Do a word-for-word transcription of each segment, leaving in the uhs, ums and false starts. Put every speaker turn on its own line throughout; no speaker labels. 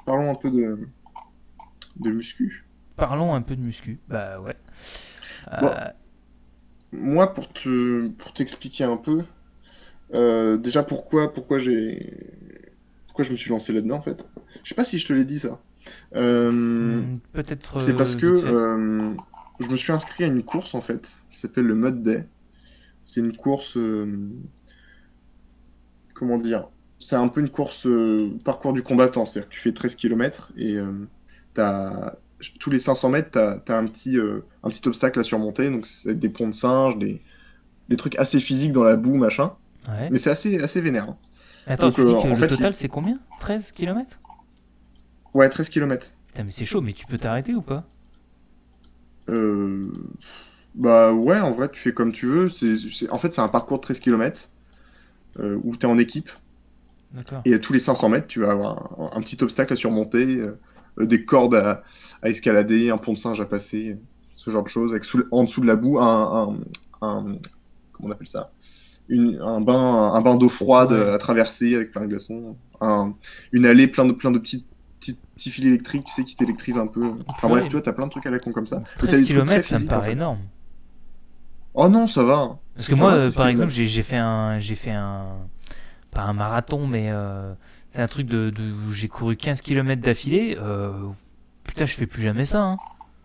parlons un peu de, de muscu.
Parlons un peu de muscu. Bah ouais.
Bon,
Euh,
moi, pour te, pour t'expliquer un peu, euh, déjà pourquoi, pourquoi j'ai, pourquoi je me suis lancé là-dedans en fait. Je sais pas si je te l'ai dit ça. Euh,
hmm, peut-être
c'est parce
euh,
que
vite fait.
euh, je me suis inscrit à une course en fait, qui s'appelle le Mud Day. C'est une course, euh, comment dire, c'est un peu une course euh, parcours du combattant, c'est-à-dire que tu fais treize kilomètres et euh, t'as, tous les cinq cents mètres, t'as, t'as un petit, euh, un petit obstacle à surmonter, donc c'est des ponts de singe, des, des trucs assez physiques dans la boue, machin,
Ouais.
mais c'est assez, assez vénère, hein.
Attends,
Donc
tu
euh,
dis que
en
le
fait,
total
li-
c'est combien? Treize kilomètres?
ouais, treize kilomètres.
Putain, mais c'est chaud, mais tu peux t'arrêter ou pas?
Euh, bah ouais, en vrai, tu fais comme tu veux. C'est, c'est- en fait, c'est un parcours de treize kilomètres euh, où tu es en équipe.
D'accord.
Et tous les cinq cents mètres, tu vas avoir un, un petit obstacle à surmonter, euh, euh, des cordes à, à escalader, un pont de singe à passer, ce genre de choses, avec sous- en dessous de la boue, un, un- un- comment on appelle ça? Une- un bain, un bain d'eau froide
Ouais.
à traverser avec plein de glaçons, un- une allée plein de, plein de petits, petits, petits fils électriques, tu sais, qui t'électrisent un peu.
Oh,
Enfin bref,
purée.
tu vois, t'as plein de trucs à la con comme ça. Et t'as
treize
des trucs très
kilomètres, ça me
physiques en
paraît
fait.
énorme.
Oh non, ça va.
Parce que
Ça
moi,
va,
euh,
treize
par exemple,
kilomètres.
j'ai j'ai fait un. J'ai fait un. Pas un marathon, mais euh, c'est un truc de, de- où j'ai couru quinze kilomètres d'affilée. Euh, putain, je fais plus jamais ça, hein.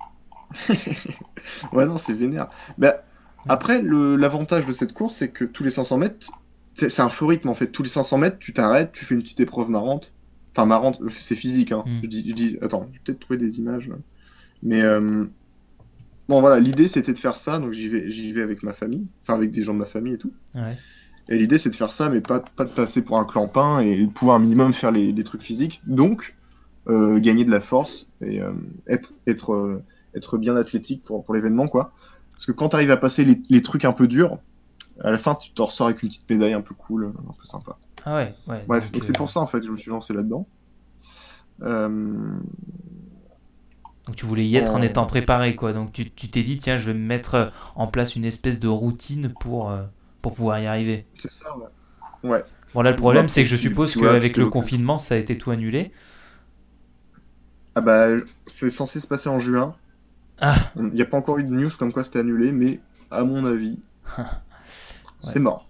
Ouais, non, c'est vénère. Bah,
Ouais.
après, le, l'avantage de cette course, c'est que tous les cinq cents mètres, c'est c'est un feu rythme en fait. Tous les cinq cents mètres, tu t'arrêtes, tu fais une petite épreuve marrante. Enfin, marrante, euh, c'est physique, hein.
Hmm.
Je dis, je dis, attends, je vais peut-être trouver des images. Là. Mais euh, bon, voilà, l'idée c'était de faire ça, donc j'y vais, j'y vais avec ma famille, enfin avec des gens de ma famille et tout.
Ouais.
Et l'idée c'est de faire ça, mais pas, pas de passer pour un clampin et de pouvoir un minimum faire les, les trucs physiques. Donc, euh, gagner de la force et euh, être, être, euh, être bien athlétique pour, pour l'événement, quoi. Parce que quand tu arrives à passer les, les trucs un peu durs, à la fin, tu t'en ressors avec une petite médaille un peu cool, un peu sympa.
Ah ouais, ouais.
Bref,
Donc,
donc c'est
euh,
pour ça, en fait, que je me suis lancé là-dedans. Euh,
donc tu voulais y être en étant
en...
préparé, quoi. Donc tu tu t'es dit, tiens, je vais me mettre euh, en place une espèce de routine pour, euh, pour pouvoir y arriver.
C'est ça, ouais. Ouais.
Bon, là, le
Puis, bah,
problème, c'est que je
puis,
suppose
puis voilà, puis
qu'avec
c'était
le
l'occasion.
confinement, ça a été tout annulé.
Ah bah, c'est censé se passer en juin.
Ah,
Il n'y a pas encore eu de news comme quoi c'était annulé, mais à mon avis,
ouais.
c'est mort.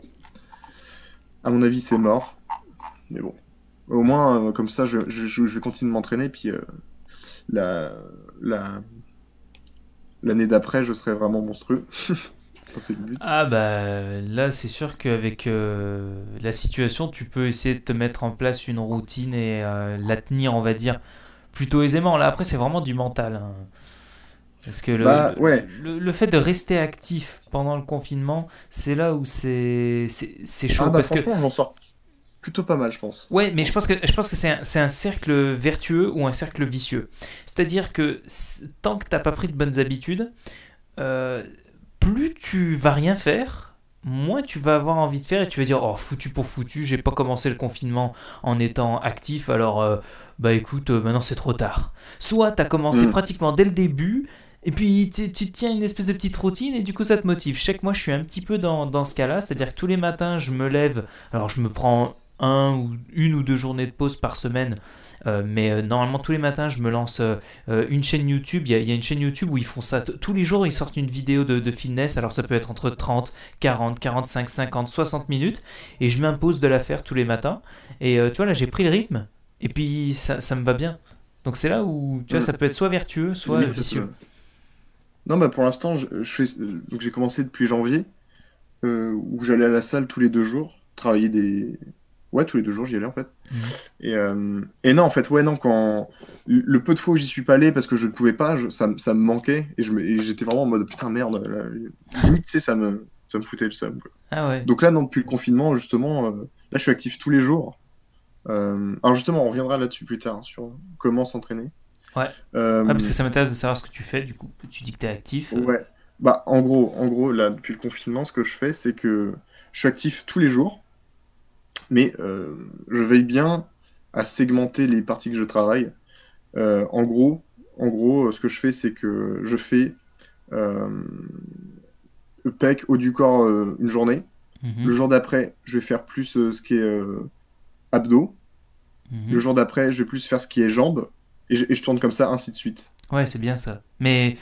À mon avis, c'est mort. Mais bon. Au moins, euh, comme ça, je, je, je vais continuer de m'entraîner, puis euh, la, la, l'année d'après, je serai vraiment monstrueux. Enfin, c'est le but.
Ah bah là c'est sûr qu'avec euh, la situation tu peux essayer de te mettre en place une routine et euh, la tenir on va dire plutôt aisément. Là après c'est vraiment du mental, hein. Parce que le,
Bah
le,
ouais.
le- le fait de rester actif pendant le confinement c'est là où c'est c'est c'est
Ah
chaud
bah
parce que
franchement, j'en sors plutôt pas mal, je pense.
ouais,
Je
mais je
pense.
pense que je pense que c'est un, c'est un cercle vertueux ou un cercle vicieux. C'est-à-dire que c- tant que t'as pas pris de bonnes habitudes, euh, plus tu vas rien faire, moins tu vas avoir envie de faire et tu vas dire oh foutu pour foutu, j'ai pas commencé le confinement en étant actif, alors euh, bah écoute, euh, maintenant c'est trop tard. Soit t'as commencé
Hmm.
pratiquement dès le début. Et puis tu, tu tiens une espèce de petite routine et du coup ça te motive. Je sais que moi je suis un petit peu dans, dans ce cas-là, c'est-à-dire que tous les matins je me lève, alors je me prends un ou une ou deux journées de pause par semaine, euh, mais euh, normalement tous les matins je me lance euh, euh, une chaîne YouTube. Il y, a, il y a une chaîne YouTube où ils font ça t- tous les jours, ils sortent une vidéo de, de fitness, alors ça peut être entre trente, quarante, quarante-cinq, cinquante, soixante minutes, et je m'impose de la faire tous les matins. Et euh, tu vois là j'ai pris le rythme, et puis ça, ça me va bien. Donc c'est là où tu vois
Hmm.
ça peut être soit vertueux, soit
Limite, ça
vicieux.
te... Non, bah pour l'instant, je, je fais... donc j'ai commencé depuis janvier, euh, où j'allais à la salle tous les deux jours, travailler des... Ouais, tous les deux jours, j'y allais en fait.
Mhm.
Et, euh, et non, en fait, ouais, non, quand le peu de fois où j'y suis pas allé parce que je ne pouvais pas, je- ça, me- ça me manquait et je me- et j'étais vraiment en mode putain merde. Là, limite, tu sais, ça me, ça me foutait le seum, quoi.
Ah ouais.
Donc là, non, depuis le confinement, justement, euh, là, je suis actif tous les jours. Euh, alors justement, on reviendra là-dessus plus tard, hein, sur comment s'entraîner.
Ouais. Ouais, parce que
Euh,
ça m'intéresse de savoir ce que tu fais, du coup. Tu dis que t'es actif. euh.
ouais, bah en gros, en gros, là, depuis le confinement, ce que je fais, c'est que je suis actif tous les jours, mais euh, je veille bien à segmenter les parties que je travaille. Euh, en gros, en gros, euh, ce que je fais, c'est que je fais euh, pec, haut du corps euh, une journée. Le
Mhm.
jour d'après, je vais faire plus euh, ce qui est euh, abdos. Le
Mhm.
jour d'après, je vais plus faire ce qui est jambes. Et je, et je tourne comme ça, ainsi de suite.
Ouais, c'est bien ça. Mais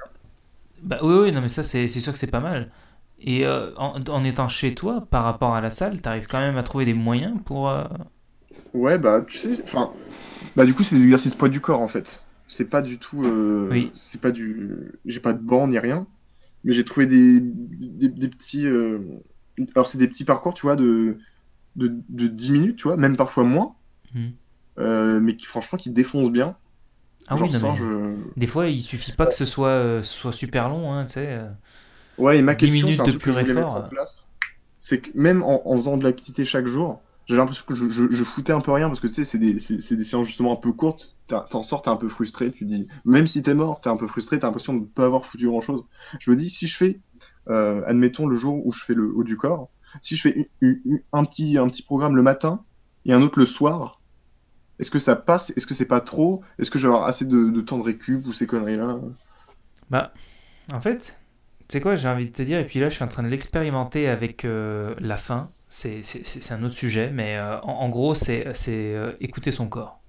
bah oui, oui, non, mais ça, c'est c'est sûr que c'est pas mal. Et euh, en, en étant chez toi, par rapport à la salle, t'arrives quand même à trouver des moyens pour. euh,
Ouais, bah, tu sais, enfin, bah, du coup, c'est des exercices poids du corps, en fait. C'est pas du tout, euh,
Oui.
c'est pas du, j'ai pas de banc ni rien, mais j'ai trouvé des, des, des petits, euh, alors c'est des petits parcours, tu vois, de, de, de dix minutes, tu vois, même parfois moins,
Mhm.
euh, mais qui, franchement, qui défoncent bien.
Ah oui,
Genre
non,
ça,
mais
je,
des fois, il suffit pas que ce soit, euh, ce soit super long, hein, tu sais. euh,
ouais, et ma
dix
question, c'est
minutes
un
de
truc que
pur
je voulais mettre
effort.
en
euh,
place. C'est que même en, en faisant de l'activité chaque jour, j'ai l'impression que je, je, je foutais un peu rien parce que tu sais, c'est des, c'est, c'est des séances justement un peu courtes. T'as- T'en sors, t'es un peu frustré. Tu dis, même si t'es mort, t'es un peu frustré. T'as l'impression de ne pas avoir foutu grand chose. Je me dis, si je fais, euh, admettons le jour où je fais le haut du corps, si je fais une- une- une- un petit, un petit programme le matin et un autre le soir, est-ce que ça passe? Est-ce que c'est pas trop? Est-ce que je vais avoir assez de, de temps de récup ou ces conneries-là?
Bah, en fait, tu sais quoi, j'ai envie de te dire, et puis là, je suis en train de l'expérimenter avec euh, la faim. C'est c'est- c'est- c'est un autre sujet, mais euh, en, en gros, c'est c'est, euh, écouter son corps.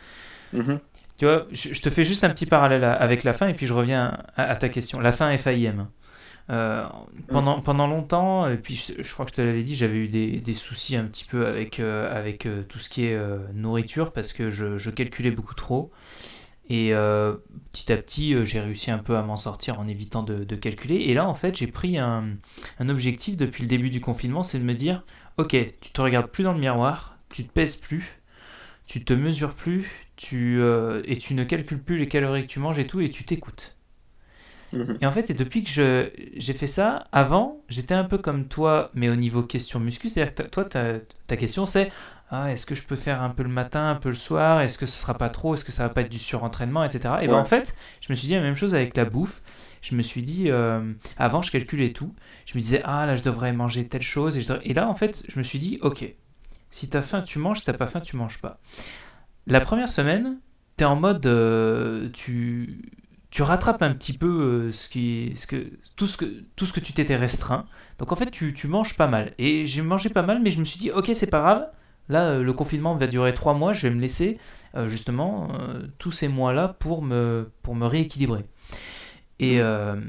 Mhm.
Tu vois, je, je te fais juste un petit parallèle à- avec la faim, et puis je reviens à, à ta question. La faim F A I M. Euh,
Mhm.
pendant, pendant longtemps, et puis je, je crois que je te l'avais dit, j'avais eu des, des soucis un petit peu avec, euh, avec euh, tout ce qui est euh, nourriture parce que je, je calculais beaucoup trop. Et euh, petit à petit, euh, j'ai réussi un peu à m'en sortir en évitant de, de calculer. Et là, en fait, j'ai pris un, un objectif depuis le début du confinement, c'est de me dire, ok, tu te regardes plus dans le miroir, tu te pèses plus, tu te mesures plus, tu, euh, et tu ne calcules plus les calories que tu manges et tout, et tu t'écoutes.
Mhm.
Et en fait, et depuis que je, j'ai fait ça, avant, j'étais un peu comme toi, mais au niveau question muscu, c'est-à-dire que toi, ta, ta question c'est ah, est-ce que je peux faire un peu le matin, un peu le soir, est-ce que ce sera pas trop, est-ce que ça va pas être du surentraînement, et cetera. Et ben en
Ouais.
fait, je me suis dit la même chose avec la bouffe. Je me suis dit, euh, avant, je calculais tout. Je me disais, ah là, je devrais manger telle chose. Et, je devrais- et là, en fait, je me suis dit, ok, si t'as faim, tu manges, si t'as pas faim, tu manges pas. La première semaine, t'es en mode, euh, tu, tu rattrapes un petit peu euh, ce qui, ce que, tout, ce que, tout ce que tu t'étais restreint. Donc en fait, tu, tu manges pas mal. Et j'ai mangé pas mal, mais je me suis dit, ok, c'est pas grave. Là, euh, le confinement va durer trois mois. Je vais me laisser euh, justement euh, tous ces mois-là pour me, pour me rééquilibrer. Et,
Mhm.
euh,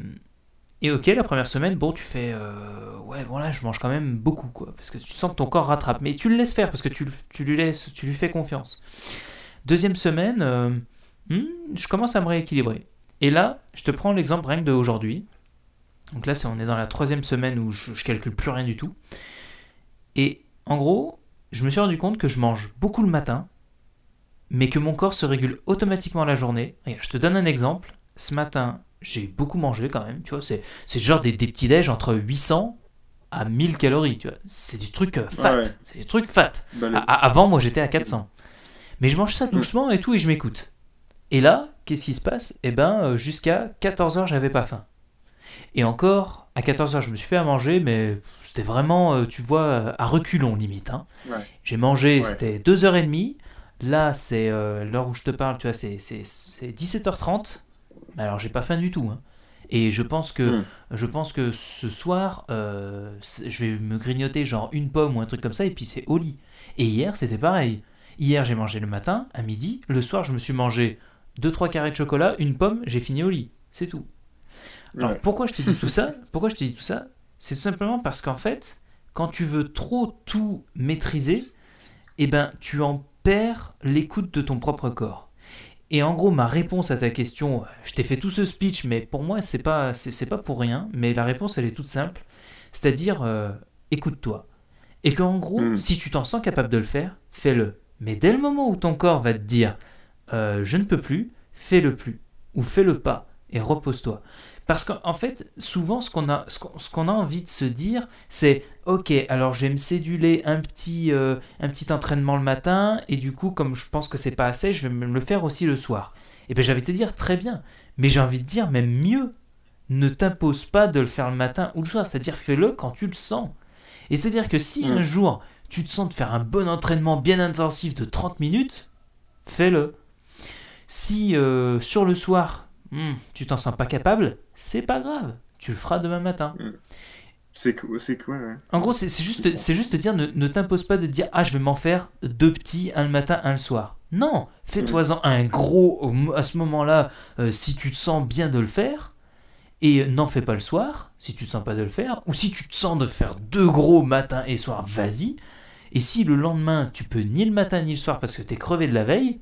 et ok, la première semaine, bon, tu fais, euh, ouais, bon là, je mange quand même beaucoup, quoi, parce que tu sens que ton corps rattrape. Mais tu le laisses faire parce que tu, le- tu lui laisses, tu lui fais confiance. Deuxième semaine, euh, hmm, je commence à me rééquilibrer. Et là, je te prends l'exemple rien que d'aujourd'hui. Donc là, c'est, on est dans la troisième semaine où je, je calcule plus rien du tout. Et en gros, je me suis rendu compte que je mange beaucoup le matin, mais que mon corps se régule automatiquement la journée. Regarde, je te donne un exemple. Ce matin, j'ai beaucoup mangé quand même. Tu vois, c'est, c'est genre des, des petits déj entre huit cents à mille calories. Tu vois, c'est du truc euh, fat.
Ouais.
C'est du truc fat. A-
Balèze.
a- avant, moi, j'étais à quatre cents. Mais je mange ça
Mhm.
doucement et tout, et je m'écoute. Et là, qu'est-ce qui se passe? Eh ben, euh, jusqu'à quatorze heures, j'avais pas faim. Et encore, à quatorze heures, je me suis fait à manger, mais c'était vraiment, euh, tu vois, euh, à reculons limite, hein.
Ouais.
J'ai mangé,
Ouais.
c'était deux heures trente. Là, c'est euh, l'heure où je te parle, tu vois, c'est, c'est, c'est dix-sept heures trente. Mais alors, j'ai pas faim du tout, hein. Et je pense que,
Mhm.
je pense que ce soir, euh, c'est- je vais me grignoter genre une pomme ou un truc comme ça, et puis c'est au lit. Et hier, c'était pareil. Hier, j'ai mangé le matin, à midi. Le soir, je me suis mangé deux trois carrés de chocolat, une pomme, j'ai fini au lit. C'est tout. Alors,
Ouais.
pourquoi je te dis tout ça? Pourquoi je te dis tout ça? C'est tout simplement parce qu'en fait, quand tu veux trop tout maîtriser, eh ben, tu en perds l'écoute de ton propre corps. Et en gros, ma réponse à ta question, je t'ai fait tout ce speech, mais pour moi, c'est pas, c'est, c'est pas pour rien. Mais la réponse, elle est toute simple. C'est-à-dire, euh, écoute-toi. Et qu'en gros,
Mhm.
si tu t'en sens capable de le faire, fais-le. Mais dès le moment où ton corps va te dire, euh, je ne peux plus, fais-le plus. Ou fais-le pas. Et repose-toi. Parce qu'en fait, souvent, ce qu'on a, ce qu'on, ce qu'on a envie de se dire, c'est ok, alors je vais me céduler un petit, euh, un petit entraînement le matin, et du coup, comme je pense que c'est pas assez, je vais me le faire aussi le soir. Et bien, j'ai envie de te dire très bien, mais j'ai envie de dire même mieux, ne t'impose pas de le faire le matin ou le soir, c'est-à-dire fais-le quand tu le sens. Et c'est-à-dire que si un
Mhm.
jour tu te sens de faire un bon entraînement bien intensif de trente minutes, fais-le. Si euh, sur le soir, hmm, tu t'en sens pas capable, c'est pas grave, tu le feras demain matin.
Mhm. C'est que, c'est que, ouais, ouais.
En gros, c'est c'est
Je
juste,
comprends.
c'est juste te dire, ne, ne t'impose pas de te dire, ah, je vais m'en faire deux petits, un le matin, un le soir. Non,
Mm.
fais-toi-en un gros au mo- à ce moment-là, euh, si tu te sens bien de le faire, et euh, n'en fais pas le soir, si tu te sens pas de le faire, ou si tu te sens de faire deux gros matin et soir, vas-y. Et si le lendemain, tu peux ni le matin ni le soir parce que t'es crevé de la veille,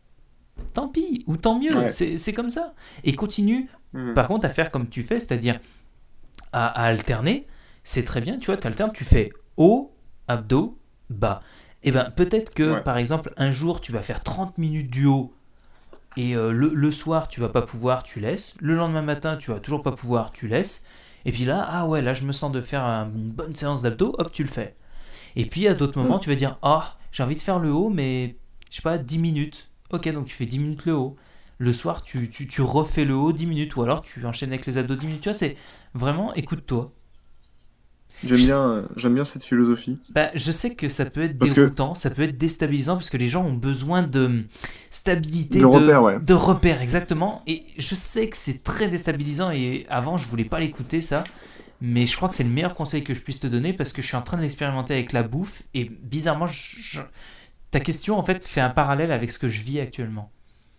tant pis, ou tant mieux,
Ouais.
c'est c'est comme ça. Et continue,
Mm.
par contre, à faire comme tu fais, c'est-à-dire à, à alterner, c'est très bien, tu vois, tu alternes, tu fais haut, abdos, bas. Et ben peut-être que
Ouais.
par exemple un jour tu vas faire trente minutes du haut et euh, le, le soir tu vas pas pouvoir, tu laisses. Le lendemain matin tu vas toujours pas pouvoir, tu laisses. Et puis là, ah ouais, là je me sens de faire un- une bonne séance d'abdos, hop, tu le fais. Et puis à d'autres moments
Mm.
tu vas dire, ah, j'ai envie de faire le haut, mais je sais pas, dix minutes. Ok, donc tu fais dix minutes le haut. Le soir tu, tu, tu refais le haut dix minutes, ou alors tu enchaînes avec les abdos dix minutes. Tu vois, c'est vraiment, écoute-toi.
J'aime
Je,
bien, euh, j'aime bien cette philosophie.
bah, je sais que ça peut être
Parce que,
déroutant, ça peut être déstabilisant, parce que les gens ont besoin de stabilité,
de
de,
repère, ouais.
de repères, exactement. Et je sais que c'est très déstabilisant, et avant, je voulais pas l'écouter, ça. Mais je crois que c'est le meilleur conseil que je puisse te donner, parce que je suis en train de l'expérimenter avec la bouffe, et bizarrement, je- je- ta question, en fait, fait un parallèle avec ce que je vis actuellement.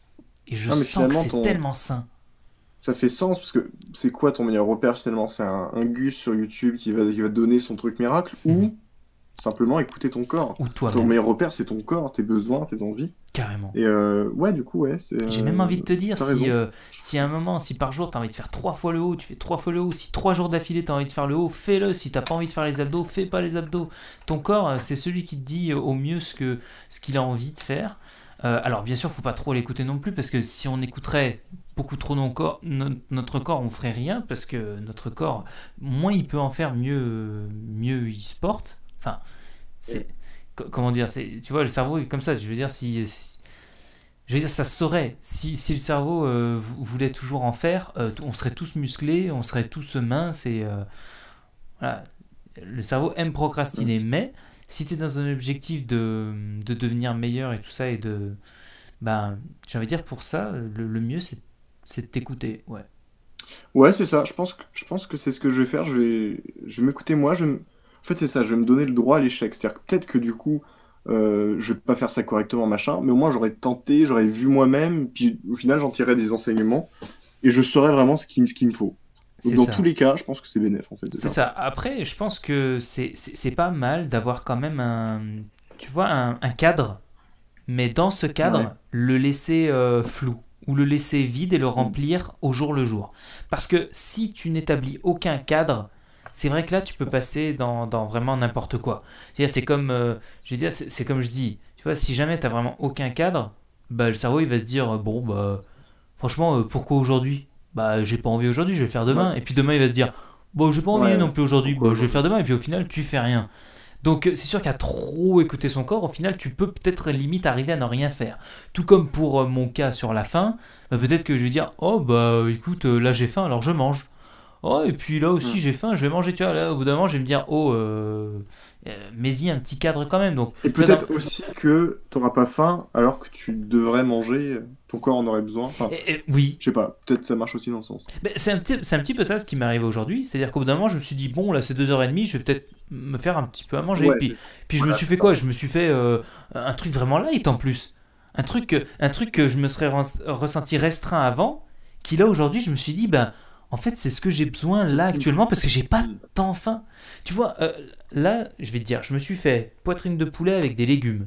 Et je
Non, mais
sens que
finalement,
c'est
ton,
tellement sain.
ça fait sens parce que c'est quoi ton meilleur repère finalement? C'est un, un Gus sur YouTube qui va, qui va te donner son truc miracle
Mhm.
ou simplement écouter ton corps?
Ou
Ton
toi-même,
meilleur repère, c'est ton corps, tes besoins, tes envies.
carrément.
Et euh, ouais, du coup, ouais, c'est,
J'ai même
euh,
envie de te dire,
t'as
si,
raison.
euh,
Je trouve
si à
ça-
un moment, si par jour tu as envie de faire trois fois le haut, tu fais trois fois le haut. Si trois jours d'affilée tu as envie de faire le haut, fais-le. Si t'as pas envie de faire les abdos, fais pas les abdos. Ton corps, euh, c'est celui qui te dit euh, au mieux ce que ce qu'il a envie de faire. Euh, alors bien sûr, faut pas trop l'écouter non plus, parce que si on écouterait beaucoup trop nos corps, no- notre corps, on ferait rien, parce que notre corps, moins il peut en faire, mieux, mieux il se porte. Enfin, c'est co- comment dire, c'est, tu vois, le cerveau est comme ça. Je veux dire, si, si- je veux dire, ça se saurait. Si, si le cerveau euh, vou- voulait toujours en faire, euh, on serait tous musclés, on serait tous minces, et euh, voilà. Le cerveau aime
Mm.
procrastiner, mais si tu es dans un objectif de, de devenir meilleur et tout ça, et de. Ben, j'ai envie de dire, pour ça, le, le mieux, c'est, c'est de t'écouter. Ouais.
Ouais, c'est ça. Je pense que, je pense que c'est ce que je vais faire. Je vais, je vais m'écouter moi. Je vais me- En fait, c'est ça. Je vais me donner le droit à l'échec. C'est-à-dire que peut-être que du coup, euh, je vais pas faire ça correctement, machin, mais au moins j'aurais tenté, j'aurais vu moi-même, puis au final, j'en tirerais des enseignements et je saurais vraiment ce qu'il me ce qu'il me faut. Donc
C'est
dans tous
ça.
les cas, je pense que c'est bénéf en fait de
C'est
faire ça.
ça. Après, je pense que c'est, c'est, c'est pas mal d'avoir quand même un. Tu vois, un, un cadre, mais dans ce
Ouais.
cadre, le laisser euh, flou, ou le laisser vide et le
Mm.
remplir au jour le jour. Parce que si tu n'établis aucun cadre, c'est vrai que là, tu peux passer dans, dans vraiment n'importe quoi. C'est-à-dire, c'est comme, euh, je veux dire, c'est, c'est comme je dis, tu vois, si jamais tu n'as vraiment aucun cadre, bah, le cerveau, il va se dire, euh, bon, bah, franchement, euh, pourquoi aujourd'hui? Bah, j'ai pas envie aujourd'hui, je vais le faire
Ouais.
demain. Et puis demain, il va se dire, bon, j'ai pas envie
Ouais.
non plus aujourd'hui,
Pourquoi
bah, je vais le faire
aujourd'hui?
demain. Et puis au final, tu fais rien. Donc euh, c'est sûr qu'à trop écouter son corps, au final, tu peux peut-être limite arriver à ne rien faire. Tout comme pour euh, mon cas sur la faim, bah, peut-être que je vais dire, oh bah écoute, euh, là j'ai faim, alors je mange. Oh, et puis là
Mm.
aussi j'ai faim, je vais manger, tu vois. Là, au bout d'un moment, je vais me dire, oh, euh, euh, mets-y un petit cadre quand même. Donc,
Et
tu vois, dans...
peut-être aussi que t'auras pas faim alors que tu devrais manger, ton corps en aurait besoin. Enfin,
eh, eh, oui,
je sais pas, peut-être ça marche aussi dans ce sens.
ben, c'est un, petit- c'est un petit peu ça ce qui m'est arrivé aujourd'hui. C'est-à-dire qu'au bout d'un moment, je me suis dit, bon, là c'est deux heures trente, je vais peut-être me faire un petit peu à manger.
Ouais, c'est
Puis,
ça.
puis je me
Voilà,
suis
c'est
fait
ça.
quoi? Je me suis fait euh, un truc vraiment light en plus. Un truc, que- un truc que je me serais ren- ressenti restreint avant, qui là aujourd'hui, je me suis dit, ben, en fait, c'est ce que j'ai besoin
C'est ce
là
qu'il me
actuellement
faut.
parce que j'ai pas
Mm.
tant faim. Tu vois, euh, là, je vais te dire, je me suis fait poitrine de poulet avec des légumes.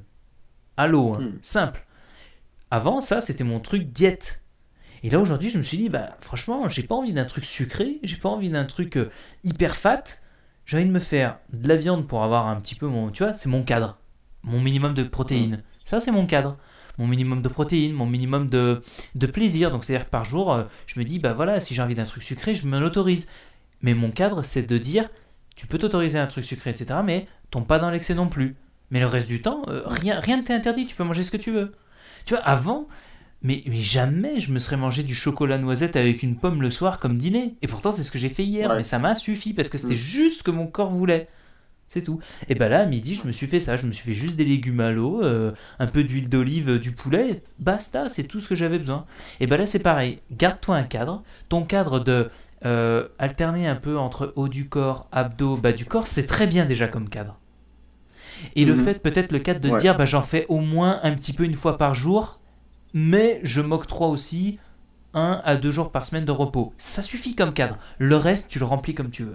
À l'eau, hein,
Mm.
simple. Avant, ça, c'était mon truc diète. Et là, aujourd'hui, je me suis dit, bah, franchement, j'ai pas envie d'un truc sucré, j'ai pas envie d'un truc euh, hyper fat. J'ai envie de me faire de la viande pour avoir un petit peu mon. Tu vois, c'est mon cadre. Mon minimum de
Mm.
protéines. Ça, c'est mon cadre. Mon minimum de protéines, mon minimum de, de plaisir. Donc, c'est-à-dire que par jour, euh, je me dis, bah voilà, si j'ai envie d'un truc sucré, je me l'autorise. Mais mon cadre, c'est de dire, tu peux t'autoriser un truc sucré, et cetera, mais tombe pas dans l'excès non plus. Mais le reste du temps, euh, rien, rien ne t'est interdit, tu peux manger ce que tu veux. Tu vois, avant, mais, mais jamais je me serais mangé du chocolat noisette avec une pomme le soir comme dîner. Et pourtant, c'est ce que j'ai fait hier. Mais
Ouais.
ça m'a suffi parce que c'était
Mm.
juste ce que mon corps voulait. C'est tout. Et ben là, à midi, je me suis fait ça. Je me suis fait juste des légumes à l'eau, euh, un peu d'huile d'olive, euh, du poulet. Basta, c'est tout ce que j'avais besoin. Et ben là, c'est pareil. Garde-toi un cadre. Ton cadre de Euh, alterner un peu entre haut du corps, abdos, bas du corps, c'est très bien déjà comme cadre. Et mm-hmm. le fait, peut-être le cadre de ouais. dire, bah, j'en fais au moins un petit peu une fois par jour, mais je m'octroie aussi un à deux jours par semaine de repos. Ça suffit comme cadre. Le reste, tu le remplis comme tu veux.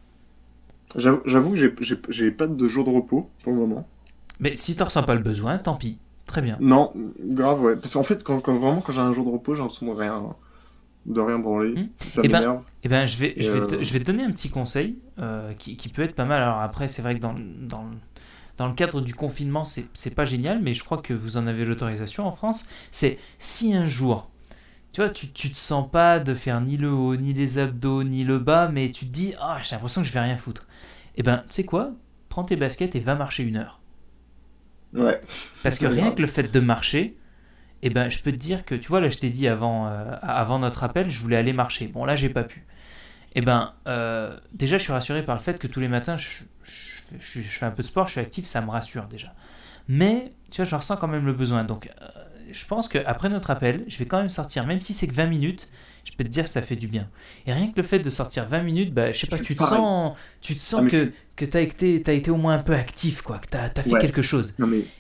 J'avoue, j'avoue que j'ai, j'ai, j'ai pas de jours de repos pour le moment.
Mais si t'en ressens pas le besoin, tant pis. Très bien.
Non, grave, ouais. Parce qu'en fait, quand, quand vraiment, quand j'ai un jour de repos, j'ai l'impression de rien, de rien branler. Mmh. Ça
et
m'énerve.
Ben, et ben, je vais, je vais, euh... te, je vais te donner un petit conseil euh, qui, qui peut être pas mal. Alors après, c'est vrai que dans, dans, dans le cadre du confinement, c'est, c'est pas génial, mais je crois que vous en avez l'autorisation en France. C'est si un jour, tu vois, tu, tu te sens pas de faire ni le haut, ni les abdos, ni le bas, mais tu te dis, ah, j'ai l'impression que je vais rien foutre. Et ben, tu sais quoi ? Prends tes baskets et va marcher une heure.
Ouais.
Parce que rien que le fait de marcher, eh ben, je peux te dire que, tu vois, là, je t'ai dit avant, euh, avant notre appel, je voulais aller marcher. Bon, là, j'ai pas pu. Eh ben, euh, déjà, je suis rassuré par le fait que tous les matins, je, je, je, je fais un peu de sport, je suis actif, ça me rassure déjà. Mais, tu vois, je ressens quand même le besoin. Donc, euh, je pense qu'après notre appel, je vais quand même sortir, même si c'est que vingt minutes, je peux te dire que ça fait du bien. Et rien que le fait de sortir vingt minutes, bah, je sais pas, je tu, te sens, tu te sens ah, que, je... que tu as été, t'as été au moins un peu actif, quoi, que tu as fait ouais. quelque chose.
Non, mais...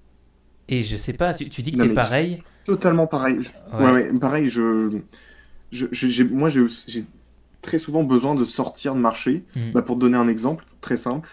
Et je sais pas, tu, tu dis que tu es pareil.
Totalement pareil. Je... Ouais. ouais, ouais, pareil, je... je, je j'ai... moi j'ai, j'ai très souvent besoin de sortir, de marcher. Mmh. Bah, pour te donner un exemple très simple,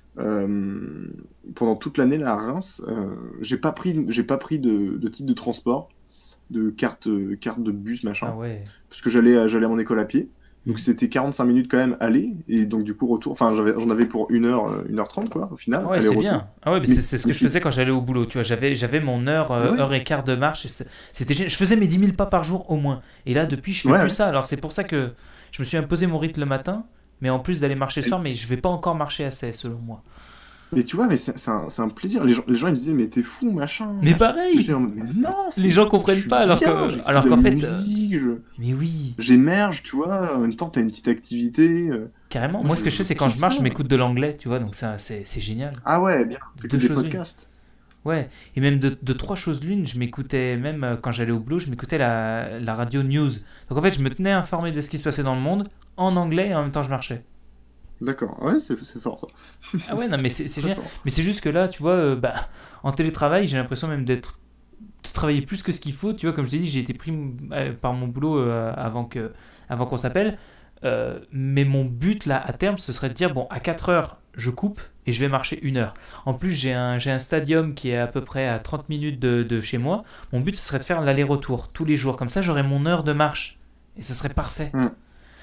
euh... pendant toute l'année là, à Reims, euh... j'ai pas pris, j'ai pas pris de, de titre de transport, de carte, carte de bus, machin.
Ah ouais.
Parce que j'allais, j'allais à mon école à pied. Donc mmh. c'était quarante-cinq minutes quand même aller, et donc du coup retour, enfin j'avais, j'en avais pour une heure, une heure trente quoi, au final.
Ouais, c'est bien. Ah ouais, mais, mais c'est, c'est ce que je c'est... faisais quand j'allais au boulot, tu vois, j'avais, j'avais mon heure, euh, ouais. heure et quart de marche, et c'était génial. Je faisais mes dix mille pas par jour au moins, et là depuis je fais ouais, plus ouais. ça, alors c'est pour ça que je me suis imposé mon rythme le matin, mais en plus d'aller marcher le soir, mais je vais pas encore marcher assez selon moi.
Mais tu vois, mais c'est, c'est, un, c'est un plaisir. Les gens, les gens ils me disaient, mais t'es fou, machin.
Mais pareil.
Je mais non,
les gens comprennent pas, alors, bien, que, alors qu'en fait.
Musique, je...
Mais oui.
J'émerge, tu vois. En même temps, t'as une petite activité. Euh...
Carrément. Moi, Moi je, ce que je fais, c'est quand je marche, ça, je m'écoute de l'anglais, tu vois. Donc ça, c'est, c'est génial.
Ah ouais, bien. T'écoutes des podcasts.
L'une. Ouais. Et même de, de trois choses l'une, je m'écoutais, même quand j'allais au boulot, je m'écoutais la, la radio news. Donc en fait, je me tenais informé de ce qui se passait dans le monde en anglais et en même temps, je marchais.
D'accord, ouais, c'est, c'est fort ça.
Ah ouais, non, mais c'est, c'est génial. Mais c'est juste que là, tu vois, euh, bah, en télétravail, j'ai l'impression même d'être de travailler plus que ce qu'il faut. Tu vois, comme je t'ai dit, j'ai été pris euh, par mon boulot euh, avant, que, avant qu'on s'appelle. Euh, mais mon but, là, à terme, ce serait de dire, bon, à quatre heures, je coupe et je vais marcher une heure. En plus, j'ai un, j'ai un stadium qui est à peu près à trente minutes de, de chez moi. Mon but, ce serait de faire l'aller-retour tous les jours. Comme ça, j'aurais mon heure de marche. Et ce serait parfait. Mm.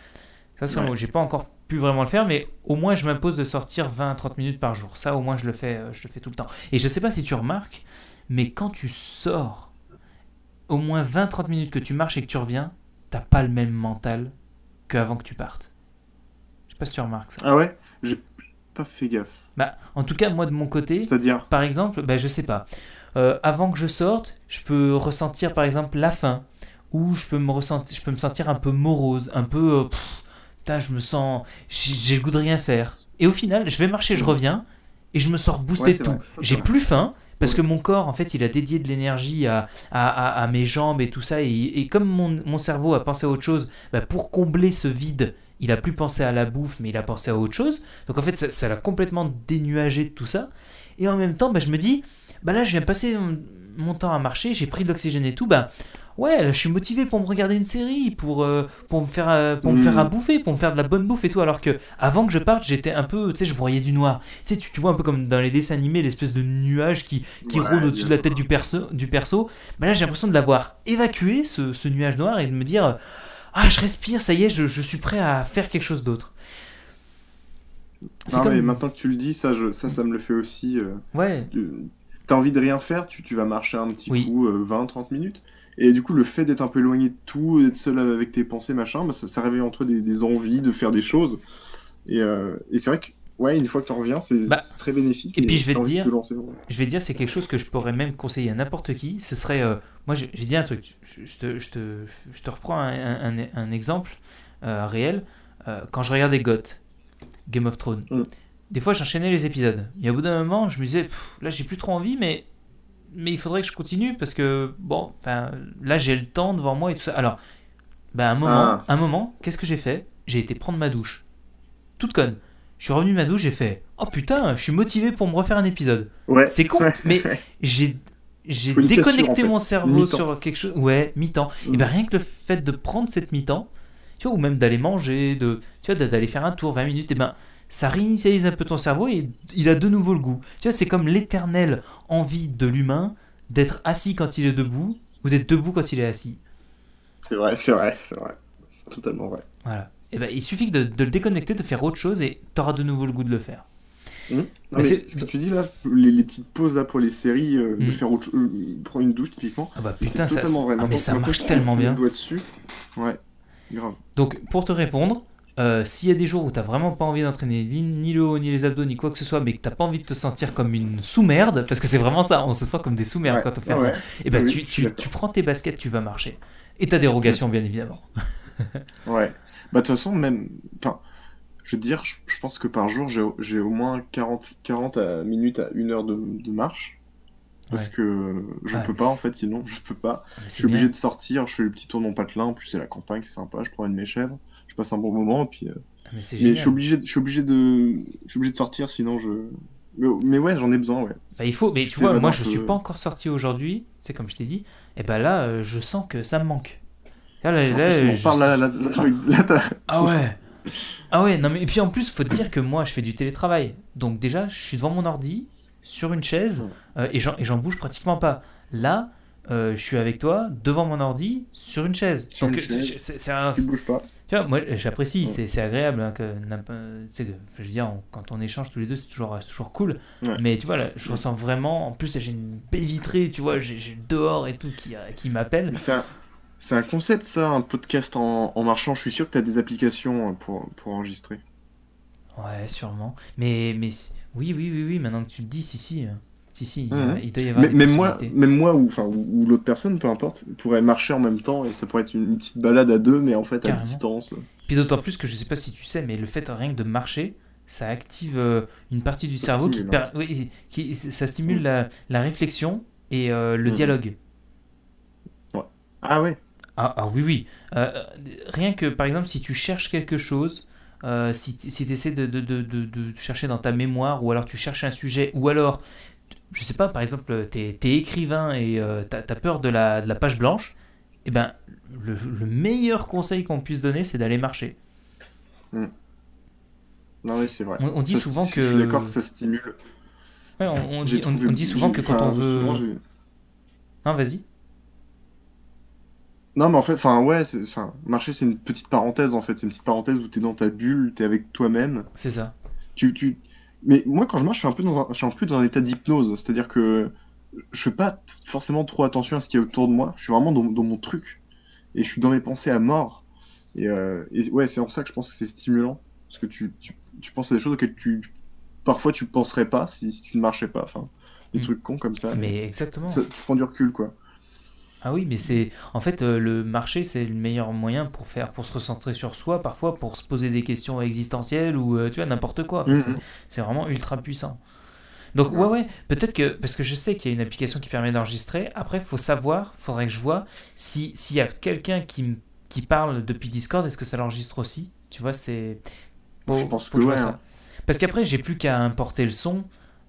Ça, c'est ouais. J'ai pas encore pu vraiment le faire, mais au moins je m'impose de sortir vingt à trente minutes par jour. Ça, au moins, je le fais, je le fais tout le temps. Et je sais pas si tu remarques, mais quand tu sors au moins vingt à trente minutes que tu marches et que tu reviens, t'as pas le même mental qu'avant que tu partes. Je sais pas si tu remarques ça.
Ah ouais ? J'ai pas fait gaffe.
Bah, en tout cas, moi de mon côté,
c'est-à-dire ?
Par exemple, bah, je sais pas. Euh, avant que je sorte, je peux ressentir par exemple la faim, ou je peux me ressentir, je peux me sentir un peu morose, un peu. Euh, pff, je me sens, j'ai, j'ai le goût de rien faire. Et au final, je vais marcher, je reviens, et je me sors boosté ouais, de tout. Vrai, j'ai vrai. Plus faim, parce ouais. que mon corps, en fait, il a dédié de l'énergie à, à, à, à mes jambes et tout ça. Et, et comme mon, mon cerveau a pensé à autre chose, bah, pour combler ce vide, il a plus pensé à la bouffe, mais il a pensé à autre chose. Donc en fait, ça, ça l'a complètement dénuagé de tout ça. Et en même temps, bah, je me dis, bah là, je viens de passer mon, mon temps à marcher, j'ai pris de l'oxygène et tout, bah... Ouais, là, je suis motivé pour me regarder une série, pour, euh, pour, me faire, euh, pour mmh. me faire à bouffer, pour me faire de la bonne bouffe et tout. Alors que avant que je parte, j'étais un peu, tu sais, je voyais du noir. Tu sais, tu, tu vois un peu comme dans les dessins animés, l'espèce de nuage qui, qui ouais, rôde au-dessus de la tête du perso. Du perso. Mais là, j'ai l'impression de l'avoir évacué, ce, ce nuage noir, et de me dire, ah, je respire, ça y est, je, je suis prêt à faire quelque chose d'autre.
C'est non, comme... mais maintenant que tu le dis, ça, je, ça, ça me le fait aussi. Euh,
ouais.
Tu as envie de rien faire, tu, tu vas marcher un petit
oui.
coup, euh, vingt à trente minutes. Et du coup, le fait d'être un peu éloigné de tout, d'être seul avec tes pensées, machin, bah, ça, ça réveille en toi des, des envies de faire des choses. Et, euh, et c'est vrai que, ouais, une fois que tu en reviens, c'est, bah, c'est très bénéfique.
Et, et puis, je vais te dire,
te lancer,
je vais te dire, c'est quelque chose que je pourrais même conseiller à n'importe qui. Ce serait, euh, moi, j'ai, j'ai dit un truc. Je, je, te, je, te, je te reprends un, un, un exemple euh, réel. Euh, quand je regardais G O T, Game of Thrones, mm. des fois, j'enchaînais les épisodes. Et au bout d'un moment, je me disais, là, j'ai plus trop envie, mais mais il faudrait que je continue parce que bon, enfin, là j'ai le temps devant moi et tout ça. Alors, Bah, un moment,
Ah,
un moment, qu'est-ce que j'ai fait? J'ai été prendre ma douche. Toute conne. Je suis revenu de ma douche, j'ai fait oh putain, je suis motivé pour me refaire un épisode.
ouais,
C'est con,
ouais,
mais
ouais.
j'ai j'ai
Faut une cassure en
déconnecté
fait.
mon
Une
cerveau
mi-temps.
sur quelque chose. Ouais, mi-temps. Et ben
Mm.
rien que le fait de prendre cette mi-temps, tu vois, ou même d'aller manger, de, tu vois, d'aller faire un tour vingt minutes, et ben ça réinitialise un peu ton cerveau et il a de nouveau le goût. Tu vois, c'est comme l'éternelle envie de l'humain d'être assis quand il est debout ou d'être debout quand il est assis.
C'est vrai, c'est vrai, c'est vrai. C'est totalement vrai.
Voilà. Et ben il suffit de, de le déconnecter, de faire autre chose et t'auras de nouveau le goût de le faire.
Hmm. Non
Mais
mais
c'est
ce que tu dis là, les, les petites pauses là pour les séries, euh, de
Hmm.
faire autre chose, euh, prendre une douche typiquement,
Ah bah
mais c'est
putain, ça,
totalement vrai.
ah mais
Maintenant,
ça
maintenant
marche
que tu mets
tellement
le
bien.
doigt dessus, ouais, grave.
Donc, pour te répondre, euh, s'il y a des jours où t'as vraiment pas envie d'entraîner ni, ni le haut, ni les abdos, ni quoi que ce soit, mais que t'as pas envie de te sentir comme une sous-merde, parce que c'est vraiment ça, on se sent comme des sous-merdes
Ouais,
quand on fait
ah
rien,
ouais,
et ben
oui,
tu,
je suis
tu, tu
d'accord.
prends tes baskets, tu vas marcher. Et ta
Hmm.
dérogation, bien évidemment.
Ouais. Bah de toute façon, même, enfin, je veux dire, je, je pense que par jour, j'ai au- j'ai au moins quarante quarante à minutes à une heure de, de marche. Parce
Ouais.
que je
Ah,
peux
mais
pas en
c'est
fait, sinon je peux pas.
ah, mais
Je
c'est
suis obligé
bien.
de sortir, je fais le petit tour de mon patelin, en plus c'est la campagne, c'est sympa, je prends une de mes chèvres, je passe un bon moment, et puis, euh,
Ah, mais c'est
mais je suis
génial.
obligé, de- je suis obligé de, je suis obligé de sortir, sinon je. Mais, mais ouais, j'en ai besoin, ouais.
Bah, il faut, mais
Tu
tu vois,
t'évades
moi
un
je suis pas
peu.
encore sorti aujourd'hui, c'est comme je t'ai dit, et ben là, euh, je sens que ça me manque. Là, là,
En plus, on
là,
en
je...
parle là, là, là, truc- là, t'as-
Ah ouais! Ah ouais, non mais et puis en plus, faut te dire que moi, je fais du télétravail. Donc déjà, je suis devant mon ordi, sur une chaise, euh, et j'en et j'en bouge pratiquement pas. Là, euh, je suis avec toi, devant mon ordi, sur une chaise.
sur
Donc
une
euh, c'est
chaise,
c'est- c'est un...
tu bouges pas.
Tu vois, moi j'apprécie,
Mm.
c'est c'est agréable, hein, que, n'imp- tu sais, que- je veux dire, on- quand on échange tous les deux, c'est toujours, c'est toujours cool.
Ouais.
Mais tu vois, là, je
Mm.
ressens vraiment, en plus j'ai une baie vitrée, tu vois, j'ai j'ai le dehors et tout qui, euh, qui m'appelle.
Mais c'est un, c'est un concept ça, un podcast en, en marchant. Je suis sûr que t'as des applications euh, pour, pour enregistrer.
Ouais, sûrement. Mais, mais si- oui, oui, oui, oui, maintenant que tu le dis, si, si. euh, Si, si, il, y a-
Mhm.
il doit y avoir
Mais-
des
Même moi,
possibilités.
même moi ou, enfin, ou, ou l'autre personne, peu importe, pourrait marcher en même temps et ça pourrait être une, une petite balade à deux, mais en fait à
Carrément.
distance.
Puis d'autant plus que je sais pas si tu sais, mais le fait rien que de marcher, ça active euh, une partie du
Ça
cerveau qui, te
stimule, hein.
per- oui, qui ça stimule
Mm.
la, la réflexion et euh, le
Mhm.
dialogue.
Ouais. Ah ouais.
Ah, ah oui, oui. Euh, euh, rien que par exemple, si tu cherches quelque chose, euh, si, si tu essaies de, de, de, de, de chercher dans ta mémoire, ou alors tu cherches un sujet, ou alors, je sais pas, par exemple, t'es es écrivain et euh, t'as as peur de la, de la page blanche, et ben le, le meilleur conseil qu'on puisse donner, c'est d'aller marcher.
Mm. Non mais c'est vrai.
On, on dit
Ça, sti-
souvent
je suis d'accord que
que
ça stimule.
ouais, on, on
J'ai
dit, on,
trouvé,
on dit souvent
j'ai,
que quand on
enfin, souvent
veut.
j'ai.
Non, vas-y.
Non mais en fait, enfin ouais, c'est- enfin, marcher c'est une petite parenthèse en fait, c'est une petite parenthèse où t'es dans ta bulle, t'es avec toi-même.
C'est ça.
Tu, tu... Mais moi quand je marche, je suis un peu dans un, je suis un peu dans un état d'hypnose, c'est-à-dire que je fais pas forcément trop attention à ce qu'il y a autour de moi, je suis vraiment dans, dans mon truc. Et je suis dans mes pensées à mort. Et, euh, et ouais, c'est pour ça que je pense que c'est stimulant. Parce que tu, tu, tu penses à des choses auxquelles tu, parfois tu penserais pas si, si tu ne marchais pas. Enfin, des
Mm.
trucs cons comme ça, mais
Mais exactement.
ça, tu prends du recul, quoi.
Ah oui, mais c'est en fait euh, le marché, c'est le meilleur moyen pour faire pour se recentrer sur soi, parfois pour se poser des questions existentielles ou euh, tu vois n'importe quoi. Enfin, c'est
Mhm.
c'est vraiment ultra puissant. Donc ouais
Grave.
ouais, peut-être que parce que je sais qu'il y a une application qui permet d'enregistrer. Après, faut savoir, faudrait que je vois si s'il y a quelqu'un qui me- qui parle depuis Discord, est-ce que ça l'enregistre aussi? Tu vois, c'est
Moi, je
faut,
pense
faut
que
que je vois
ouais, hein.
ça. Parce qu'après, j'ai plus qu'à importer le son.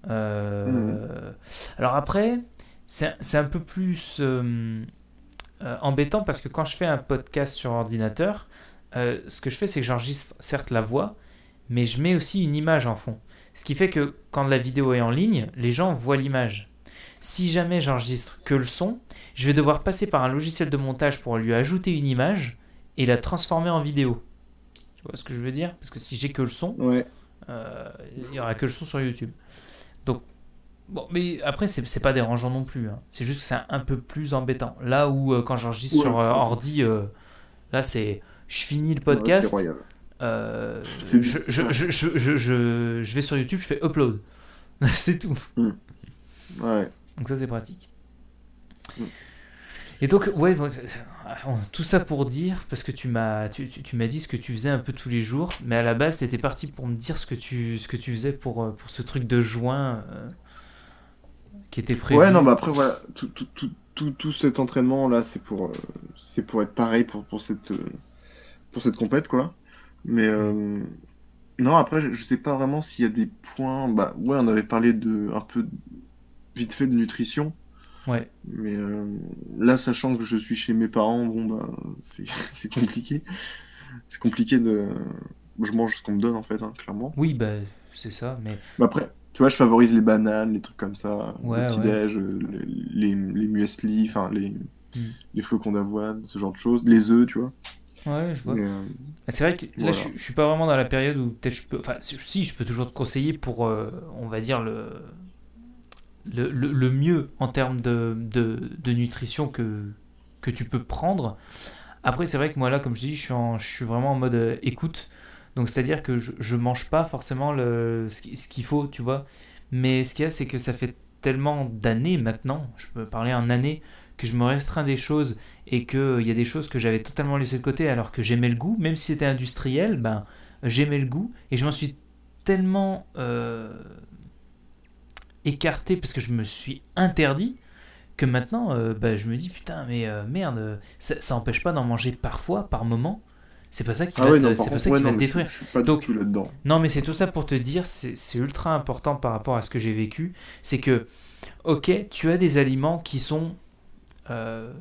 Mhm.
Euh, Alors après, c'est c'est un peu plus euh, euh, embêtant parce que quand je fais un podcast sur ordinateur, euh, ce que je fais, c'est que j'enregistre certes la voix, mais je mets aussi une image en fond. Ce qui fait que quand la vidéo est en ligne, les gens voient l'image. Si jamais j'enregistre que le son, je vais devoir passer par un logiciel de montage pour lui ajouter une image et la transformer en vidéo. Tu vois ce que je veux dire? Parce que si j'ai que le son,
Ouais.
euh, il n'y aura que le son sur YouTube. Donc, bon, mais après, c'est c'est pas dérangeant non plus, hein. C'est juste que c'est un peu plus embêtant. Là où, euh, quand j'enregistre
Ouais,
sur euh,
c'est
ordi, euh, là, c'est. Je finis le
ouais, c'est
podcast,
royal.
euh,
C'est
je, je,
ouais.
je, je, je, je- je vais sur YouTube, je fais upload. C'est tout.
Mhm. Ouais.
Donc, ça, c'est pratique.
Mhm.
Et donc, ouais, bon, c'est- tout ça pour dire, parce que tu m'as tu, tu, tu m'as dit ce que tu faisais un peu tous les jours, mais à la base, tu étais parti pour me dire ce que tu, ce que tu faisais pour, euh, pour ce truc de juin euh, qui était
Ouais, non,
prévu.
bah après, voilà, tout, tout, tout, tout, tout cet entraînement là, c'est pour, euh, c'est pour être pareil pour, pour cette, euh, pour cette compète, quoi. Mais euh, non, après, je, je sais pas vraiment s'il y a des points. Bah, ouais, on avait parlé de un peu vite fait de nutrition.
Ouais.
Mais euh, là, sachant que je suis chez mes parents, bon, bah, c'est c'est compliqué. C'est compliqué de. Je mange ce qu'on me donne, en fait, hein, clairement.
Oui, bah, c'est ça, mais
Mais après, tu vois, je favorise les bananes, les trucs comme ça, le
ouais, ouais.
petit-déj, euh, les, les, les muesli, enfin, les,
Hmm.
les flocons d'avoine, ce genre de choses, les œufs, tu vois.
Ouais, je vois.
Mais euh,
Ah, c'est vrai que là, je,
voilà.
je suis pas vraiment dans la période où peut-être je peux. Enfin, si, si, je peux toujours te conseiller pour, euh, on va dire, le, le, le, le mieux en termes de, de, de nutrition que, que tu peux prendre. Après, c'est vrai que moi, là, comme je dis, je suis, en- je suis vraiment en mode euh, écoute. Donc, c'est-à-dire que je, je mange pas forcément le, ce qui- ce qu'il faut, tu vois. Mais ce qu'il y a, c'est que ça fait tellement d'années maintenant, je peux parler en années, que je me restreins des choses et qu'il y a des choses que j'avais totalement laissées de côté alors que j'aimais le goût, même si c'était industriel, ben, j'aimais le goût et je m'en suis tellement euh, écarté parce que je me suis interdit que maintenant, euh, bah, je me dis putain, mais euh, merde, ça, ça empêche pas d'en manger parfois, par moment. C'est pas ça qui
Ah
va
ouais,
te,
non, par
c'est pas
contre,
ça
ouais,
qui va
non,
te
mais je,
détruire.
je suis pas du
Donc,
tout là-dedans.
non, mais c'est tout ça pour te dire, c'est c'est ultra important par rapport à ce que j'ai vécu. C'est que, ok, tu as des aliments qui sont, euh,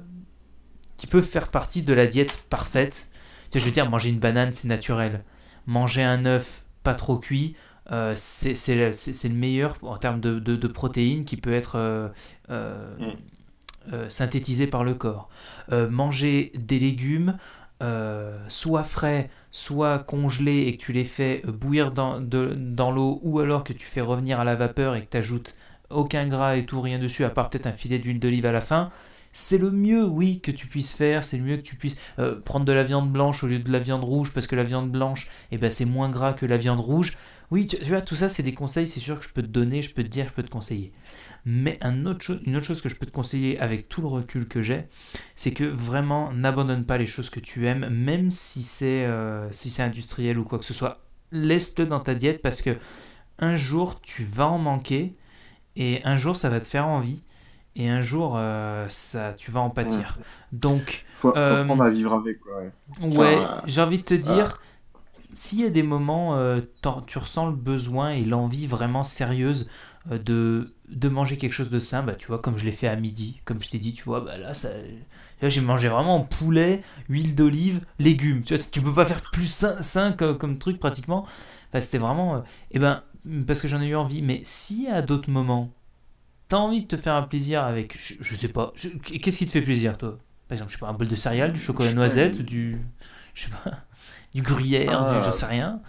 qui peuvent faire partie de la diète parfaite. Tu vois, je veux dire, manger une banane, c'est naturel. Manger un œuf pas trop cuit, euh, c'est c'est le c'est- c'est le meilleur en termes de, de, de protéines qui peut être euh, euh,
Mm.
euh, synthétisé par le corps. Euh, manger des légumes, euh, soit frais, soit congelés et que tu les fais bouillir dans, de- dans l'eau, ou alors que tu fais revenir à la vapeur et que tu ajoutes aucun gras et tout, rien dessus, à part peut-être un filet d'huile d'olive à la fin. C'est le mieux, oui, que tu puisses faire. C'est le mieux que tu puisses euh, prendre de la viande blanche au lieu de la viande rouge, parce que la viande blanche, eh ben, c'est moins gras que la viande rouge. Oui, tu, tu vois, tout ça, c'est des conseils, c'est sûr que je peux te donner, je peux te dire, je peux te conseiller. Mais un autre cho- une autre chose que je peux te conseiller avec tout le recul que j'ai, c'est que vraiment n'abandonne pas les choses que tu aimes, même si c'est euh, si c'est industriel ou quoi que ce soit. Laisse-le dans ta diète parce que un jour tu vas en manquer et un jour ça va te faire envie et un jour euh, ça tu vas en
Ouais.
pâtir. Donc
Faut, faut
euh,
apprendre à vivre avec, quoi, ouais.
ouais,
Enfin,
j'ai envie de te
euh,
dire s'il y a des moments, euh, t'en- tu ressens le besoin et l'envie vraiment sérieuse euh, de, de manger quelque chose de sain, bah, tu vois, comme je l'ai fait à midi, comme je t'ai dit, tu vois, bah, là, ça, là j'ai mangé vraiment poulet, huile d'olive, légumes. Tu vois, tu peux pas faire plus sain, sain que- comme truc pratiquement. Enfin, c'était vraiment. Euh, eh ben, parce que j'en ai eu envie. Mais si à d'autres moments, t'as envie de te faire un plaisir avec, je, je sais pas, je- qu'est-ce qui te fait plaisir, toi? Par exemple, je sais pas, un bol de céréales, du
je
chocolat
sais pas,
noisette, ou
une-
du. Je sais pas, du gruyère, du je
ah,
sais rien.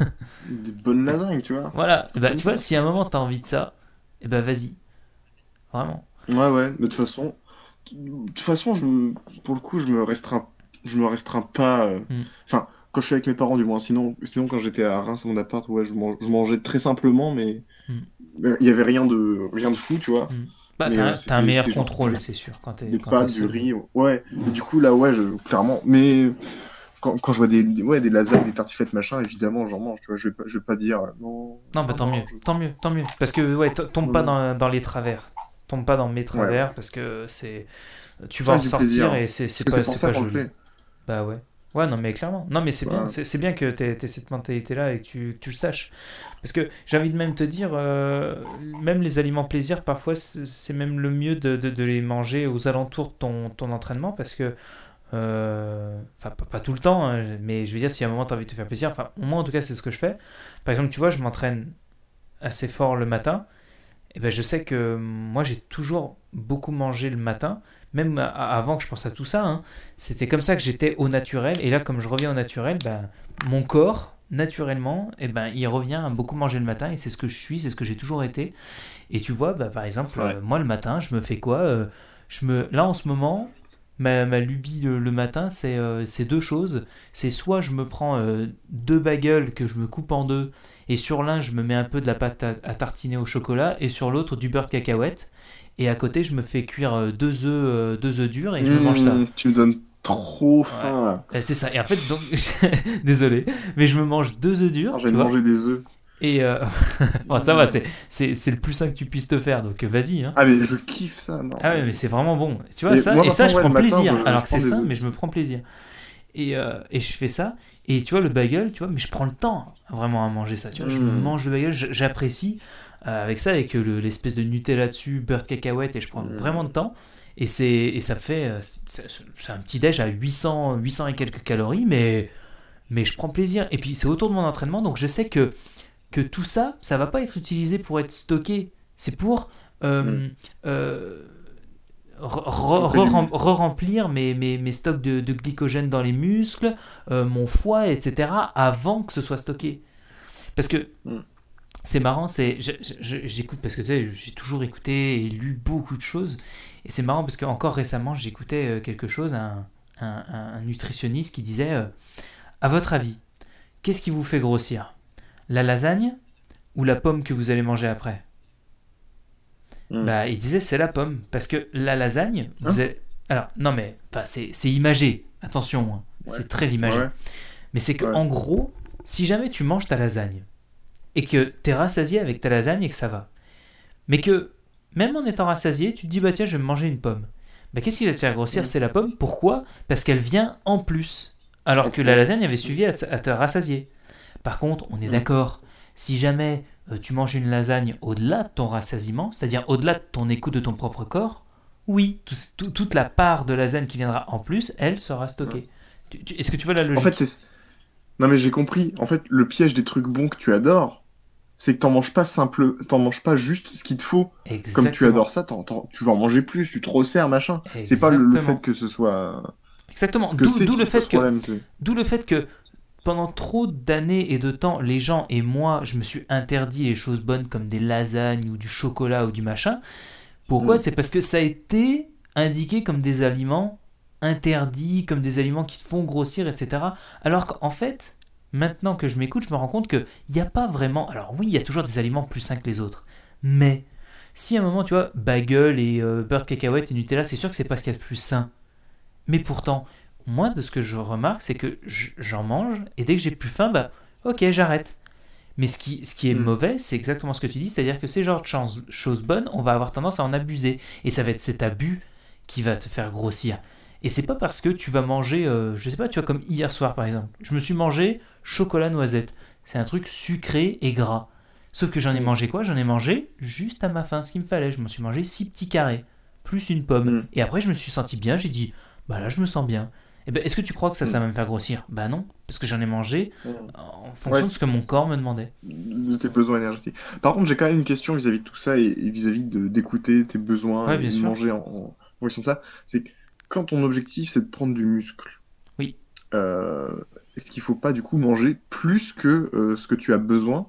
des bonnes lasagnes, tu vois. Un
Voilà, et
truc
bah
comme
tu vois,
ça.
si à un moment t'as envie de ça, et bah vas-y, vraiment.
Ouais, ouais, mais de toute façon, de toute façon, je, me- pour le coup, je me restreins, je me restreins pas. euh,
Mm,
Enfin, quand je suis avec mes parents, du moins. Sinon, sinon quand j'étais à Reims, à mon appart, ouais, je, man- je mangeais très simplement, mais
mm,
mais il y avait rien de, rien de fou, tu vois.
mm. Bah
Mais
t'as
euh,
un, t'as un
c'était,
meilleur
c'était genre
contrôle,
des,
c'est sûr, quand t'es
des
quand t'es
pâtes, du
seul.
riz, ouais. Et du coup, là, ouais, je, clairement. Mais quand, quand je vois des, des- ouais, des lasagnes, des tartiflettes, machin, évidemment, j'en mange, tu vois. Je vais pas, je vais pas dire euh, non,
Non, bah
non,
tant
non,
mieux,
je...
tant mieux, tant mieux. Parce que ouais, t- tombe
non,
pas
non.
dans, dans les travers. Tombe pas dans mes
Ouais,
travers,
voilà.
parce que c'est. Tu vas
Ça
en
reste du plaisir,
ressortir
hein.
et c'est
Parce
c'est
que c'est
pas,
pour
c'est
ça
pas
qu'on le
joli.
fait.
Bah ouais. Ouais, non, mais clairement. Non, mais c'est bien.
Bah,
C'est c'est bien que t'aies t'aies cette mentalité-là et que tu, que tu le saches. Parce que j'ai envie de même te dire, euh, même les aliments plaisir, parfois, c'est c'est même le mieux de, de, de les manger aux alentours de ton, ton entraînement. Parce que, euh, enfin, pas, pas tout le temps, hein, mais je veux dire, si à un moment t'as envie de te faire plaisir, enfin, moi en tout cas, c'est ce que je fais. Par exemple, tu vois, je m'entraîne assez fort le matin. Et ben je sais que moi j'ai toujours beaucoup mangé le matin, même a- avant que je pense à tout ça, hein. C'était comme ça que j'étais au naturel. Et là, comme je reviens au naturel, ben, mon corps, naturellement, et ben, il revient à beaucoup manger le matin. Et c'est ce que je suis, c'est ce que j'ai toujours été. Et tu vois, bah, par exemple,
ouais.
euh, moi le matin, je me fais quoi? Euh, je me... Là en ce moment, ma, ma lubie le, le matin, c'est euh, c'est deux choses. C'est soit je me prends euh, deux bagels que je me coupe en deux, et sur l'un, je me mets un peu de la pâte à, à tartiner au chocolat, et sur l'autre, du beurre de cacahuète. Et à côté, je me fais cuire euh, deux œufs, euh, deux œufs durs, et je me mange ça.
Mmh, tu me donnes trop
Ouais.
faim, là.
Euh, C'est ça. Et en fait, donc, désolé, mais je me mange deux œufs
Ah,
durs,
j'ai
tu
de
vois.
manger des œufs.
Et euh, bon, ça va, c'est, c'est, c'est le plus sain que tu puisses te faire, donc euh, vas-y. Hein.
Ah, mais je kiffe ça, non.
Ah ouais, mais c'est vraiment bon. Tu vois,
Et
ça,
moi,
et ça,
maintenant,
je
ouais,
prends
le matin,
plaisir.
je,
Alors
je
que
prends
c'est
des
sain,
œufs.
mais je me prends plaisir. Et, euh, et je fais ça. Et tu vois, le bagel, tu vois, mais je prends le temps vraiment à manger ça. Tu vois, je
Mmh.
mange le bagel, j- j'apprécie euh, avec ça, avec euh, le- l'espèce de Nutella dessus, beurre de cacahuète, et je prends vraiment de
Mmh.
temps. Et, c'est, et ça me fait. euh, C'est c'est- c'est un petit déj à huit cents, huit cents et quelques calories, mais, mais je prends plaisir. Et puis c'est autour de mon entraînement, donc je sais que, que tout ça, ça va pas être utilisé pour être stocké. C'est pour.
Mmh.
euh, euh,
Stopper du muscle.
re-remplir mes, mes, mes stocks de, de glycogène dans les muscles, euh, mon foie, et cetera, avant que ce soit stocké. Parce que
Mmh.
c'est marrant, c'est, je- je- j'écoute, parce que tu sais, j'ai toujours écouté et lu beaucoup de choses, et c'est marrant parce que encore récemment, j'écoutais euh, quelque chose, un, un, un nutritionniste qui disait, euh, à votre avis, qu'est-ce qui vous fait grossir? La lasagne ou la pomme que vous allez manger après?
Mmh.
Bah, il disait c'est la pomme. Parce que la lasagne, vous
Hein?
avez... Alors, non mais, enfin, c'est c'est imagé. Attention, hein,
Ouais.
c'est très
Ouais,
imagé.
ouais.
Mais c'est que
Ouais.
en gros, si jamais tu manges ta lasagne et que t'es rassasié avec ta lasagne et que ça va, mais que même en étant rassasié, tu te dis bah tiens, je vais me manger une pomme. Bah qu'est-ce qui va te faire grossir?
Mmh.
C'est la pomme. Pourquoi? Parce qu'elle vient en plus.
En
Alors que la
trop.
lasagne avait suffi à, à te rassasier. Par contre, on est
Mmh.
d'accord, si jamais euh, tu manges une lasagne au-delà de ton rassasiement, c'est-à-dire au-delà de ton écoute de ton propre corps, oui, tout- tout- toute la part de lasagne qui viendra en plus, elle sera
Ouais.
stockée. Tu- tu- Est-ce que tu vois la
En fait,
logique?
c'est. Non, mais j'ai compris. En fait, le piège des trucs bons que tu adores, c'est que t'en manges pas simple, t'en manges pas juste ce qu'il te faut. Comme tu adores
Exactement.
ça, t'en- t'en- tu vas en manger plus, tu te resserres, machin. C'est pas le, le fait
Exactement.
que ce soit
Exactement.
ce que
D'où
c'est
d'où le
qui pose
fait que,
problème, tu sais.
d'où le fait que pendant trop d'années et de temps, les gens et moi, je me suis interdit les choses bonnes comme des lasagnes ou du chocolat ou du machin. Pourquoi?
Mm.
C'est parce que ça a été indiqué comme des aliments interdits, comme des aliments qui te font grossir, et cetera. Alors qu'en fait, maintenant que je m'écoute, je me rends compte qu'il n'y a pas vraiment... Alors oui, il y a toujours des aliments plus sains que les autres. Mais si à un moment, tu vois, bagel et euh, beurre de cacahuète et Nutella, c'est sûr que c'est pas ce qu'il y a de plus sain. Mais pourtant, moi, de ce que je remarque, c'est que j'en mange et dès que j'ai plus faim, bah ok, j'arrête. Mais ce qui, ce qui est
Mm.
mauvais, c'est exactement ce que tu dis, c'est-à-dire que ces genres de chans- choses bonnes, on va avoir tendance à en abuser. Et ça va être cet abus qui va te faire grossir. Et c'est pas parce que tu vas manger, euh, je sais pas, tu vois, comme hier soir par exemple. Je me suis mangé chocolat noisette. C'est un truc sucré et gras. Sauf que j'en ai
Mm.
mangé quoi? J'en ai mangé juste à ma faim, ce qu'il me fallait. Je me suis mangé six petits carrés, plus une pomme.
Mm.
Et après, je me suis senti bien, j'ai dit, bah là, je me sens bien. Et ben, est-ce que tu crois que ça,
Mm.
ça va me faire grossir? Bah non, parce que j'en ai mangé
Mm.
en
Ouais,
fonction de ce
c'est-
que mon corps me demandait.
de tes besoins énergétiques. Par contre, j'ai quand même une question vis-à-vis de tout ça et et vis-à-vis de d'écouter tes besoins
Ouais,
et
bien
de
sûr.
manger en, en fonction de ça. C'est que quand ton objectif c'est de prendre du muscle,
Oui.
euh, est-ce qu'il faut pas du coup manger plus que euh, ce que tu as besoin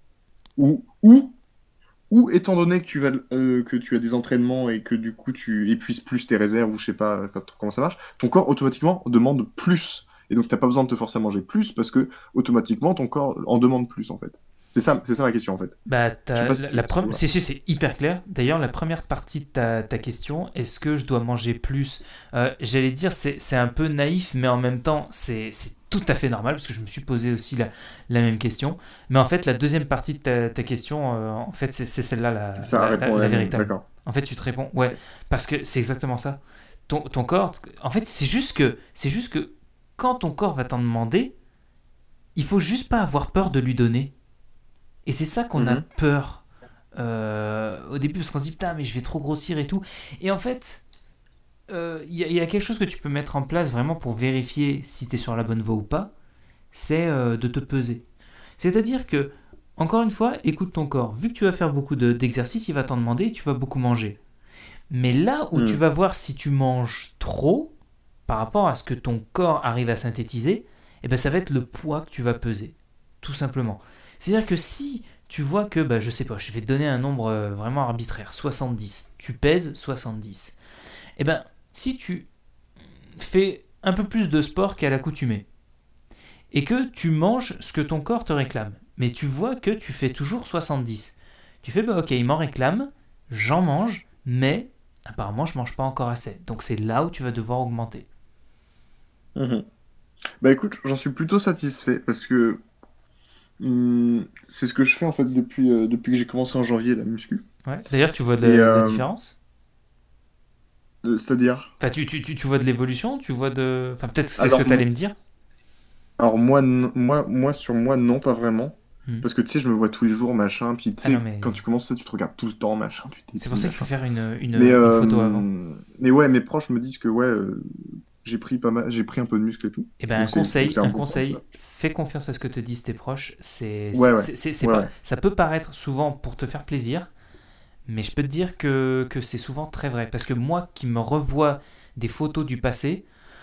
ou, ou, ou étant donné que tu vas, euh, que tu as des entraînements et que du coup tu épuises plus tes réserves ou je sais pas, pas trop comment ça marche, ton corps automatiquement demande plus. Et donc t'as pas besoin de te forcer à manger plus parce que automatiquement ton corps en demande plus en fait. C'est ça, c'est ça ma question en fait.
Bah,
Je sais
t'as-
pas si
la,
tu
la
vois ce
première,
truc-là.
si, si, c'est hyper clair. D'ailleurs, la première partie de ta, ta question, est-ce que je dois manger plus? Euh, J'allais dire, c'est c'est un peu naïf, mais en même temps, c'est c'est tout à fait normal, parce que je me suis posé aussi la, la même question. Mais en fait, la deuxième partie de ta, ta question, euh, en fait, c'est c'est celle-là la,
Ça
la, la-
répond à
la
la mienne,
véritable.
d'accord.
En fait, tu te réponds, ouais, parce que c'est exactement ça. Ton, ton corps, en fait, c'est juste que, c'est juste que quand ton corps va t'en demander, il faut juste pas avoir peur de lui donner. Et c'est ça qu'on a
Mhm.
peur euh, au début, parce qu'on se dit putain, mais je vais trop grossir et tout. Et en fait, il euh, y, y, a quelque chose que tu peux mettre en place vraiment pour vérifier si tu es sur la bonne voie ou pas, c'est euh, de te peser. C'est-à-dire que, encore une fois, écoute ton corps. Vu que tu vas faire beaucoup de, d'exercices, il va t'en demander et tu vas beaucoup manger. Mais là où tu
Mhm.
vas voir si tu manges trop, par rapport à ce que ton corps arrive à synthétiser, eh ben, ça va être le poids que tu vas peser. Tout simplement. C'est-à-dire que si tu vois que, bah, je sais pas, je vais te donner un nombre euh, vraiment arbitraire, soixante-dix. Tu pèses soixante-dix. Eh ben, si tu fais un peu plus de sport qu'à l'accoutumée, et que tu manges ce que ton corps te réclame, mais tu vois que tu fais toujours soixante-dix, tu fais, bah ok, il m'en réclame, j'en mange, mais apparemment je mange pas encore assez. Donc c'est là où tu vas devoir augmenter.
Mhm. Bah écoute, j'en suis plutôt satisfait parce que Hum, c'est ce que je fais en fait depuis, euh, depuis que j'ai commencé en janvier la muscu.
Ouais. D'ailleurs, tu vois de
Et
la, de la
euh,
différence?
euh, c'est-à-dire,
Enfin, tu, tu, tu, tu vois de l'évolution? Tu vois de... Enfin, peut-être que c'est ce que
alors,
tu allais
m-
me dire.
alors moi, n- moi, moi sur moi, non, pas vraiment.
Hmm.
Parce que tu sais, je me vois tous les jours, machin. Puis tu
Ah non,
sais, quand
mais
tu commences, tu sais, tu te regardes tout le temps, machin, tu
c'est pour
t'épiles,
ça qu'il faut
machin.
faire une,
Mais,
une, une
euh,
photo avant.
mais ouais, mes proches me disent que ouais, euh, j'ai pris pas mal, j'ai pris un peu de muscle et tout.
Eh ben, un
Donc c'est, donc
conseil,
c'est un
un
bon point, tu
conseil,
vois.
fais confiance à ce que te disent tes proches. C'est,
Ouais,
c'est,
ouais,
c'est, c'est- c'est
ouais,
pas,
ouais.
ça peut paraître souvent pour te faire plaisir, mais je peux te dire que, que c'est souvent très vrai. Parce que moi qui me revois des photos du passé,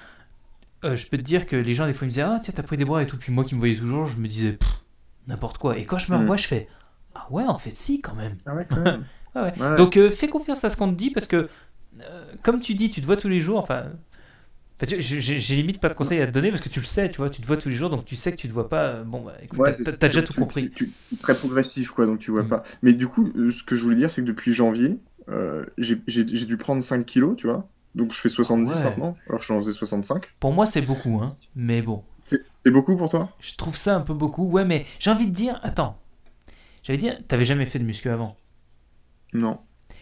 euh, je peux te dire que les gens, des fois, ils me disaient: Ah, tiens, t'as pris des bras et tout. Puis moi qui me voyais toujours, je me disais: Pff, n'importe quoi. Et quand je me
Hmm.
revois, je fais: Ah ouais, en fait, si, quand même.
Ah ouais, quand même.
Ouais, ouais.
Ouais, ouais.
Donc, euh, fais confiance à ce qu'on te dit parce que, euh, comme tu dis, tu te vois tous les jours. Enfin, enfin, tu- j'ai j'ai- j'ai limite pas de conseils à te donner parce que tu le sais, tu vois, tu te vois tous les jours, donc tu sais que tu te vois pas. euh, Bon, bah écoute,
Ouais,
t'as
c'est
t'as-
ça.
t'as déjà
Tu,
tout
tu,
compris.
tu, tu- très progressif, quoi, donc tu vois
Mm.
pas. Mais du coup, euh, ce que je voulais dire, c'est que depuis janvier, euh, j'ai j'ai- j'ai dû prendre cinq kilos, tu vois. Donc je fais
Ah
soixante-dix
ouais.
maintenant, alors que je faisais soixante-cinq.
Pour moi, c'est beaucoup, hein. Mais bon,
C'est c'est beaucoup pour toi?
je trouve ça un peu beaucoup. Ouais, mais j'ai envie de dire, attends, j'avais dit, t'avais jamais fait de muscu avant.
Non.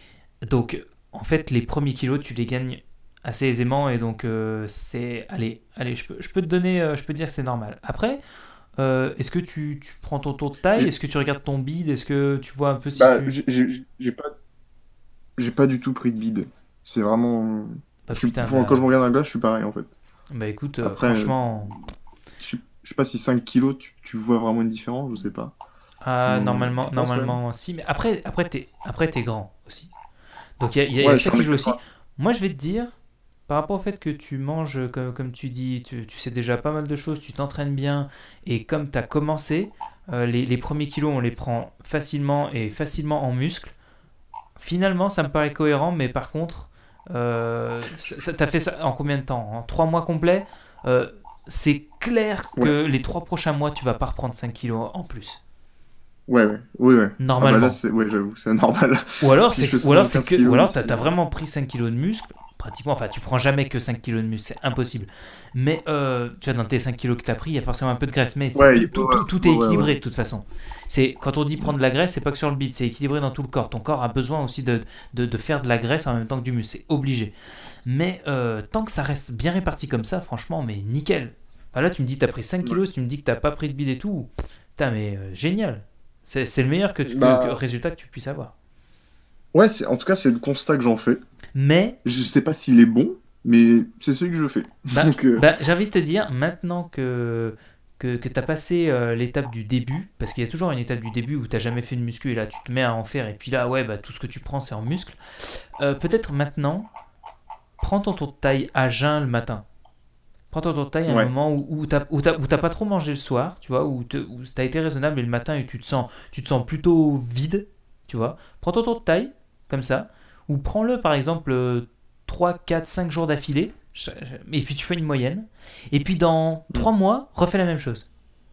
Donc, en fait, les premiers kilos, tu les gagnes assez aisément et donc euh, c'est, allez, allez, je peux, je peux te donner, euh, je peux te dire que c'est normal. Après, euh, est-ce que tu, tu prends ton tour de taille?
J'ai-
Est-ce que tu regardes ton bide? Est-ce que tu vois un peu si
Bah,
tu...
j'ai j'ai- j'ai pas, j'ai pas du tout pris de bide. C'est vraiment.
Bah
Je suis,
putain,
enfin, quand je
bah,
me regarde dans la glace, je suis pareil en fait.
bah écoute, euh,
Après, euh,
franchement,
je sais je sais pas si cinq kilos, tu, tu vois vraiment une différence, je sais pas.
ah,
Mais
normalement,
tu penses quand même?
normalement, si, mais après, après t'es, après t'es grand aussi. Donc il y a, il y a- il y a
Ouais, je
ça
suis un
qui
mec
joue aussi.
quatre-vingt-six.
Moi, je vais te dire, par rapport au fait que tu manges, comme, comme tu dis, tu, tu sais déjà pas mal de choses, tu t'entraînes bien, et comme tu as commencé, euh, les, les premiers kilos, on les prend facilement et facilement en muscle. Finalement, ça me paraît cohérent, mais par contre, euh, ça, ça- t'as fait ça en combien de temps? En trois mois complets? Euh, c'est clair
Ouais,
que les trois prochains mois, tu vas pas reprendre cinq kilos en plus.
ouais, ouais, ouais, ouais. Ah bah là,
Normalement.
c'est, ouais, j'avoue, c'est normal.
Ou alors,
Si je
c'est
fais
que, ou alors, c'est
soixante-quinze
que, ou
kilos
alors t'as,
d'ici.
t'as vraiment pris cinq kilos de muscle, pratiquement, enfin, tu prends jamais que cinq kilos de muscle, c'est impossible. Mais, euh, tu vois, dans tes cinq kilos que t'as pris, il y a forcément un peu de graisse, mais c'est
Ouais,
tout,
ouais,
tout,
ouais,
tout, tout est
ouais, ouais, ouais.
équilibré de toute façon. C'est, quand on dit
Mm.
prendre de la graisse, c'est pas que sur le bide, c'est équilibré dans tout le corps. Ton corps a besoin aussi de, de, de faire de la graisse en même temps que du muscle, c'est obligé. Mais euh, tant que ça reste bien réparti comme ça, franchement, mais nickel. Enfin, là, tu me dis t'as pris cinq
Ouais.
kilos, tu me dis que t'as pas pris de bide et tout, putain, mais euh, génial. C'est, c'est le meilleur que tu, que, que
Bah,
résultat que tu puisses avoir.
ouais, c'est, en tout cas, c'est le constat que j'en fais.
Mais
Je sais pas s'il est bon, mais c'est celui que je fais.
bah,
Donc, euh,
bah, j'ai envie de te dire, maintenant que, que, que tu as passé euh, l'étape du début, parce qu'il y a toujours une étape du début où tu n'as jamais fait de muscu et là tu te mets à en faire, et puis là, ouais, bah, tout ce que tu prends c'est en muscle. Euh, peut-être maintenant, prends ton tour de taille à jeun le matin. Prends ton tour de taille à un
ouais.
moment où, où tu n'as pas trop mangé le soir, tu vois, où tu as été raisonnable et le matin et tu te sens, tu te sens plutôt vide, tu vois. Prends ton tour de taille, comme ça, ou prends-le par exemple euh, trois, quatre, cinq jours d'affilée, et puis tu fais une moyenne, et puis dans
Mm.
trois mois, refais la même chose.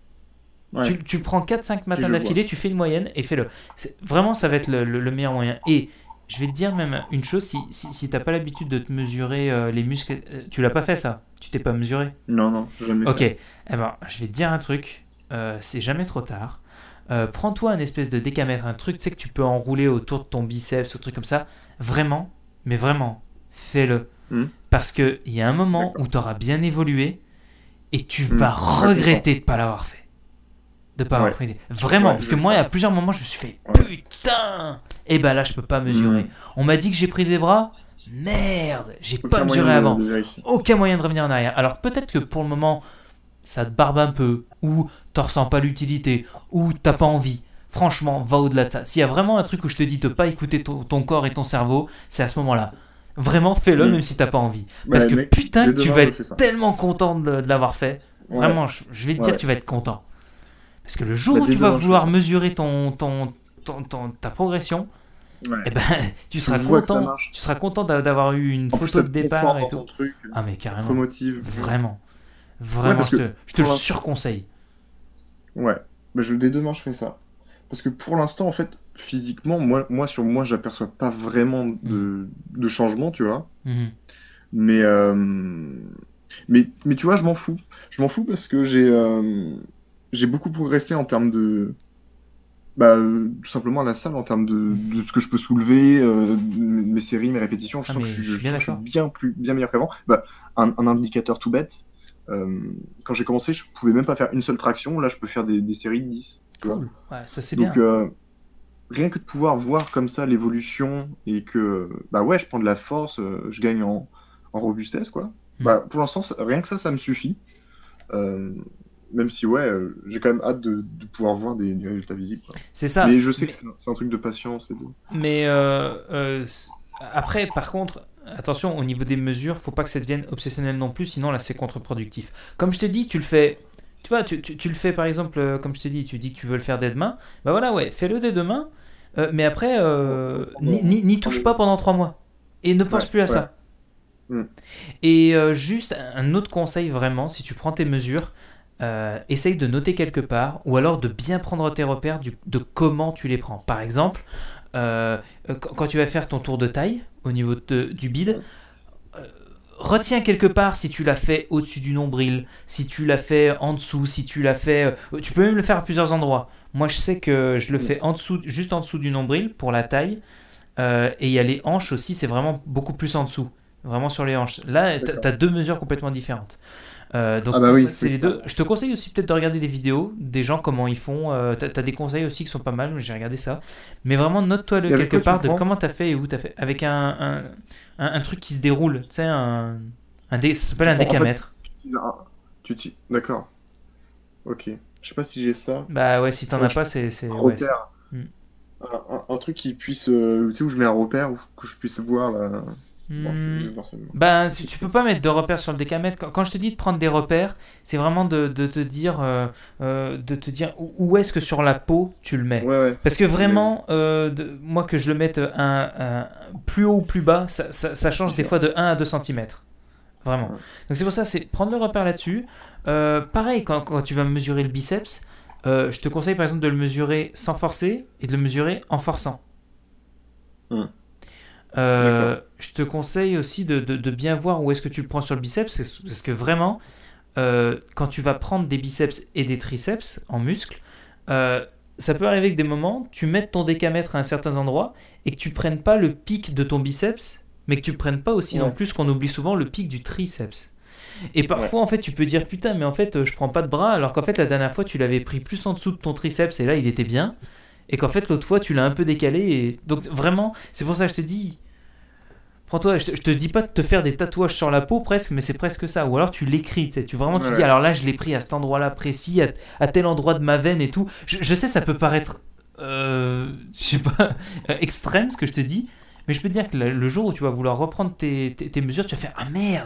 Ouais,
Tu, tu prends quatre, cinq
ok,
matins
je vois.
d'affilée, tu fais une moyenne et fais-le. C'est- Vraiment, ça va être le, le- le meilleur moyen. Et je vais te dire même une chose, si, si, si t'as pas l'habitude de te mesurer euh, les muscles, euh, tu l'as pas fait ça, tu t'es pas mesuré.
Non, non, jamais
Ok,
fait.
eh ben, je vais te dire un truc, euh, c'est jamais trop tard. Euh, prends-toi un espèce de décamètre, un truc tu sais que tu peux enrouler autour de ton biceps, ou truc comme ça. Vraiment, mais vraiment, fais-le.
Hmm.
Parce qu'il y a un moment où
D'accord.
tu auras bien évolué et tu
Hmm.
vas
Ouais, content.
regretter de ne pas l'avoir fait. De ne pas avoir
Ouais,
pris. Vraiment,
ouais,
parce
je
que
vais le
moi,
faire.
à plusieurs moments, je me suis fait
Ouais.
putain. Et ben là, je peux pas mesurer.
Hmm.
On m'a dit que j'ai pris des bras. Merde, j'ai pas
Aucun moyen
mesuré
de,
avant.
de vérifier.
Aucun moyen de revenir en arrière. Alors peut-être que pour le moment, ça te barbe un peu, ou t'en ressens pas l'utilité, ou t'as pas envie. Franchement, va au-delà de ça. S'il y a vraiment un truc où je te dis de pas écouter ton, ton corps et ton cerveau, c'est à ce moment-là. Vraiment, fais-le
Hmm.
même si t'as pas envie. Parce
Ouais,
que
mec,
putain,
dès
que tu
demain,
vas
je
être
fais ça.
tellement content de, de l'avoir fait.
Ouais,
Vraiment, je, je vais te
ouais,
dire que
ouais.
tu vas être content. Parce que le jour
Bah,
où
dès
tu vas
demain, je fais
vouloir
ça.
mesurer ton, ton, ton- ton- ta progression,
Ouais.
eh ben, tu
Tu
seras
vois que ça
content.
marche.
Tu seras content d'a- d'avoir eu une
En plus,
photo
ça
de
te
départ
conforte
et
dans
tout.
ton truc,
Ah mais
ça te
carrément.
remotive. Ouais,
Vraiment.
ouais,
Vraiment,
parce
je
que
te, je te le
pour l'instant,
surconseille.
ouais, bah, je, dès demain, je fais ça. Parce que pour l'instant, en fait, physiquement, moi, moi sur moi, j'aperçois pas vraiment
Mhm.
de, de changement, tu vois.
Mhm.
Mais, euh, mais, mais tu vois, je m'en fous. Je m'en fous parce que j'ai euh, j'ai beaucoup progressé en termes de, bah, euh, tout simplement à la salle, en termes de, de ce que je peux soulever, euh, mes séries, mes répétitions. Je
Ah
sens que je
mais
suis,
je suis
je
bien
sens que je suis
d'accord.
bien plus, bien meilleur qu'avant. Bah, un, un indicateur tout bête. euh, Quand j'ai commencé, je pouvais même pas faire une seule traction. Là, je peux faire des, des séries de dix, tu vois.
Cool. Ouais, ça c'est
Donc,
bien.
euh, rien que de pouvoir voir comme ça l'évolution et que, bah ouais, je prends de la force, euh, je gagne en, en robustesse, quoi.
Hmm.
Bah, pour l'instant, ça- rien que ça, ça me suffit. Euh, Même si, ouais, euh, j'ai quand même hâte de, de pouvoir voir des, des résultats visibles, quoi.
C'est ça.
Mais je sais que
Mais
c'est un, c'est un truc de patience et de...
Mais euh, euh, après, par contre, attention, au niveau des mesures, faut pas que ça devienne obsessionnel non plus, sinon là c'est contre-productif. Comme je te dis, tu le fais, tu vois, tu, tu, tu le fais par exemple, euh, comme je te dis, tu dis que tu veux le faire dès demain, bah voilà, ouais, fais-le dès demain, euh, mais après,
Bon, ça
euh,
me prend
n'y
des-
n'y- n'y
prend
touche
des-
pas pendant trois mois. Et ne pense
Ouais,
plus à
ouais.
ça.
Hmm.
Et euh, juste un autre conseil vraiment, si tu prends tes mesures, euh, essaye de noter quelque part, ou alors de bien prendre tes repères du- de comment tu les prends. Par exemple, euh, quand quand tu vas faire ton tour de taille au niveau de- du bide,
Ouais.
euh, retiens quelque part si tu l'as fait au-dessus du nombril, si tu l'as fait en dessous, si tu l'as fait... euh, tu peux même le faire à plusieurs endroits. Moi, je sais que je le
Hmm.
fais en dessous, juste en dessous du nombril pour la taille. Euh, et il y a les hanches aussi, c'est vraiment beaucoup plus en dessous. Vraiment sur les hanches. Là, tu
D'accord.
as deux mesures complètement différentes. Euh, donc,
Ah bah oui,
c'est
oui,
les deux.
clairement.
Je te conseille aussi peut-être de regarder des vidéos, des gens comment ils font. Euh, t'as, t'as des conseils aussi qui sont pas mal, j'ai regardé ça. Mais vraiment, note-toi le
Et avec
quelque
quoi tu le
part de
prends?
comment t'as fait et où t'as fait. Avec un, un, un, un truc qui se déroule. Tu sais, un, un dé, ça s'appelle
Tu
un
prends, en fait,
décamètre.
tu utilises un... Tu t'y- D'accord, ok. Je sais pas si j'ai ça.
Bah ouais, si t'en
Faudrait
as
que je
pas,
fasse
c'est.
un
c'est ouais. c'est-
repère.
Hmm.
Un, un- un truc qui puisse... euh, tu sais, où je mets un repère, où que je puisse voir la... Bon, je
Hmm,
vais voir ça demain.
Ben, tu,
Ok,
tu peux pas mettre de repères sur le décamètre. Quand, quand je te dis de prendre des repères, c'est vraiment de, de te dire, euh, euh, de te dire où, où est-ce que sur la peau tu le mets.
ouais, ouais.
Parce que
Mais
vraiment, euh, de- moi que je le mette un, un- plus haut ou plus bas, ça, ça- ça change des
différent.
fois de un à deux centimètres. Vraiment.
Ouais.
Donc c'est pour ça, c'est prendre le repère là-dessus. Euh, pareil, quand, quand tu vas mesurer le biceps, euh, je te conseille par exemple de le mesurer sans forcer et de le mesurer en forçant.
Hmm.
Euh,
D'accord.
je te conseille aussi de, de- de bien voir où est-ce que tu le prends sur le biceps, parce parce que vraiment, euh, quand tu vas prendre des biceps et des triceps en muscles, euh, ça peut arriver que des moments, tu mettes ton décamètre à un certain endroit et que tu prennes pas le pic de ton biceps, mais que tu prennes pas aussi non
Ouais,
plus, ce qu'on oublie souvent, le pic du triceps. Et
ouais.
parfois, en fait, tu peux dire putain, mais en fait, euh, je prends pas de bras, alors qu'en fait, la dernière fois, tu l'avais pris plus en dessous de ton triceps et là, il était bien. Et qu'en fait, l'autre fois, tu l'as un peu décalé. Et... Donc, vraiment, c'est pour ça que je te dis, prends-toi, je te, je te dis pas de te faire des tatouages sur la peau presque, mais c'est presque ça. Ou alors tu l'écris, tu sais, tu vraiment
Ouais,
tu dis
ouais.
alors là je l'ai pris à cet endroit-là précis, à, à tel endroit de ma veine et tout. Je, je sais ça peut paraître, euh, je sais pas, euh, extrême ce que je te dis, mais je peux te dire que le, le jour où tu vas vouloir reprendre tes, tes, tes mesures, tu vas faire ah merde,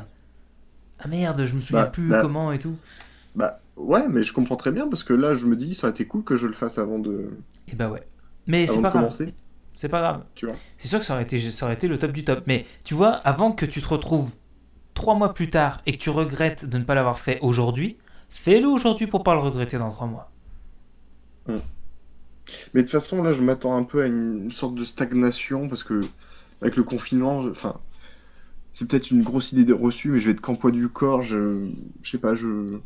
ah merde, je me souviens
Bah,
plus
bah,
comment et tout.
bah, ouais, mais je comprends très bien parce que là, je me dis, ça aurait été cool que je le fasse avant de,
Et bah ouais. Mais c'est
avant de
pas grave,
commencer,
c'est pas grave.
tu vois.
C'est sûr que ça aurait été, ça aurait été le top du top. Mais tu vois, avant que tu te retrouves trois mois plus tard et que tu regrettes de ne pas l'avoir fait aujourd'hui, fais-le aujourd'hui pour pas le regretter dans trois mois.
Hmm. Mais de toute façon, là, je m'attends un peu à une sorte de stagnation parce que avec le confinement, je- enfin, c'est peut-être une grosse idée de- reçue, mais je vais être qu'en poids du corps. Je, je sais pas, je,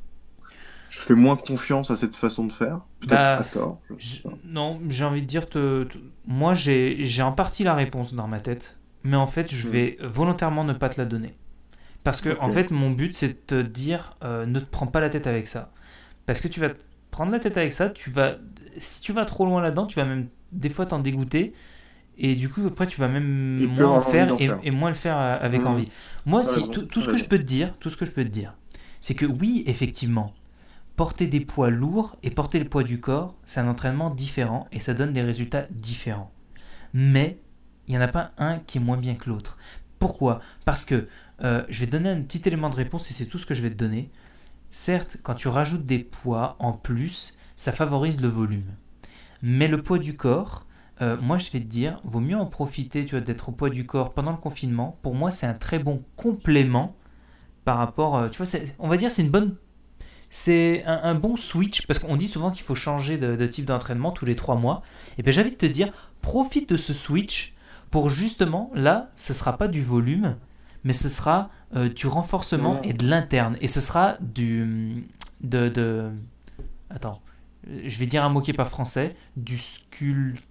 je fais moins confiance à cette façon de faire. Peut-être
Bah,
à tort. Je sais
je-
pas.
non, j'ai envie de dire, te, te- moi j'ai j'ai en partie la réponse dans ma tête, mais en fait je
Hmm.
vais volontairement ne pas te la donner. Parce que
Ok.
en fait mon but c'est de te dire, euh, ne te prends pas la tête avec ça. Parce que tu vas te prendre la tête avec ça, tu vas, si tu vas trop loin là-dedans, tu vas même des fois t'en dégoûter. Et du coup, après, tu vas même
Et plus
moins en
avoir envie
faire
d'en
et,
faire.
et moins le faire euh, avec
Hmm.
envie. Moi,
T'as
si,
raison,
tout, tout
t'as
ce que je
raison.
peux te dire, tout ce que je peux te dire, c'est que oui, effectivement, porter des poids lourds et porter le poids du corps, c'est un entraînement différent et ça donne des résultats différents. Mais il n'y en a pas un qui est moins bien que l'autre. Pourquoi? Parce que euh, je vais te donner un petit élément de réponse et c'est tout ce que je vais te donner. Certes, quand tu rajoutes des poids en plus, ça favorise le volume. Mais le poids du corps, euh, moi je vais te dire, vaut mieux en profiter, tu vois, d'être au poids du corps pendant le confinement. Pour moi, c'est un très bon complément par rapport, euh, tu vois, c'est- on va dire c'est une bonne, c'est un, un bon switch parce qu'on dit souvent qu'il faut changer de, de type d'entraînement tous les trois mois. Et bien j'ai envie de te dire, profite de ce switch pour justement, là, ce sera pas du volume, mais ce sera euh, du renforcement et
Non.
de l'interne. Et ce sera du, de, de, attends. je vais dire un mot qui n'est pas français, du sculptage.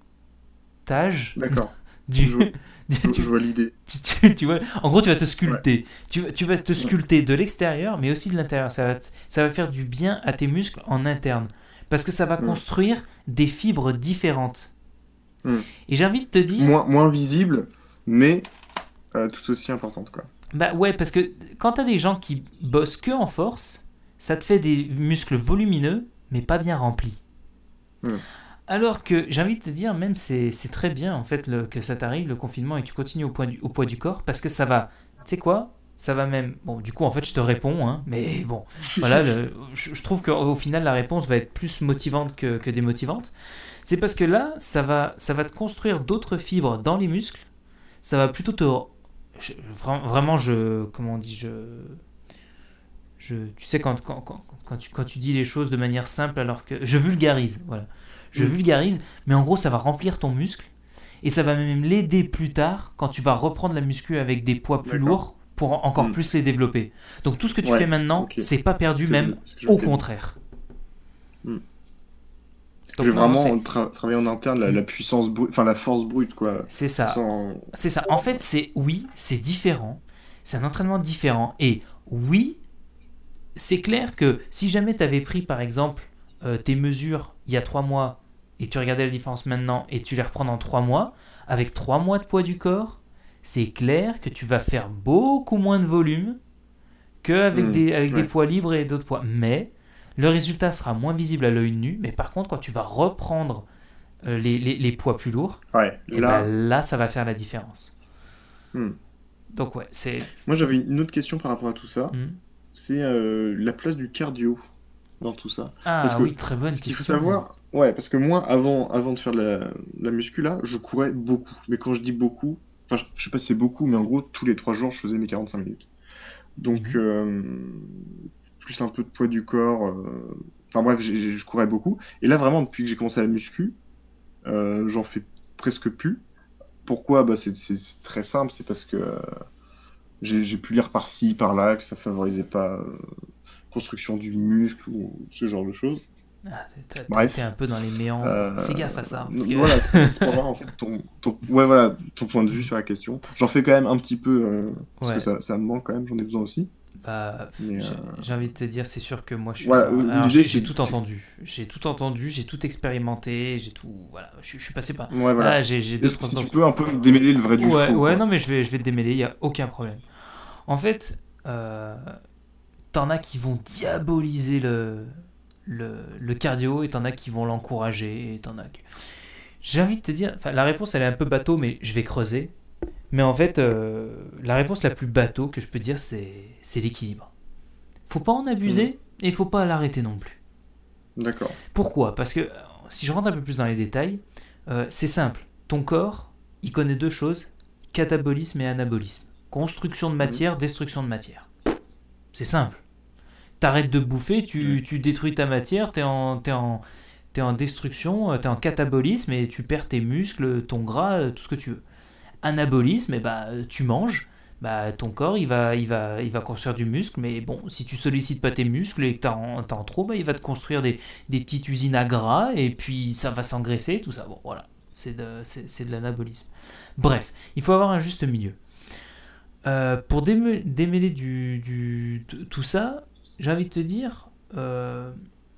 D'accord.
Du,
Je, je,
tu,
je vois l'idée.
tu, tu, tu vois, en gros, tu vas te sculpter.
Ouais.
Tu, tu vas te sculpter de l'extérieur, mais aussi de l'intérieur. Ça va, te- ça va faire du bien à tes muscles en interne. Parce que ça va
Mm.
construire des fibres différentes.
Mm.
Et j'ai envie de te dire,
Moins, moins visible, mais euh, tout aussi importante, quoi.
bah ouais, parce que quand tu as des gens qui bossent que en force, ça te fait des muscles volumineux, mais pas bien remplis.
Mm.
Alors que j'ai envie de te dire, même c'est c'est très bien en fait le- que ça t'arrive, le confinement, et que tu continues au, point du, au poids du corps, parce que ça va, tu sais quoi, ça va même, bon du coup en fait je te réponds, hein, mais bon, voilà, le- je, je trouve qu'au final la réponse va être plus motivante que, que démotivante. C'est parce que là, ça va, ça va te construire d'autres fibres dans les muscles, ça va plutôt te... je- vra- vraiment, je... Comment on dit, je... je tu sais, quand, quand, quand, quand tu, quand tu dis les choses de manière simple, alors que... Je vulgarise, voilà. Je
Mm.
vulgarise, mais en gros, ça va remplir ton muscle, et ça va même l'aider plus tard, quand tu vas reprendre la muscu avec des poids plus
D'accord.
lourds, pour encore
Mm.
plus les développer. Donc tout ce que tu
Ouais,
fais maintenant,
ok.
c'est pas perdu,
Ce que
même
je- ce que je
au
fais.
contraire.
Mm.
Donc
Je vais
non, non,
vraiment
c'est
tra- travailler en interne la, la puissance brute, enfin la force brute, quoi.
c'est ça.
Sans...
C'est ça. En fait, c'est oui, c'est différent. C'est un entraînement différent. Et oui, c'est clair que si jamais tu avais pris, par exemple, euh, tes mesures il y a trois mois et tu regardais la différence maintenant et tu les reprends dans trois mois, avec trois mois de poids du corps, c'est clair que tu vas faire beaucoup moins de volume qu'avec
Mm.
des, avec des
Ouais.
poids libres et d'autres poids. Mais le résultat sera moins visible à l'œil nu. Mais par contre, quand tu vas reprendre euh, les, les, les poids plus lourds,
Ouais,
et
là...
ben là, ça va faire la différence.
Mm.
Donc ouais, c'est...
Moi, j'avais une autre question par rapport à tout ça.
Hmm.
C'est euh, la place du cardio dans tout ça. Parce
Ah
que
oui, très bonne
ce qu'il faut
question.
savoir, ouais, parce que moi, avant, avant de faire de la, la muscu, là, je courais beaucoup. Mais quand je dis beaucoup, enfin, je, je sais pas si c'est beaucoup, mais en gros, tous les trois jours, je faisais mes quarante-cinq minutes. Donc,
Mhm.
euh, plus un peu de poids du corps. euh, Enfin bref, j'ai- j'ai- je courais beaucoup. Et là, vraiment, depuis que j'ai commencé la muscu, euh, j'en fais presque plus. Pourquoi? Bah, c'est c'est- c'est très simple, c'est parce que euh, j'ai j'ai pu lire par-ci, par-là, que ça favorisait pas euh, construction du muscle ou ce genre de choses.
Ah, t'as- t'as été un
Bref,
peu dans les méandres.
euh,
Fais gaffe à ça. Parce que...
voilà, c'est pour, c'est pour voir en fait ton, ton, ouais, voilà, ton point de vue sur la question. J'en fais quand même un petit peu, euh, parce
Ouais,
que ça, ça me manque quand même, j'en ai besoin aussi.
bah,
Mais
j'ai
euh,
j'ai envie de te dire, c'est sûr que moi je suis.
voilà,
Alors,
euh,
alors,
l'idée
j'ai j'ai
c'est...
tout entendu. J'ai tout entendu, j'ai tout expérimenté, j'ai tout. Voilà, je, je suis passé par.
Ouais,
Ah,
voilà.
j'ai j'ai deux,
Est-ce que
trois
si tu
ans.
peux un peu démêler le vrai du
Ouais,
faux,
ouais, non,
quoi.
mais je vais, je vais te démêler, il n'y a aucun problème. En fait, euh, t'en as qui vont diaboliser le, le, le cardio et t'en as qui vont l'encourager et t'en as qui... J'ai envie de te dire, enfin, la réponse elle est un peu bateau, mais je vais creuser. Mais en fait, euh, la réponse la plus bateau que je peux dire, c'est c'est l'équilibre. Faut pas en
Mhm.
abuser et faut pas l'arrêter non plus.
D'accord.
Pourquoi? Parce que euh, si je rentre un peu plus dans les détails, euh, c'est simple. Ton corps, il connaît deux choses, catabolisme et anabolisme. Construction de
Mhm.
matière, destruction de matière. C'est simple. T'arrêtes de bouffer,
Ouais.
tu, tu détruis ta matière, t'es en, t'es en, t'es en destruction, euh, t'es en catabolisme et tu perds tes muscles, ton gras, euh, tout ce que tu veux. Anabolisme, eh bah, euh, tu manges, bah, ton corps il va, il, va, il va construire du muscle, mais bon, si tu sollicites pas tes muscles et que t'as en, t'as en trop, bah, il va te construire des, des petites usines à gras et puis ça va s'engraisser, tout ça. Bon, voilà, c'est de, c'est, c'est de l'anabolisme. Bref, il faut avoir un juste milieu. Euh, pour démê- démêler du, du, t- tout ça, j'ai envie de te dire, euh,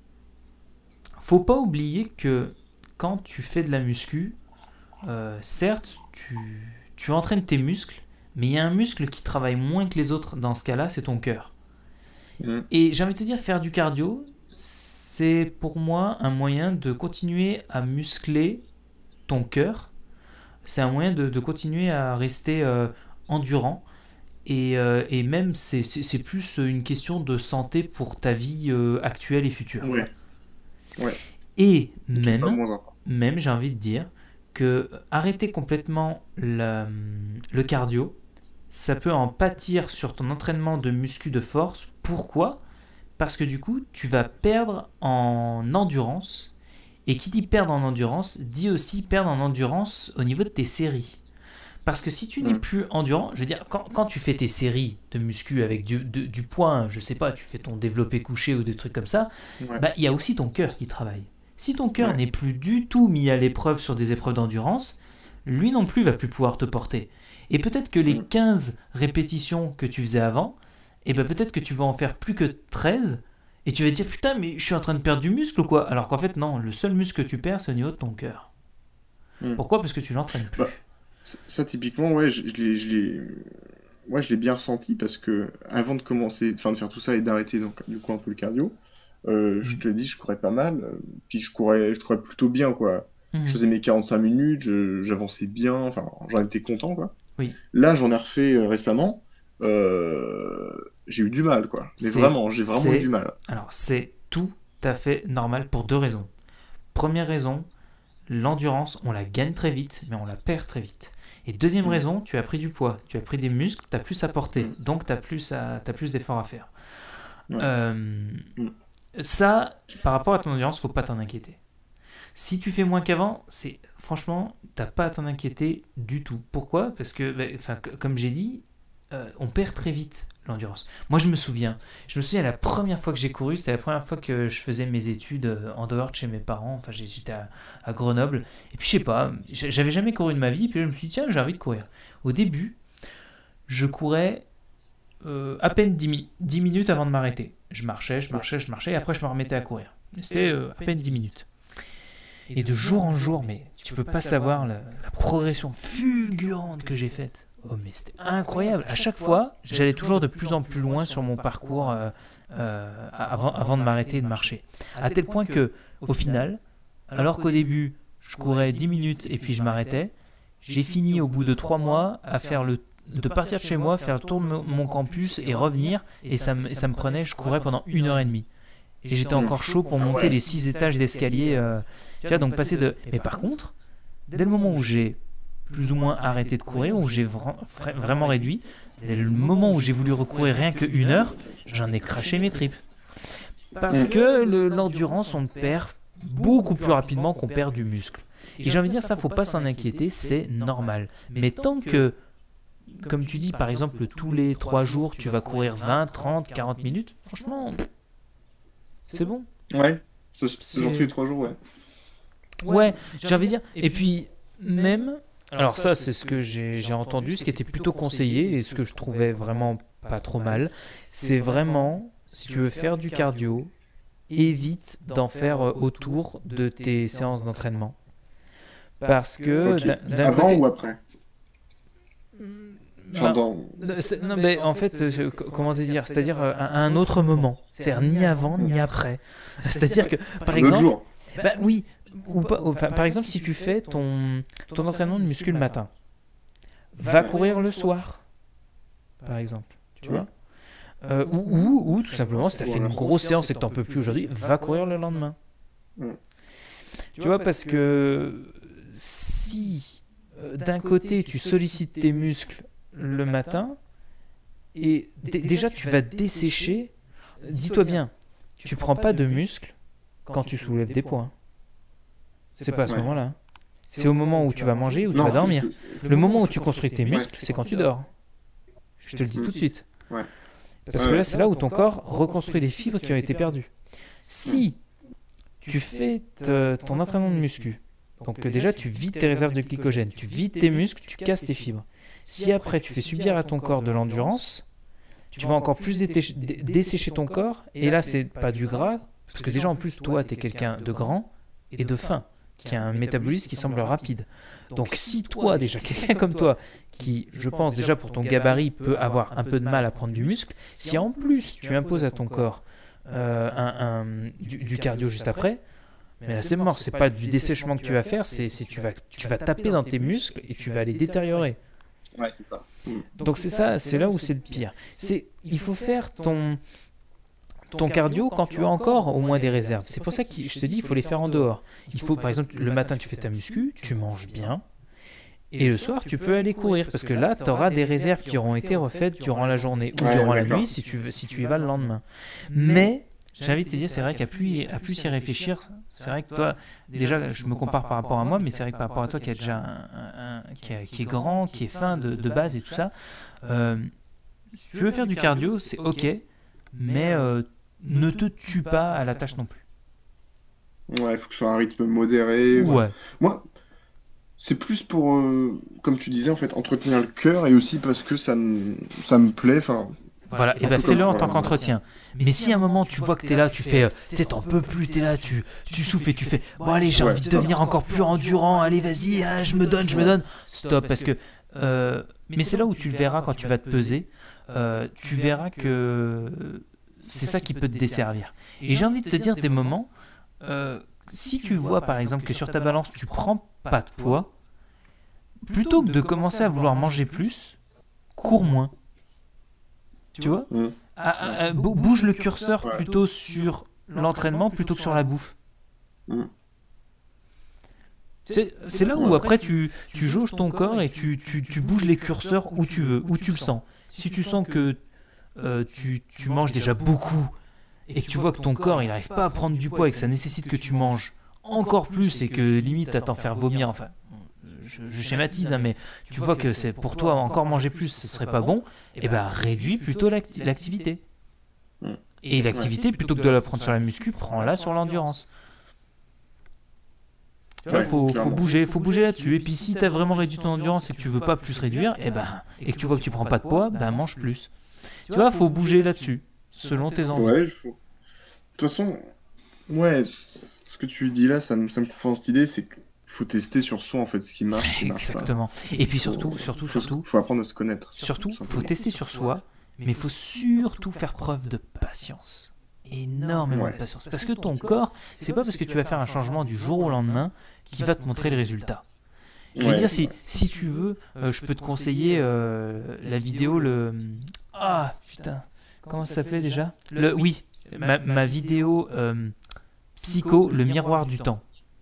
faut pas oublier que quand tu fais de la muscu, euh, certes, tu, tu entraînes tes muscles, mais il y a un muscle qui travaille moins que les autres dans ce cas-là, c'est ton cœur.
Mhm.
Et j'ai envie de te dire, faire du cardio, c'est pour moi un moyen de continuer à muscler ton cœur. C'est un moyen de, de continuer à rester euh, endurant. Et, euh, et même, c'est, c'est, c'est plus une question de santé pour ta vie euh, actuelle et future.
Ouais, ouais,
Et
qui est pas
même,
moins important.
même j'ai envie de dire que arrêter complètement la- le cardio, ça peut en pâtir sur ton entraînement de muscu de force. Pourquoi? Parce que du coup, tu vas perdre en endurance. Et qui dit perdre en endurance, dit aussi perdre en endurance au niveau de tes séries. Parce que si tu n'es
Mm.
plus endurant, je veux dire, quand, quand tu fais tes séries de muscu avec du, de- du poids, hein, je sais pas, tu fais ton développé couché ou des trucs comme ça,
Ouais.
bah il y a aussi ton cœur qui travaille. Si ton cœur
Ouais.
n'est plus du tout mis à l'épreuve sur des épreuves d'endurance, lui non plus va plus pouvoir te porter. Et peut-être que les
Mm.
quinze répétitions que tu faisais avant, et ben peut-être que tu vas en faire plus que treize, et tu vas te dire putain mais je suis en train de perdre du muscle ou quoi? Alors qu'en fait non, le seul muscle que tu perds c'est au niveau de ton cœur.
Mm.
Pourquoi? Parce que tu l'entraînes plus.
Bah, ça, ça, typiquement, ouais, je, je l'ai, je l'ai- moi, je l'ai bien ressenti parce que avant de commencer, enfin, de faire tout ça et d'arrêter donc du coup un peu le cardio, euh, je
Mhm.
te dis, je courais pas mal, euh, puis je courais, je courais plutôt bien, quoi. Je
Mhm.
faisais mes quarante-cinq minutes, je- j'avançais bien, enfin, j'en étais content, quoi.
Oui.
Là, j'en ai refait euh, récemment, euh, j'ai eu du mal, quoi. Mais
C'est,
vraiment, j'ai vraiment eu du
c'est,
mal.
alors c'est tout à fait normal pour deux raisons. Première raison, l'endurance, on la gagne très vite, mais on la perd très vite. Et deuxième
Mm.
raison, tu as pris du poids, tu as pris des muscles, tu as plus à porter,
Mm.
donc tu as plus, à, t'as plus d'efforts à faire.
Ouais.
Euh,
Mm.
Ça, par rapport à ton endurance, faut pas t'en inquiéter. Si tu fais moins qu'avant, c'est franchement, t'as pas à t'en inquiéter du tout. Pourquoi? Parce que, bah, enfin, c- comme j'ai dit, euh, on perd très vite l'endurance. Moi, je me souviens, je me souviens la première fois que j'ai couru, c'était la première fois que je faisais mes études euh, en dehors de chez mes parents. Enfin, j'ai- j'étais à, à Grenoble. Et puis, je sais pas, j'a- j'avais jamais couru de ma vie. Puis là, je me suis dit, tiens, j'ai envie de courir. Au début, je courais euh, à peine dix, mi- dix minutes avant de m'arrêter. Je marchais, je marchais, je marchais, et après, je me remettais à courir. Mais C'était euh, à peine dix minutes. Et de jour en jour, mais tu peux pas savoir la, la progression fulgurante que j'ai faite. Oh, mais c'était incroyable. À chaque fois, j'allais toujours de plus en plus loin sur mon parcours euh, euh, avant, avant de m'arrêter et de marcher. À tel point que, au final, alors qu'au début, je courais dix minutes et puis je m'arrêtais, j'ai fini au bout de trois mois à faire le de partir de chez moi, faire le tour de mon- mon campus et revenir, et ça, me, et ça me prenait, je courais pendant une heure et demie. Et j'étais encore chaud pour monter
ouais.
les six étages d'escalier. euh, tu vois, donc passer de. Mais par contre, dès le moment où j'ai plus ou moins arrêté de courir, où j'ai vra- vra- vraiment réduit, dès le moment où j'ai voulu recourir rien que une heure, j'en ai craché mes tripes. Parce
Mm.
que le- l'endurance, on perd beaucoup plus rapidement qu'on perd du muscle. Et j'ai envie de dire, ça, faut pas s'en inquiéter, c'est normal. Mais tant que, comme tu dis, par exemple, tous les trois jours, tu vas courir vingt, trente, quarante minutes, franchement, c'est bon.
Ouais, ça,
C'est-
c'est genre tous les trois jours, ouais.
Ouais, j'ai envie de dire. Et puis, même. Alors, ça, c'est ce que j'ai j'ai entendu, ce qui était plutôt conseillé et ce que je trouvais vraiment pas trop mal. C'est vraiment, si tu veux faire du cardio, évite d'en faire euh, autour de tes séances d'entraînement. Parce que,
Ok.
d'un d'un
Avant
côté.
ou après? Enfin,
Ben,
dans...
c'est- non, mais en fait, euh, c- comment te dire, c'est-à-dire euh, à un autre moment. C'est-à-dire ni avant ni après. C'est-à-dire que, par
L'autre
exemple.
jour.
Bah oui, ou pas, enfin, par exemple, si tu fais ton, ton entraînement de muscu le matin, va courir le soir, par exemple, tu vois. Euh, ou, ou, ou tout simplement, si tu as fait une grosse séance et que tu n'en peux plus aujourd'hui, va courir le lendemain.
Mm.
Tu vois, parce que si euh, d'un côté tu sollicites tes muscles le matin, et d- déjà tu vas dessécher, dis-toi bien, tu prends pas de muscles quand tu soulèves des poids. C'est pas à ce
Ouais.
moment-là. C'est au moment où tu vas manger ou tu
Non,
vas
c'est-
dormir.
c'est- c'est-
Le moment où tu construis tes
Ouais.
muscles, c'est quand tu dors. Je te le dis tout de suite.
Ouais.
Parce que
Ouais.
là, c'est là où ton corps reconstruit les fibres qui ont été perdues. Si tu fais te- ton entraînement de muscu, donc euh, déjà tu vides tes réserves de glycogène, tu vides tes muscles, tu casses tes fibres. Si après tu fais subir à ton corps de l'endurance, tu vas encore plus dété- dé- dessécher ton corps. Et là, c'est pas du gras, parce que déjà en plus, toi, tu es quelqu'un de grand et de fin, qui a un métabolisme qui semble rapide. Donc si toi, déjà, quelqu'un comme toi, qui, je pense déjà pour ton gabarit, peut avoir un peu de mal à prendre du muscle, si en plus tu imposes à ton corps euh, un, un- du, du cardio juste après, mais là c'est mort, c'est pas du dessèchement que tu vas faire, c'est c'est tu vas, tu vas taper dans tes muscles et tu vas les détériorer.
Ouais, c'est ça. Mm.
Donc c'est ça, c'est là où c'est le pire. C'est, il faut faire ton, ton cardio quand tu as encore au moins des réserves. C'est pour ça que je te dis, il faut les faire en dehors. Il faut, par exemple, le matin tu fais ta muscu, tu manges bien, et le soir tu peux aller courir, parce que là tu auras des réserves qui auront été refaites durant la journée ou
Ouais,
durant la
d'accord.
nuit si tu, veux- si tu y vas le lendemain. Mais j'ai envie de te dire, c'est vrai qu'à plus, à plus y réfléchir, c'est vrai que toi, déjà, je me compare par rapport à moi, mais c'est vrai que par rapport à toi qui, a déjà un, un- un- qui, a- qui est grand, qui est fin de, de base et tout ça, euh, si tu veux faire du cardio, c'est ok, mais euh, ne te tue pas à la tâche non plus.
Ouais, il faut que ce soit un rythme modéré. Voilà.
Ouais,
Moi, c'est plus pour, euh, comme tu disais, en fait, entretenir le cœur et aussi parce que ça me, ça me plaît. Enfin,
voilà, et
un
ben
peu comme
fais-le en
toi.
tant qu'entretien. Mais si à un moment tu vois que t'es là, tu fais, euh, tu sais, t'en peux plus, t'es là, tu, tu souffles et tu fais, bon allez, j'ai
Ouais,
envie de
stop.
devenir encore plus endurant, allez, vas-y, ah, je me donne, je me donne. Stop, parce que. euh, mais c'est là où tu le verras quand tu vas te peser. euh, tu verras que c'est ça qui peut te desservir. Et j'ai envie de te dire des moments, euh, si tu vois par exemple que sur ta balance tu prends pas de poids, plutôt que de commencer à vouloir manger plus, cours moins. Tu vois?
Mm.
Ah, ah, ah, bou- bouge le curseur
Ouais.
plutôt sur l'entraînement plutôt que sur la bouffe.
Mm.
Tu sais, c'est là où après tu, tu jauges ton corps et tu, tu, tu bouges les curseurs où tu veux, où tu le sens. Si tu sens que euh, tu, tu manges déjà beaucoup et que tu vois que ton corps il n'arrive pas à prendre du poids et que ça nécessite que tu manges encore plus et que limite à t'en faire vomir, enfin je, je schématise hein, mais tu vois que c'est pour toi encore manger plus ce serait pas bon, et ben réduis plutôt l'acti- l'activité.
Mm.
Et l'activité plutôt que de la prendre sur la muscu, prends-la sur l'endurance. Tu vois,
Ouais,
faut, faut
clairement.
bouger, faut bouger là-dessus. Et puis si tu as vraiment réduit ton endurance et que tu veux pas plus réduire, et ben et que tu vois que tu prends pas de poids, ben mange plus. Tu vois, faut bouger là-dessus, selon tes envies.
Ouais, je... de toute façon, ouais, ce que tu dis là, ça me, ça me conforte dans cette idée, c'est qu'il faut tester sur soi en fait ce qui marche, ce qui marche pas.
Exactement. Et puis
Faut,
surtout, surtout,
faut,
surtout,
faut apprendre à se connaître.
surtout,
tout
faut
simplement.
tester sur soi, mais il faut surtout faire preuve de patience. Énormément de
Ouais.
patience. Parce que ton corps, c'est pas parce que tu vas faire un changement du jour au lendemain qu'il va te montrer le résultat. Je veux
Ouais.
dire, si, si tu veux, euh, je peux te conseiller euh, la vidéo, le... Ah, putain, comment ça s'appelait déjà le, Oui, ma, ma vidéo euh, Psycho, le miroir du temps.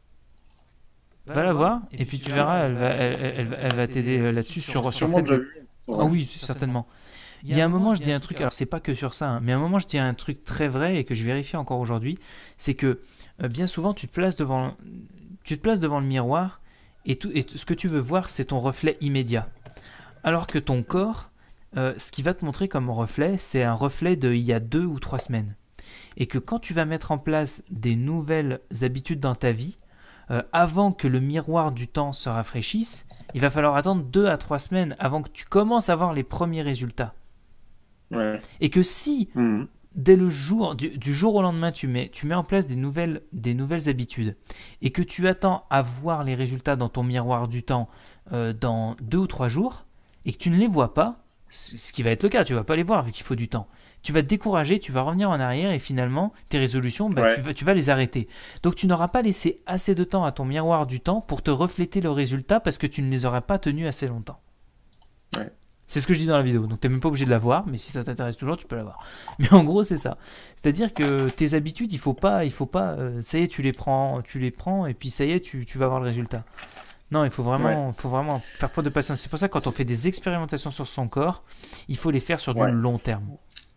Va la voir, et puis tu verras, elle va, elle, elle- elle va- elle va t'aider euh, là-dessus sur, sur le
Sûrement
fait
déjà
de...
vu.
Ah oui, certainement. Il y a un moment, je dis un truc, alors c'est pas que sur ça, hein, mais à un moment, je dis un truc très vrai et que je vérifie encore aujourd'hui, c'est que euh, bien souvent, tu te places devant, tu te places devant le miroir et, tout, et t- ce que tu veux voir, c'est ton reflet immédiat. Alors que ton corps, euh, ce qui va te montrer comme reflet, c'est un reflet d'il y a deux ou trois semaines. Et que quand tu vas mettre en place des nouvelles habitudes dans ta vie, euh, avant que le miroir du temps se rafraîchisse, il va falloir attendre deux à trois semaines avant que tu commences à voir les premiers résultats.
Ouais.
Et que si,
Mhm.
dès le jour, du, du jour au lendemain, tu mets, tu mets en place des nouvelles, des nouvelles habitudes et que tu attends à voir les résultats dans ton miroir du temps euh, dans deux ou trois jours et que tu ne les vois pas, c- ce qui va être le cas, tu ne vas pas les voir vu qu'il faut du temps. Tu vas te décourager, tu vas revenir en arrière et finalement, tes résolutions, bah,
Ouais.
tu, vas, tu vas les arrêter. Donc tu n'auras pas laissé assez de temps à ton miroir du temps pour te refléter le résultat parce que tu ne les auras pas tenus assez longtemps.
Ouais.
C'est ce que je dis dans la vidéo, donc tu n'es même pas obligé de la voir, mais si ça t'intéresse toujours, tu peux la voir. Mais en gros, c'est ça. C'est-à-dire que tes habitudes, il faut pas, il faut pas, euh, ça y est, tu les prends, tu les prends, et puis ça y est, tu, tu vas voir le résultat. Non, il faut vraiment, faut vraiment faire preuve de patience. C'est pour ça que quand on fait des expérimentations sur son corps, il faut les faire sur du
Ouais.
long terme.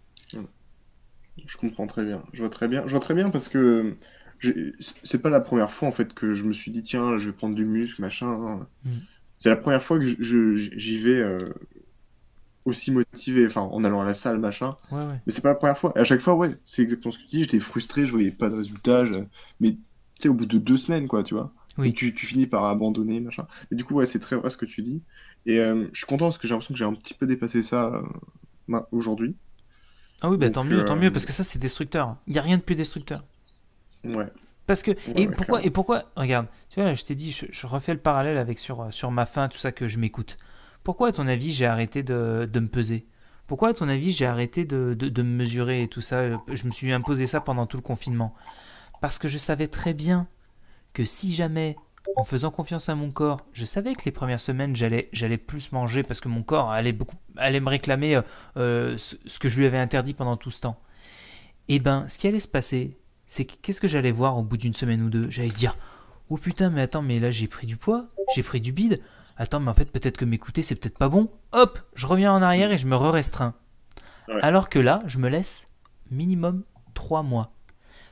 Je comprends très bien. Je vois très bien. Je vois très bien parce que j'ai- c'est pas la première fois en fait que je me suis dit tiens, je vais prendre du muscle, machin.
Mm.
C'est la première fois que je- je- j'y vais euh, aussi motivé, enfin en allant à la salle, machin.
Ouais, ouais.
Mais c'est pas la première fois. Et à chaque fois, ouais, c'est exactement ce que tu dis. J'étais frustré, je voyais pas de résultat. je- Mais tu sais, au bout de deux semaines, quoi, tu vois.
Oui.
Donc, tu, tu finis par abandonner, machin. Et du coup, ouais, c'est très vrai ce que tu dis. Et euh, je suis content parce que j'ai l'impression que j'ai un petit peu dépassé ça euh, ma- aujourd'hui.
Ah oui, bah
Donc,
tant mieux, tant
euh,
mieux, parce que ça, c'est destructeur. Il n'y a rien de plus destructeur.
Ouais.
Parce que,
Ouais,
et
ouais,
pourquoi,
clairement.
et pourquoi, regarde, tu vois, là, je t'ai dit, je, je refais le parallèle avec sur, sur ma faim, tout ça, que je m'écoute. Pourquoi, à ton avis, j'ai arrêté de, de me peser? Pourquoi, à ton avis, j'ai arrêté de, de, de me mesurer et tout ça? Je me suis imposé ça pendant tout le confinement. Parce que je savais très bien que si jamais, en faisant confiance à mon corps, je savais que les premières semaines, j'allais, j'allais plus manger parce que mon corps allait, beaucoup, allait me réclamer euh, euh, ce, ce que je lui avais interdit pendant tout ce temps. Et ben, ce qui allait se passer, c'est que qu'est-ce que j'allais voir au bout d'une semaine ou deux? J'allais dire, oh putain, mais attends, mais là j'ai pris du poids, j'ai pris du bide. Attends, mais en fait, peut-être que m'écouter, c'est peut-être pas bon. Hop, je reviens en arrière et je me re-restreins.
Ouais.
Alors que là, je me laisse minimum trois mois.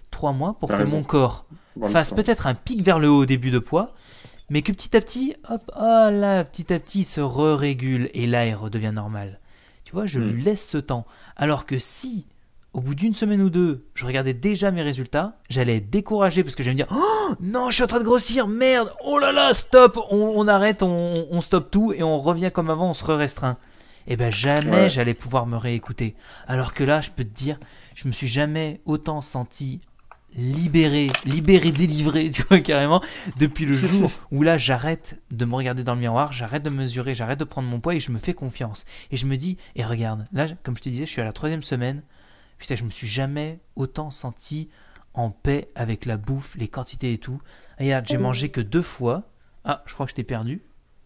trois mois pour
T'as
que
raison.
mon corps
Voir le
fasse
temps.
peut-être un pic vers le haut au début de poids, mais que petit à petit, hop, ah là, petit à petit, il se re-régule et là, il redevient normal. Tu vois, je
Hmm.
lui laisse ce temps. Alors que si, au bout d'une semaine ou deux, je regardais déjà mes résultats, j'allais être découragé parce que j'allais me dire oh non, je suis en train de grossir, merde, oh là là, stop, on, on arrête, on, on stoppe tout et on revient comme avant, on se restreint. Et ben jamais
Ouais.
j'allais pouvoir me réécouter. Alors que là, je peux te dire, je me suis jamais autant senti libéré, libéré, délivré, tu vois, carrément, depuis le jour où là, j'arrête de me regarder dans le miroir, j'arrête de mesurer, j'arrête de prendre mon poids et je me fais confiance. Et je me dis, et regarde, là, comme je te disais, je suis à la troisième semaine, putain, je me suis jamais autant senti en paix avec la bouffe, les quantités et tout. Regarde, j'ai mangé que deux fois. Ah, je crois que je t'ai perdu.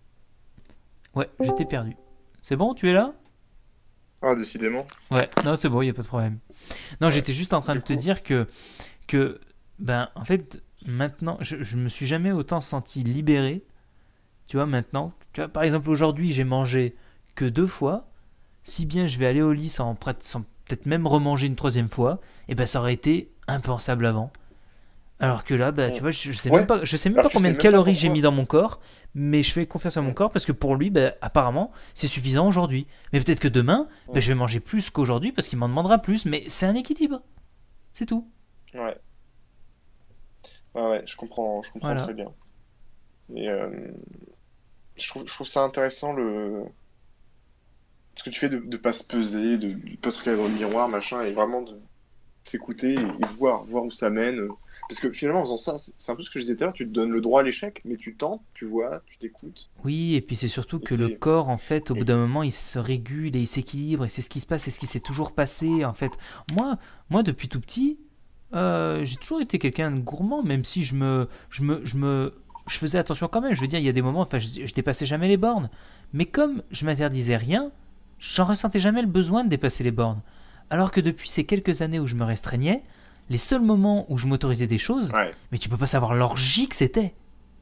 Ouais, je t'ai perdu. C'est bon, tu es là?
Ah, décidément.
Ouais, non, c'est bon, il n'y a pas de problème. Non,
Ouais.
j'étais juste en train de
Du
te
coup,
dire que, que ben, en fait, maintenant, je, je me suis jamais autant senti libéré. Tu vois, maintenant, tu vois, par exemple, aujourd'hui, j'ai mangé que deux fois. Si bien je vais aller au lit sans, prêt- sans peut-être même remanger une troisième fois, et ben ça aurait été impensable avant. Alors que là, bah, tu
on-
vois, je, je sais même
ouais.
pas, je sais même
Alors,
pas
tu
combien
sais
de
même pas
calories j'ai mis
pourquoi.
dans mon corps, mais je fais confiance à mon
Mm.
corps parce que pour lui, bah, apparemment, c'est suffisant aujourd'hui. Mais peut-être que demain, bah,
Mm.
je vais manger plus qu'aujourd'hui parce qu'il m'en demandera plus. Mais c'est un équilibre, c'est tout.
Ouais. Ouais, ouais, je comprends, je comprends
Voilà.
très bien. Et euh, je trouve, je trouve ça intéressant le ce que tu fais de ne pas se peser, de ne pas se regarder dans le miroir, machin, et vraiment de s'écouter et, et voir, voir où ça mène. Parce que finalement, en faisant ça, c'est c'est un peu ce que je disais tout à l'heure, tu te donnes le droit à l'échec, mais tu tentes, tu vois, tu t'écoutes,
Oui, et puis c'est surtout
et
que le
c'est...
corps, en fait, au bout
et-
d'un moment, il se régule et il s'équilibre, et c'est ce qui se passe, c'est ce qui s'est toujours passé, en fait. Moi, moi depuis tout petit, euh, j'ai toujours été quelqu'un de gourmand, même si je me, je me, je me, je faisais attention quand même. Je veux dire, il y a des moments, enfin, je, je dépassais jamais les bornes. Mais comme je m'interdisais rien, j'en ressentais jamais le besoin de dépasser les bornes. Alors que depuis ces quelques années où je me restreignais, les seuls moments où je m'autorisais des choses,
Ouais.
mais tu peux pas savoir l'orgie que c'était.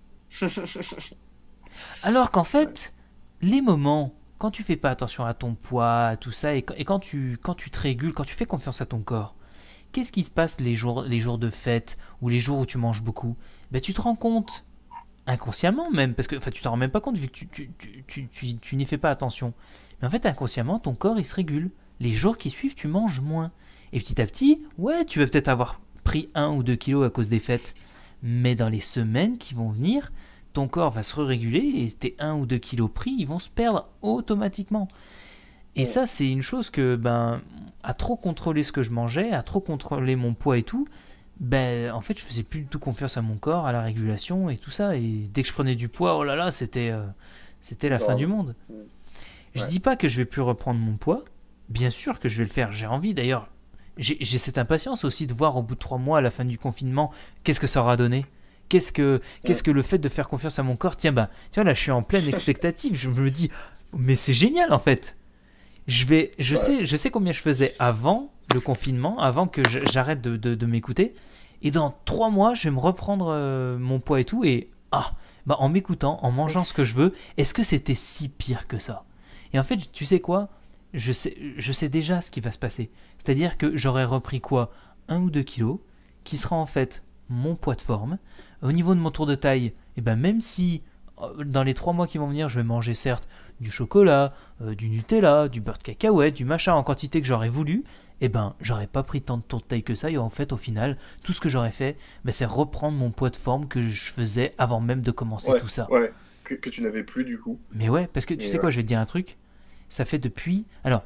Alors qu'en
Ouais.
fait, les moments, quand tu fais pas attention à ton poids, à tout ça, et quand, et quand tu, quand tu te régules, quand tu fais confiance à ton corps, qu'est-ce qui se passe les jours, les jours de fête ou les jours où tu manges beaucoup? Ben, tu te rends compte, inconsciemment même, parce que enfin, tu t'en rends même pas compte vu que tu, tu, tu, tu, tu- tu n'y fais pas attention. Mais en fait, inconsciemment, ton corps il se régule. Les jours qui suivent, tu manges moins. Et petit à petit, ouais, tu vas peut-être avoir pris un ou deux kilos à cause des fêtes. Mais dans les semaines qui vont venir, ton corps va se réguler et tes un ou deux kilos pris, ils vont se perdre automatiquement. Et
Mm.
ça, c'est une chose que, ben, à trop contrôler ce que je mangeais, à trop contrôler mon poids et tout, ben, en fait, je faisais plus du tout confiance à mon corps, à la régulation et tout ça. Et dès que je prenais du poids, oh là là, c'était, euh, c'était la fin du
Grave.
monde.
Mm.
Je
Ouais.
dis pas que je vais plus reprendre mon poids. Bien sûr que je vais le faire. J'ai envie d'ailleurs. J'ai j'ai cette impatience aussi de voir au bout de trois mois, à la fin du confinement, qu'est-ce que ça aura donné. Qu'est-ce que, qu'est-ce
Mm.
que le fait de faire confiance à mon corps. Tiens, bah, tu vois, là, je suis en pleine expectative. Je me dis, mais c'est génial en fait. Je vais, je
Ouais.
sais, je sais combien je faisais avant le confinement, avant que je- j'arrête de, de- de m'écouter. Et dans trois mois, je vais me reprendre euh, mon poids et tout. Et ah, bah, en m'écoutant, en mangeant ce que je veux, est-ce que c'était si pire que ça? Et en fait, tu sais quoi? Je sais, je sais déjà ce qui va se passer. C'est-à-dire que j'aurais repris quoi? Un ou deux kilos, qui sera en fait mon poids de forme. Au niveau de mon tour de taille, et ben même si euh, dans les trois mois qui vont venir, je vais manger certes du chocolat, euh, du Nutella, du beurre de cacahuète, du machin en quantité que j'aurais voulu, et ben j'aurais pas pris tant de tour de taille que ça. Et en fait, au final, tout ce que j'aurais fait, ben, c'est reprendre mon poids de forme que je faisais avant même de commencer
Ouais,
tout ça.
ouais. Que, que tu n'avais plus, du coup.
Mais ouais, parce que tu
Et
sais quoi,
ouais.
je vais te dire un truc. Ça fait depuis. Alors,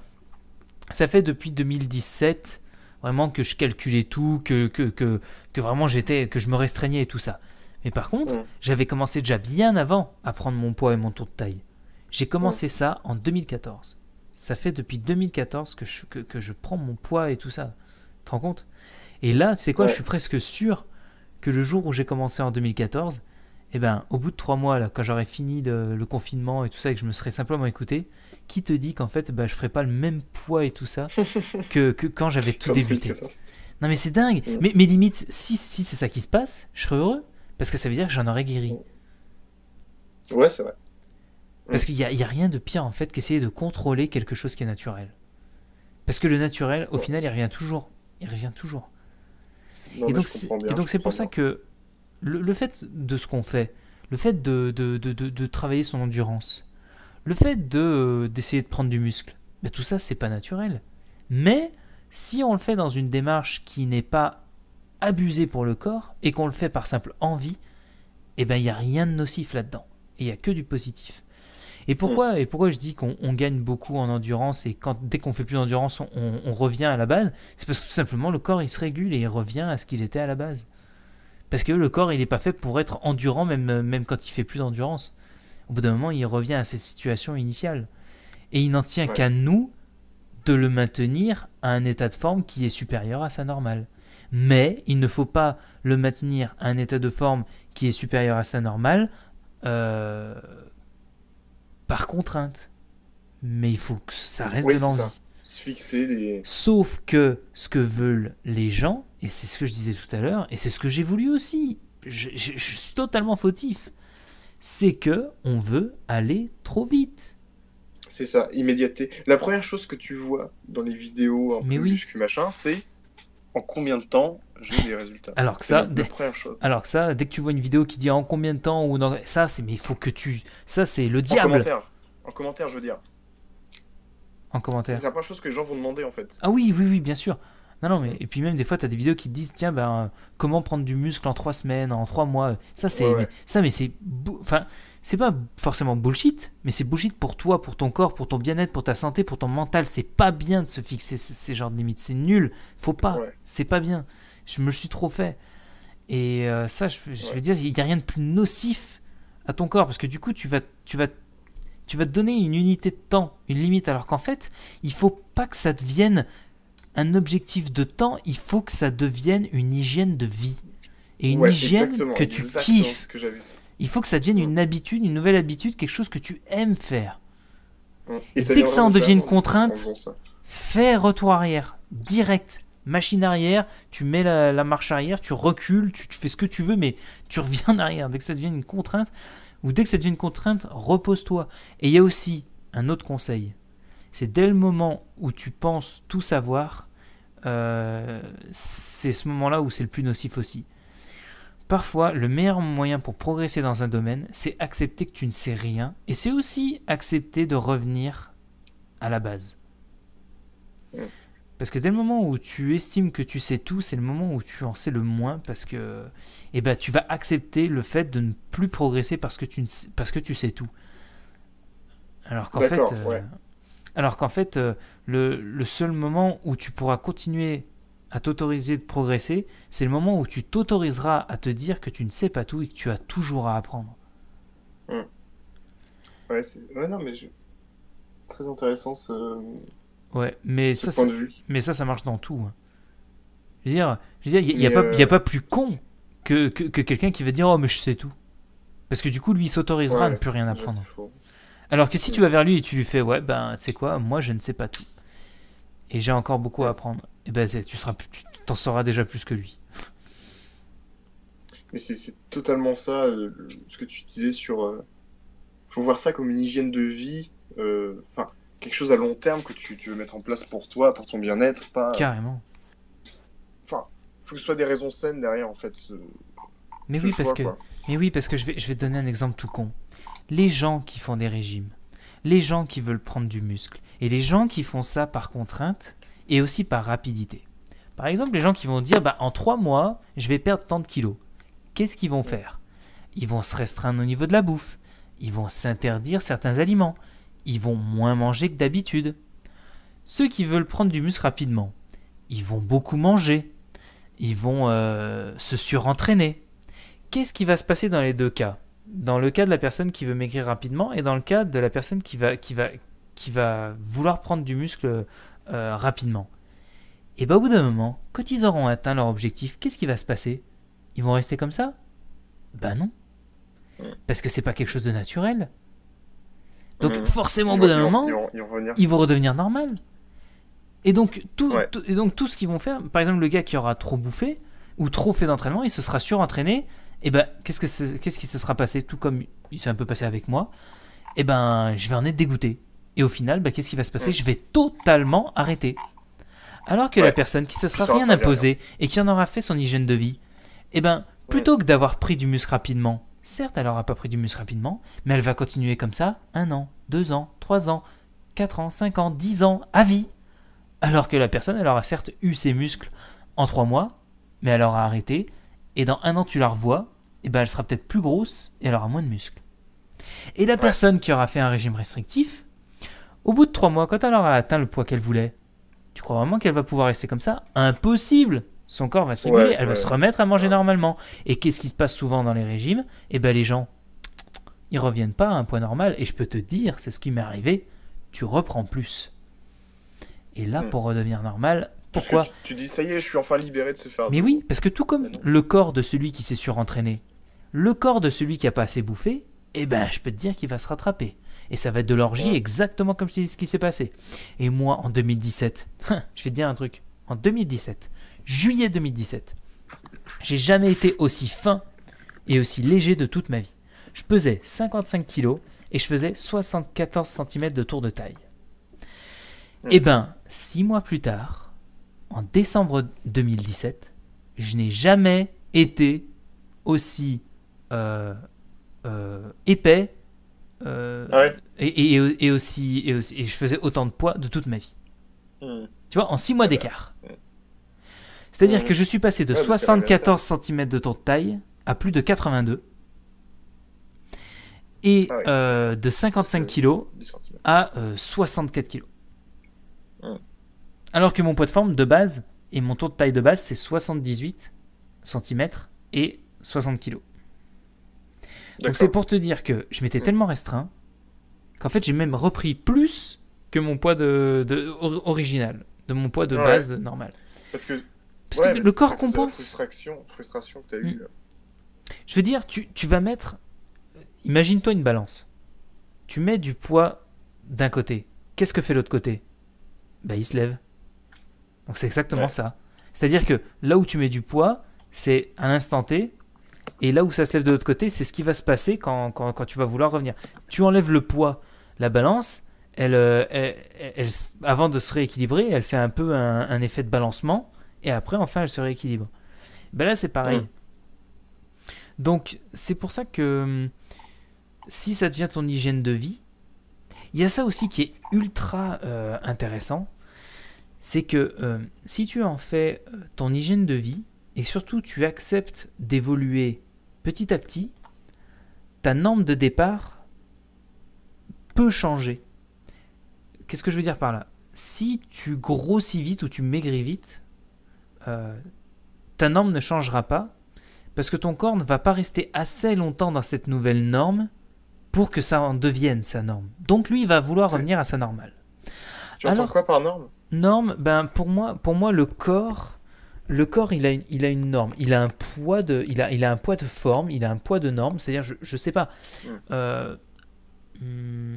ça fait depuis deux mille dix-sept vraiment que je calculais tout, que, que, que, que vraiment j'étais, que je me restreignais et tout ça. Mais par contre,
Mm.
j'avais commencé déjà bien avant à prendre mon poids et mon tour de taille. J'ai
Mm.
commencé ça en deux mille quatorze. Ça fait depuis deux mille quatorze que je, que, que je prends mon poids et tout ça. Tu te rends compte? Et là, tu sais quoi, je
Ouais.
suis presque sûr que le jour où j'ai commencé en deux mille quatorze, eh ben, au bout de trois mois, là, quand j'aurai fini de- le confinement et tout ça, et que je me serais simplement écouté, qui te dit qu'en fait, bah, je ferai pas le même poids et tout ça que, que quand j'avais tout
Fin
débuté?
deux mille quatorze.
Non mais c'est dingue.
Mm.
Mais, mais limite, si, si c'est ça qui se passe, je serais heureux. Parce que ça veut dire que j'en aurais guéri.
Ouais, c'est vrai.
Parce qu'il n'y a, il y a rien de pire en fait qu'essayer de contrôler quelque chose qui est naturel. Parce que le naturel, au
Ouais.
final, il revient toujours. Il revient toujours.
Non,
Et
mais
donc,
je
c'est,
comprends bien.
et donc
Je
c'est pour
comprends
ça
bien.
que le, le fait de ce qu'on fait, le fait de, de, de, de, de travailler son endurance, le fait de, euh, d'essayer de prendre du muscle, ben tout ça, c'est pas naturel. Mais si on le fait dans une démarche qui n'est pas abusée pour le corps et qu'on le fait par simple envie, eh ben il n'y a rien de nocif là-dedans. Et il n'y a que du positif. Et
Mm.
pourquoi, et pourquoi je dis qu'on on gagne beaucoup en endurance et quand, dès qu'on fait plus d'endurance, on, on, on revient à la base, c'est parce que tout simplement le corps il se régule et il revient à ce qu'il était à la base. Parce que le corps il n'est pas fait pour être endurant même, même quand il fait plus d'endurance. Au bout d'un moment, il revient à ses situations initiales. Et il n'en tient
Ouais.
qu'à nous de le maintenir à un état de forme qui est supérieur à sa normale. Mais il ne faut pas le maintenir à un état de forme qui est supérieur à sa normale euh, par contrainte. Mais il faut que ça reste
Oui,
de
c'est
l'envie.
ça. Se fixer des.
Sauf que ce que veulent les gens, et c'est ce que je disais tout à l'heure, et c'est ce que j'ai voulu aussi, je, je- je suis totalement fautif, c'est que on veut aller trop vite.
C'est ça, immédiateté. La première chose que tu vois dans les vidéos un
Mais
peu
oui.
muscu machin, c'est en combien de temps j'ai des résultats.
Alors que
C'est
ça,
la, la
dès-
première chose.
alors que ça, dès que tu vois une vidéo qui dit en combien de temps ou dans, ça, c'est mais il faut que tu, ça c'est le
En
diable
commentaire. En commentaire, je veux dire.
en
C'est
commentaire.
la première chose que les gens vont demander en fait.
Ah oui, oui, oui, bien sûr. Non, non, mais et puis même des fois, tu as des vidéos qui te disent tiens, ben, euh, comment prendre du muscle en trois semaines, en trois mois. Ça, c'est,
Ouais,
mais,
ouais.
ça, mais c'est, bou- enfin, c'est pas forcément bullshit, mais c'est bullshit pour toi, pour ton corps, pour ton bien-être, pour ta santé, pour ton mental. C'est pas bien de se fixer ces, ces genres de limites. C'est nul. Faut pas.
Ouais.
C'est pas bien. Je me le suis trop fait. Et euh, ça, je, je
Ouais.
veux dire, il n'y a rien de plus nocif à ton corps parce que du coup, tu vas, tu vas, tu vas te donner une unité de temps, une limite, alors qu'en fait, il faut pas que ça devienne un objectif de temps, il faut que ça devienne une hygiène de vie. Et une
Ouais,
hygiène
exactement,
que tu
exactement
kiffes.
ce que j'avais.
Il faut que ça devienne une habitude, une nouvelle habitude, quelque chose que tu aimes faire.
Mm.
Et
ça
dès que
viendra
ça en devient une
naturellement en
contrainte,
faisant ça.
fais retour arrière, direct. Machine arrière, tu mets la, la marche arrière, tu recules, tu, tu fais ce que tu veux, mais tu reviens en arrière. Dès que ça devient une contrainte, ou dès que ça devient une contrainte, repose-toi. Et il y a aussi un autre conseil. C'est dès le moment où tu penses tout savoir, euh, c'est ce moment-là où c'est le plus nocif aussi. Parfois, le meilleur moyen pour progresser dans un domaine, c'est accepter que tu ne sais rien, et c'est aussi accepter de revenir à la base.
Mm.
Parce que dès le moment où tu estimes que tu sais tout, c'est le moment où tu en sais le moins, parce que eh ben, tu vas accepter le fait de ne plus progresser parce que tu, ne sais, parce que tu sais tout. Alors qu'en fait,
D'accord,
euh,
ouais.
alors qu'en fait euh, le, le seul moment où tu pourras continuer à t'autoriser de progresser, c'est le moment où tu t'autoriseras à te dire que tu ne sais pas tout et que tu as toujours à apprendre.
Ouais, c'est... ouais, non, mais je- c'est très intéressant ce,
Ouais, mais
ce
ça,
point
ça,
de vue.
mais ça, ça marche dans tout. hein. Je veux dire, je veux dire, il n'y a,
Mais,
pas,
euh,
y a pas plus con que, que, que quelqu'un qui va dire oh mais je sais tout. Parce que du coup lui il s'autorisera à ne
Ouais,
plus rien
déjà,
apprendre.
c'est faux.
Alors que si tu vas vers lui et tu lui fais ouais ben tu sais quoi, moi je ne sais pas tout et j'ai encore beaucoup à apprendre, et ben c'est- tu seras, plus- tu t'en sauras déjà plus que lui.
Mais c'est, c'est totalement ça, euh, le- ce que tu disais sur... euh, faut voir ça comme une hygiène de vie, euh, enfin, quelque chose à long terme que tu, tu veux mettre en place pour toi, pour ton bien-être, pas...
Carrément.
Enfin, faut que ce soit des raisons saines derrière, en fait, ce,
Mais
ce
oui
choix,
parce que
quoi.
mais oui parce que je vais je vais te donner un exemple tout con. Les gens qui font des régimes, les gens qui veulent prendre du muscle et les gens qui font ça par contrainte et aussi par rapidité. Par exemple, les gens qui vont dire bah en trois mois, je vais perdre tant de kilos. Qu'est-ce qu'ils vont faire? Ils vont se restreindre au niveau de la bouffe. Ils vont s'interdire certains aliments. Ils vont moins manger que d'habitude. Ceux qui veulent prendre du muscle rapidement, ils vont beaucoup manger. Ils vont euh, se surentraîner. Qu'est-ce qui va se passer dans les deux cas? Dans le cas de la personne qui veut maigrir rapidement et dans le cas de la personne qui va, qui va, qui va vouloir prendre du muscle euh, rapidement. Et bien au bout d'un moment, quand ils auront atteint leur objectif, qu'est-ce qui va se passer? Ils vont rester comme ça? Ben non. Parce que c'est pas quelque chose de naturel. Donc
Mhm.
forcément au
Ils
bout
vont-
d'un
ils vont-
moment,
ils vont- ils vont revenir.
ils vont redevenir normal. Et donc tout,
Ouais.
tout- et donc tout ce qu'ils vont faire, par exemple le gars qui aura trop bouffé ou trop fait d'entraînement, il se sera surentraîné, et ben qu'est-ce, que c'est- qu'est-ce qui se sera passé? Tout comme il s'est un peu passé avec moi, et ben je vais en être dégoûté. Et au final, ben, qu'est-ce qui va se passer?
Mm.
Je vais totalement arrêter. Alors que
Ouais.
la personne qui se sera
Ça va
rien
servir à
imposé et qui en aura fait son hygiène de vie, eh ben, plutôt que d'avoir pris du muscle rapidement, certes, elle n'aura pas pris du muscle rapidement, mais elle va continuer comme ça un an, deux ans, trois ans, quatre ans, cinq ans, dix ans, à vie. Alors que la personne, elle aura certes eu ses muscles en trois mois, mais elle aura arrêté, et dans un an, tu la revois, et ben, elle sera peut-être plus grosse et elle aura moins de muscles. Et la
Ouais.
personne qui aura fait un régime restrictif, au bout de trois mois, quand elle aura atteint le poids qu'elle voulait, tu crois vraiment qu'elle va pouvoir rester comme ça? Impossible! Son corps va se réguler,
Ouais,
elle va
ouais.
se remettre à manger
Ouais.
normalement. Et qu'est-ce qui se passe souvent dans les régimes? Eh ben les gens, ils reviennent pas à un poids normal. Et je peux te dire, c'est ce qui m'est arrivé, tu reprends plus. Et là,
Hmm.
pour redevenir normal,
Parce que
pourquoi?
tu, tu dis, ça y est, je suis enfin libéré de se faire.
Mais oui, parce que tout comme
Mais non.
le corps de celui qui s'est surentraîné, le corps de celui qui a pas assez bouffé, eh ben je peux te dire qu'il va se rattraper. Et ça va être de l'orgie,
Ouais.
exactement comme je t'ai dit ce qui s'est passé. Et moi, en deux mille dix-sept, je vais te dire un truc. En deux mille dix-sept, juillet deux mille dix-sept, j'ai jamais été aussi fin et aussi léger de toute ma vie. Je pesais cinquante-cinq kilos et je faisais soixante-quatorze centimètres de tour de taille.
Mm.
Et ben, six mois plus tard, en décembre deux mille dix-sept, je n'ai jamais été aussi euh, euh, épais euh,
Ah ouais.
et, et- et aussi, et aussi- et je faisais autant de poids de toute ma vie.
Hmm.
Tu vois, en six mois
Ah bah,
d'écart.
mm.
C'est-à-dire
Mm.
que je suis passé de
Ouais, mais c'est
soixante-quatorze centimètres de tour de taille à plus de quatre-vingt-deux et
Ah ouais.
euh, de cinquante-cinq kilos
dix centimètres.
à euh, soixante-quatre kilos.
Mm.
Alors que mon poids de forme de base et mon tour de taille de base, c'est soixante-dix-huit centimètres et soixante kilos. Donc c'est pour te dire que je m'étais
Mm.
tellement restreint qu'en fait j'ai même repris plus que mon poids de, de- or- original, de mon poids de
Ouais.
base normal.
Parce que,
Parce
ouais,
que
mais
le
c'est
corps
ça que c'est la
compense.
Frustration, frustration que tu as
Mm.
eue.
Je veux dire, tu, tu vas mettre... Imagine-toi une balance. Tu mets du poids d'un côté. Qu'est-ce que fait l'autre côté? Bah, il se lève. Donc c'est exactement
Ouais.
ça. C'est-à-dire que là où tu mets du poids, c'est à l'instant T. Et là où ça se lève de l'autre côté, c'est ce qui va se passer quand, quand, quand tu vas vouloir revenir. Tu enlèves le poids. La balance, elle, euh, elle, elle- elle- avant de se rééquilibrer, elle fait un peu un, un effet de balancement. Et après, enfin, elle se rééquilibre. Ben là, c'est pareil.
Mm.
Donc, c'est pour ça que hum, si ça devient ton hygiène de vie, il y a ça aussi qui est ultra euh, intéressant. C'est que euh, si tu en fais euh, ton hygiène de vie, et surtout tu acceptes d'évoluer petit à petit, ta norme de départ peut changer. Qu'est-ce que je veux dire par là? Si tu grossis vite ou tu maigris vite, euh, ta norme ne changera pas parce que ton corps ne va pas rester assez longtemps dans cette nouvelle norme pour que ça en devienne sa norme. Donc lui, il va vouloir
C'est-
revenir à sa normale.
Tu entends
Alors-
quoi par norme?
Norme, ben pour moi, pour moi le corps, le corps, il a une, il a une norme, il a un poids de, il a, il a un poids de forme, il a un poids de norme. C'est-à-dire, je, je sais pas,
Mm.
euh, hum,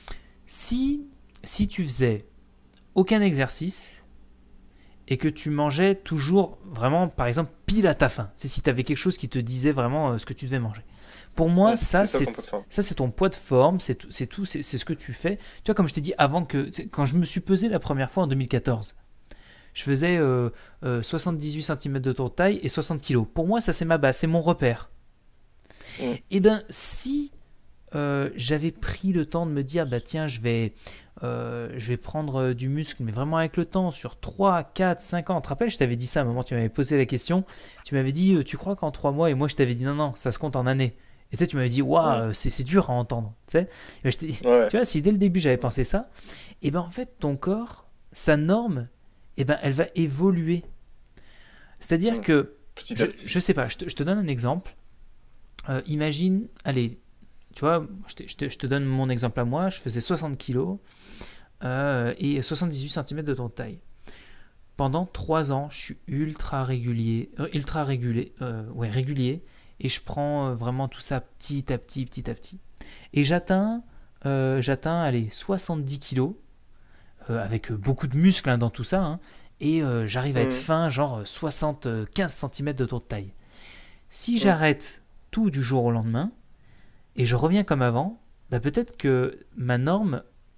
si, si tu faisais aucun exercice et que tu mangeais toujours vraiment, par exemple, pile à ta faim, c'est si tu avais quelque chose qui te disait vraiment euh, ce que tu devais manger. Pour moi,
Ouais,
ça,
c'est ça,
c'est
ton poids de forme.
ça, c'est ton poids de forme, c'est tout, c'est tout, c'est c'est ce que tu fais. Tu vois, comme je t'ai dit avant que, c'est- quand je me suis pesé la première fois en deux mille quatorze, je faisais euh, euh, soixante-dix-huit centimètres de tour de taille et soixante kilos. Pour moi, ça c'est ma base, c'est mon repère.
Mm.
Et ben, si euh, j'avais pris le temps de me dire, bah tiens, je vais, euh, je vais prendre euh, du muscle, mais vraiment avec le temps, sur trois, quatre, cinq ans. Tu te rappelles, je t'avais dit ça à un moment, tu m'avais posé la question, tu m'avais dit, euh, tu crois qu'en trois mois, et moi je t'avais dit, non, non, ça se compte en années. Et tu sais, tu m'avais dit, waouh,
Ouais.
c'est c'est dur à entendre. Tu sais, et ben, je t'ai dit,
Ouais.
tu vois, si dès le début j'avais pensé ça, et ben en fait, ton corps, sa norme, et ben elle va évoluer. C'est-à-dire
Mm.
que,
Petit
je,
à petit.
je sais pas, je te, je te donne un exemple. Euh, imagine, allez, tu vois, je te, je, te, je te donne mon exemple à moi, je faisais soixante kilos euh, et soixante-dix-huit centimètres de tour de taille. Pendant trois ans, je suis ultra régulier, euh, ultra régulé, euh, ouais, régulier, et je prends euh, vraiment tout ça petit à petit, petit à petit. Et j'atteins, euh, j'atteins, allez, soixante-dix kilos, euh, avec euh, beaucoup de muscles hein, dans tout ça, hein, et euh, j'arrive à être
Mhm.
fin, genre euh, soixante-quinze centimètres de tour de taille. Si
Mhm.
j'arrête tout du jour au lendemain, et je reviens comme avant, bah peut-être que ma norme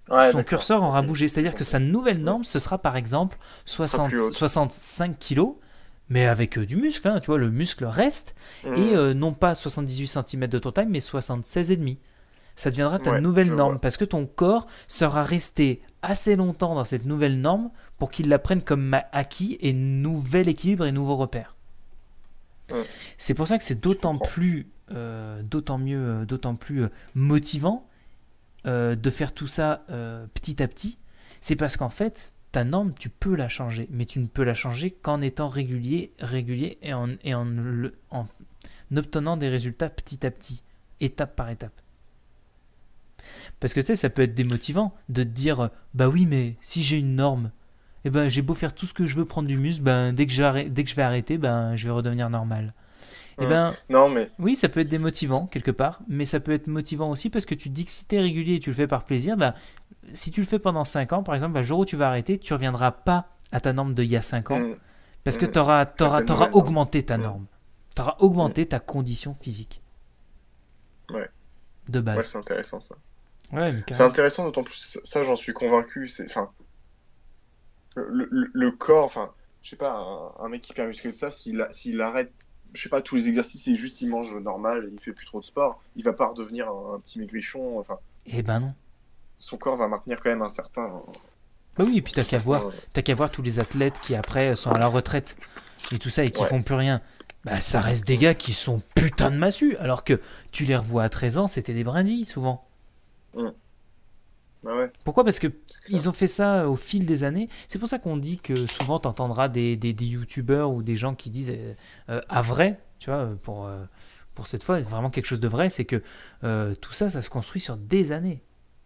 Ouais,
son
d'accord.
curseur aura
Ok.
bougé. C'est-à-dire que sa nouvelle
Ouais.
norme, ce sera par exemple
Ce sera
soixante,
plus haute.
soixante-cinq kilos, mais avec euh, du muscle, hein, tu vois, le muscle reste, et
Hmm.
euh, non pas soixante-dix-huit centimètres de ton taille, mais soixante-seize virgule cinq. Ça deviendra ta
Ouais,
nouvelle
je
norme,
vois.
parce que ton corps sera resté assez longtemps dans cette nouvelle norme pour qu'il la prenne comme ma- acquis et nouvel équilibre et nouveau repère.
Hmm.
C'est pour ça que c'est
Je
d'autant
comprends.
plus, euh, d'autant mieux, euh, d'autant plus euh, motivant euh, de faire tout ça euh, petit à petit. C'est parce qu'en fait, ta norme, tu peux la changer, mais tu ne peux la changer qu'en étant régulier, régulier et en, et en, le- en obtenant des résultats petit à petit, étape par étape. Parce que tu sais, ça peut être démotivant de te dire, bah oui, mais si j'ai une norme, eh ben j'ai beau faire tout ce que je veux, prendre du muscle, ben dès que j'arrête- dès que je vais arrêter, ben je vais redevenir normal. Eh
Hmm.
ben
Non, mais
oui, ça peut être démotivant quelque part, mais ça peut être motivant aussi parce que tu te dis que si tu es régulier et tu le fais par plaisir, bah, si tu le fais pendant cinq ans, par exemple, bah, le jour où tu vas arrêter, tu ne reviendras pas à ta norme d'il y a cinq ans
hmm,
parce que
hmm.
tu auras,
À ta nouvelle norme.
augmenté ta
Hmm.
norme. Tu auras augmenté ta condition physique
Ouais.
de
Ouais,
base.
c'est intéressant ça.
Ouais, mais
C'est
carrément.
intéressant d'autant plus, ça, ça, j'en suis convaincu. C'est, enfin, le, le- le corps, enfin, je sais pas, un, un mec hyper musclé de ça, s'il a- s'il arrête, je sais pas, tous les exercices et juste il mange normal, et il fait plus trop de sport, il va pas redevenir un, un petit maigrichon. Enfin,
Eh ben non.
son corps va maintenir quand même un certain,
Bah oui, et puis
un
t'as qu'à voir,
certain.
t'as qu'à voir tous les athlètes qui après sont à la retraite et tout ça et qui
Ouais.
font plus rien. Bah ça reste des gars qui sont putain de massus, alors que tu les revois à treize ans, c'était des brindilles souvent.
Bah ouais,
Pourquoi? Parce que
c'est clair.
ils ont fait ça au fil des années. C'est pour ça qu'on dit que souvent tu entendras des, des, des youtubeurs ou des gens qui disent euh, euh, à vrai, tu vois, pour, euh, pour cette fois, vraiment quelque chose de vrai, c'est que euh, tout ça, ça se construit sur des années.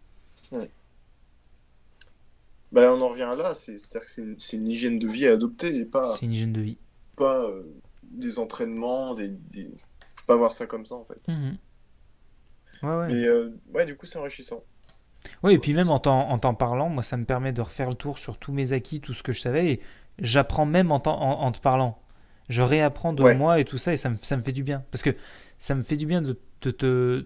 Bah, on en revient là, c'est, c'est-à-dire que c'est une, c'est une hygiène de vie à adopter et pas,
C'est une hygiène de vie.
pas euh, des entraînements, des, des... Faut pas voir ça comme ça en fait.
Mhm. Ouais, ouais.
Mais euh, ouais, du coup, c'est enrichissant.
Oui, et puis même en t'en, en t'en parlant, moi ça me permet de refaire le tour sur tous mes acquis, tout ce que je savais, et j'apprends même en, t'en- en, en te parlant. Je réapprends de
Ouais,
moi et tout ça, et ça me, ça me fait du bien. Parce que ça me fait du bien de te, te,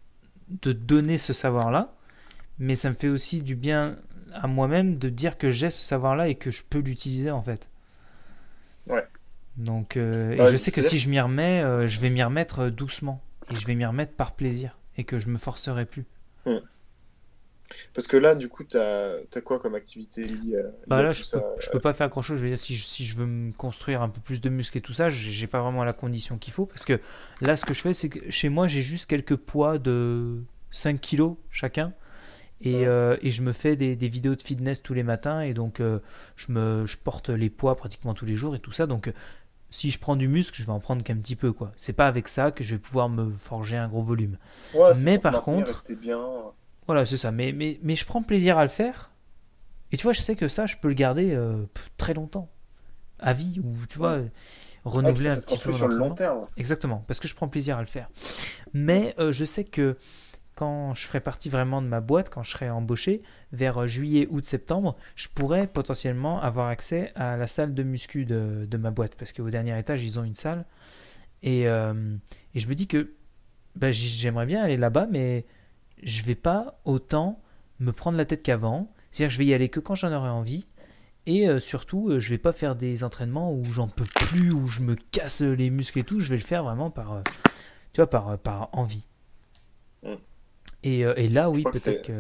de donner ce savoir-là, mais ça me fait aussi du bien à moi-même de dire que j'ai ce savoir-là et que je peux l'utiliser en fait.
ouais.
Donc, euh, et
Bah,
je sais que
c'est-à-dire
si je m'y remets, euh, je vais m'y remettre euh, doucement, et je vais m'y remettre par plaisir, et que je me forcerai plus.
Hmm. Parce que là, du coup, t'as, t'as quoi comme activité liée à, liée
Bah
à
là,
tout
je
ça?
peux, je peux pas faire grand chose. Je veux dire, si je, si je veux me construire un peu plus de muscles et tout ça, j'ai j'ai pas vraiment la condition qu'il faut. Parce que là, ce que je fais, c'est que chez moi, j'ai juste quelques poids de cinq kilos chacun. Et,
Ouais.
euh, et je me fais des, des vidéos de fitness tous les matins. Et donc, euh, je, me, je porte les poids pratiquement tous les jours et tout ça. Donc, euh, si je prends du muscle, je vais en prendre qu'un petit peu, quoi. C'est pas avec ça que je vais pouvoir me forger un gros volume.
Ouais, c'est
Mais
pour te
par
maintenir,
contre,
rester bien.
voilà, c'est ça. Mais, mais, mais je prends plaisir à le faire. Et tu vois, je sais que ça, je peux le garder euh, pff, très longtemps, à vie, ou tu vois,
Hmm. Ah, puis
renouveler
ça,
un
ça te
petit peu
construit
mon
sur le long
entraînement.
terme.
Exactement, parce que je prends plaisir à le faire. Mais euh, je sais que quand je ferai partie vraiment de ma boîte, quand je serai embauché, vers euh, juillet, août, septembre, je pourrais potentiellement avoir accès à la salle de muscu de, de ma boîte, parce qu'au dernier étage, ils ont une salle. Et, euh, et je me dis que bah, j- j'aimerais bien aller là-bas, mais je vais pas autant me prendre la tête qu'avant. C'est-à-dire que je vais y aller que quand j'en aurai envie. Et euh, surtout, euh, je vais pas faire des entraînements où j'en peux plus, où je me casse les muscles et tout. Je vais le faire vraiment par, euh, tu vois, par, euh, par envie.
Hmm.
Et, euh, et là,
Je
oui,
crois que
peut-être
c'est,
que...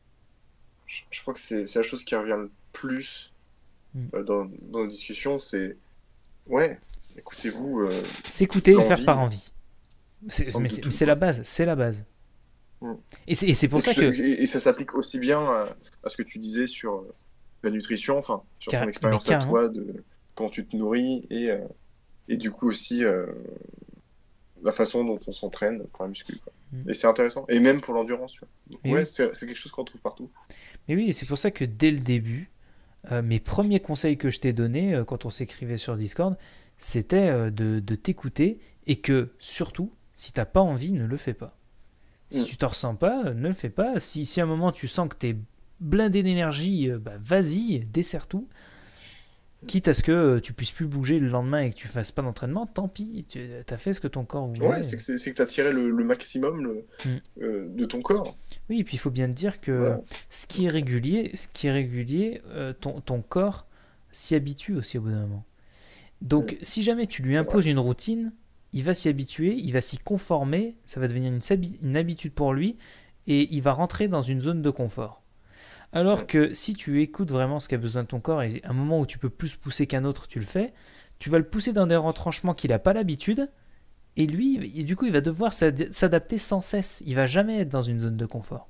je, je crois que c'est, c'est la chose qui revient le plus
Hmm.
euh, dans, dans nos discussions, c'est, ouais, écoutez-vous, euh,
S'écouter et faire par
l'envie,
envie. C'est-
centre
mais
de
c'est mais
tout,
c'est la
quoi.
base, c'est la base.
Hmm.
Et c'est et c'est pour
Et,
ça
tu-
que...
et- et ça s'applique aussi bien à, à ce que tu disais sur euh, la nutrition, enfin, sur ton
car- mais
expérience à
carrément.
toi de comment tu te nourris et, euh, et du coup aussi euh, la façon dont on s'entraîne pour la muscu, quoi.
Hmm.
Et c'est intéressant. Et même pour l'endurance, tu vois. Donc,
Mais
ouais,
oui,
c'est c'est quelque chose qu'on trouve partout.
mais oui, et c'est pour ça que dès le début, euh, mes premiers conseils que je t'ai donnés euh, quand on s'écrivait sur Discord, c'était euh, de, de t'écouter et que surtout, si t'as pas envie, ne le fais pas. Si
Mm.
tu t'en ressens pas, ne le fais pas. Si, si à un moment tu sens que t'es blindé d'énergie, euh, bah vas-y, desserre tout. Quitte à ce que euh, tu puisses plus bouger le lendemain et que tu fasses pas d'entraînement, tant pis, tu as fait ce que ton corps
Ouais,
voulait.
c'est que c'est c'est que t'as tiré le, le maximum le-
Mm.
euh, de ton corps.
Oui, et puis il faut bien te dire que
Ouais.
ce qui est régulier, ce qui est régulier, euh, ton, ton corps s'y habitue aussi au bout d'un moment. Donc,
Mm.
si jamais tu lui
C'est
imposes une routine, il va s'y habituer, il va s'y conformer, ça va devenir une, sabi- une habitude pour lui, et il va rentrer dans une zone de confort. Alors
Mm.
que si tu écoutes vraiment ce qu'a besoin de ton corps, et à un moment où tu peux plus pousser qu'un autre, tu le fais, tu vas le pousser dans des retranchements qu'il n'a pas l'habitude, et lui, et du coup, il va devoir s'ad- s'adapter sans cesse. Il va jamais être dans une zone de confort.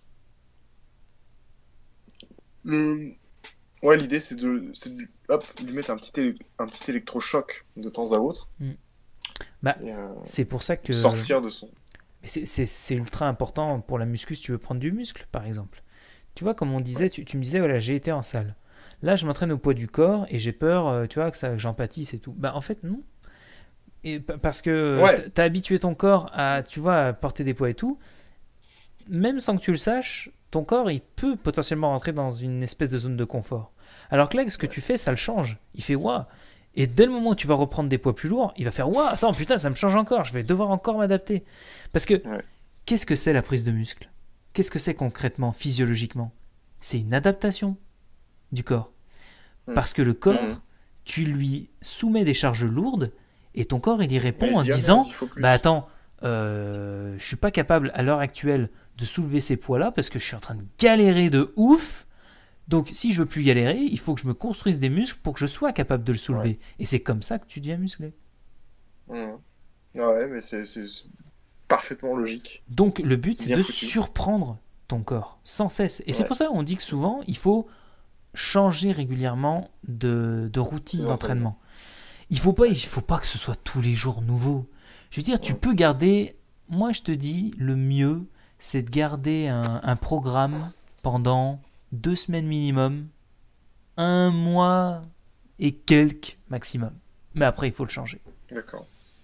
Le- Ouais, l'idée c'est de, c'est de hop, lui mettre un petit, élec- un petit électrochoc de temps à autre
Mm. Bah,
et euh,
c'est pour ça que
sortir de son.
mais c'est c'est- c'est ultra important pour la muscu si tu veux prendre du muscle, par exemple. Tu vois, comme on disait, tu, tu me disais, voilà, j'ai été en salle. Là, je m'entraîne au poids du corps et j'ai peur, euh, tu vois, que, ça, que j'en pâtisse et tout. Bah, en fait, non. Et, pa- parce que
Ouais,
tu as habitué ton corps à, tu vois, à porter des poids et tout. Même sans que tu le saches, ton corps, il peut potentiellement rentrer dans une espèce de zone de confort. Alors que là, ce que tu fais, ça le change. Il fait, waouh. Et dès le moment où tu vas reprendre des poids plus lourds, il va faire, waouh, attends, putain, ça me change encore. Je vais devoir encore m'adapter. Parce que,
Ouais.
qu'est-ce que c'est la prise de muscle? Qu'est-ce que c'est concrètement, physiologiquement? C'est une adaptation du corps.
Mm.
Parce que le corps,
Mhm.
tu lui soumets des charges lourdes et ton corps, il y
Mais
répond
il se
en
dit, ah,
disant,
merde, il faut plus.
bah attends, euh, je suis pas capable à l'heure actuelle de soulever ces poids-là parce que je suis en train de galérer de ouf. Donc si je veux plus galérer, il faut que je me construise des muscles pour que je sois capable de le soulever. Et c'est comme ça que tu deviens musclé.
Mhm. Ouais, mais c'est c'est- c'est parfaitement logique.
Donc le but,
C'est
c'est
bien
de
foutu.
surprendre ton corps sans cesse. Et c'est
Ouais.
pour ça qu'on dit que souvent, il faut changer régulièrement de, de routine
Ses
d'entraînement. Il faut pas, il faut pas que ce soit tous les jours nouveau. Je veux dire, tu
Ouais.
peux garder. Moi, je te dis, le mieux, c'est de garder un, un programme pendant deux semaines minimum, un mois et quelques maximum. Mais après, il faut le changer.
D'accord.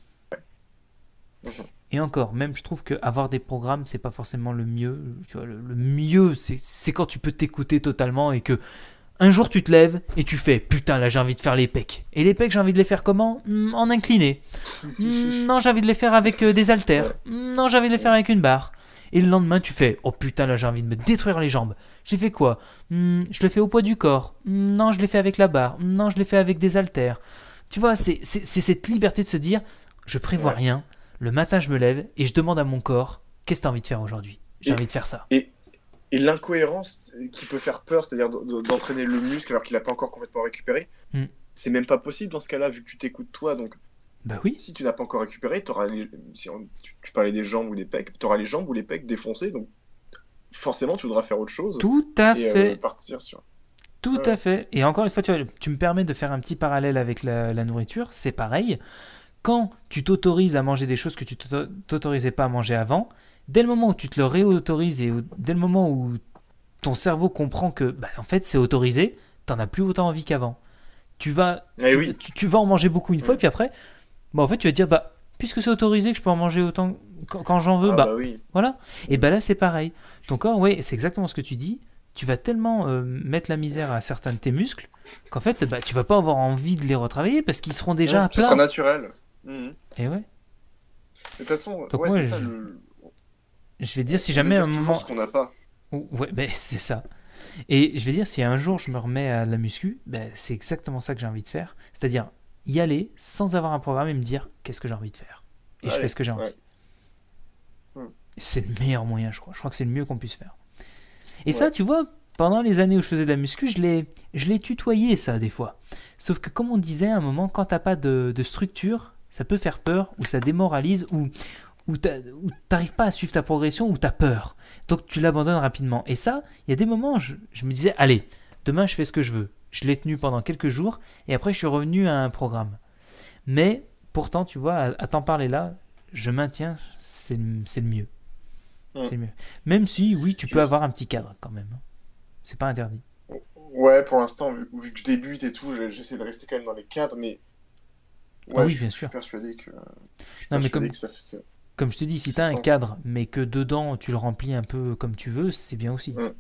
Mhm.
Et encore, même je trouve que avoir des programmes, c'est pas forcément le mieux. Tu vois, le, le mieux, c'est c'est quand tu peux t'écouter totalement et que un jour tu te lèves et tu fais putain, là j'ai envie de faire les pecs. Et les pecs, j'ai envie de les faire comment? Hmm, En incliné. Hmm, Non, j'ai envie de les faire avec euh, des haltères. Hmm, Non, j'ai envie de les faire avec une barre. Et le lendemain, tu fais oh putain, là j'ai envie de me détruire les jambes. J'ai fait quoi? Hmm, Je le fais au poids du corps. Hmm, Non, je l'ai fait avec la barre. Hmm, Non, je l'ai fait avec des haltères. Tu vois, c'est c'est- c'est cette liberté de se dire je prévois
Ouais.
rien. Le matin, je me lève et je demande à mon corps qu'est-ce que tu as envie de faire aujourd'hui? J'ai
Et-
envie de faire ça.
Et, et l'incohérence qui peut faire peur, c'est-à-dire d- d- d'entraîner le muscle alors qu'il n'a pas encore complètement récupéré,
Mm.
c'est même pas possible dans ce cas-là, vu que tu t'écoutes toi. Donc,
Bah oui,
si tu n'as pas encore récupéré, t'auras les... si on- tu, tu parlais des jambes ou des pecs, tu auras les jambes ou les pecs défoncés. Donc, forcément, tu voudras faire autre chose
tout à
et euh,
fait.
partir sur.
Tout
Ouais.
à fait. Et encore une fois, tu, vois, tu me permets de faire un petit parallèle avec la, la nourriture. C'est pareil. Quand tu t'autorises à manger des choses que tu t'auto- t'autorisais pas à manger avant, dès le moment où tu te le réautorises et où- dès le moment où ton cerveau comprend que, bah, en fait, c'est autorisé, t'en as plus autant envie qu'avant. Tu vas,
Eh
tu,
oui.
tu- tu vas en manger beaucoup une fois,
Ouais.
et puis après, bah, en fait, tu vas te dire, bah, puisque c'est autorisé, que je peux en manger autant quand, quand j'en veux,
Ah
bah,
bah oui.
voilà. Et bah là, c'est pareil. Ton corps, ouais, c'est exactement ce que tu dis. Tu vas tellement euh, mettre la misère à certains de tes muscles qu'en fait, bah, tu vas pas avoir envie de les retravailler parce qu'ils seront déjà
Ouais,
à
ce sera
plat.
naturel. Mhm.
Et ouais.
De toute façon,
Donc
ouais,
moi,
c'est ça
je-
le.
Je vais dire si
on
jamais à un
désire toujours
moment.
ce qu'on n'a pas.
Ou- Ouais, ben c'est ça. Et je vais dire, si un jour je me remets à de la muscu, ben, c'est exactement ça que j'ai envie de faire. C'est-à-dire y aller sans avoir un programme et me dire qu'est-ce que j'ai envie de faire. Et je
Allez,
fais ce que j'ai envie.
ouais. Hmm.
C'est le meilleur moyen, je crois. Je crois que c'est le mieux qu'on puisse faire. Et
Ouais.
ça, tu vois, pendant les années où je faisais de la muscu, je l'ai, je l'ai tutoyé, ça, des fois. Sauf que, comme on disait à un moment, quand t'as pas de, de structure, ça peut faire peur, ou ça démoralise, ou, ou t'as- ou t'arrives pas à suivre ta progression, ou t'as peur. Donc tu l'abandonnes rapidement. Et ça, il y a des moments où je, je me disais, allez, demain je fais ce que je veux. Je l'ai tenu pendant quelques jours, et après je suis revenu à un programme. Mais, pourtant, tu vois, à, à t'en parler là, je maintiens, c'est, le- c'est le mieux.
Mm.
C'est le mieux. Même si, oui, tu
Je
peux
sais.
avoir un petit cadre quand même. C'est pas interdit.
Ouais, pour l'instant, vu, vu que je débute et tout, j'ai- j'essaie de rester quand même dans les cadres, mais. Ouais,
Ah oui,
je,
bien
je
sûr.
suis persuadé que. Je suis
Non, mais
persuadé
comme-
que ça fait ça.
Comme je te dis, si
Ça
tu as
fait
un
sens.
cadre, mais que dedans tu le remplis un peu comme tu veux, c'est bien aussi.
Mm.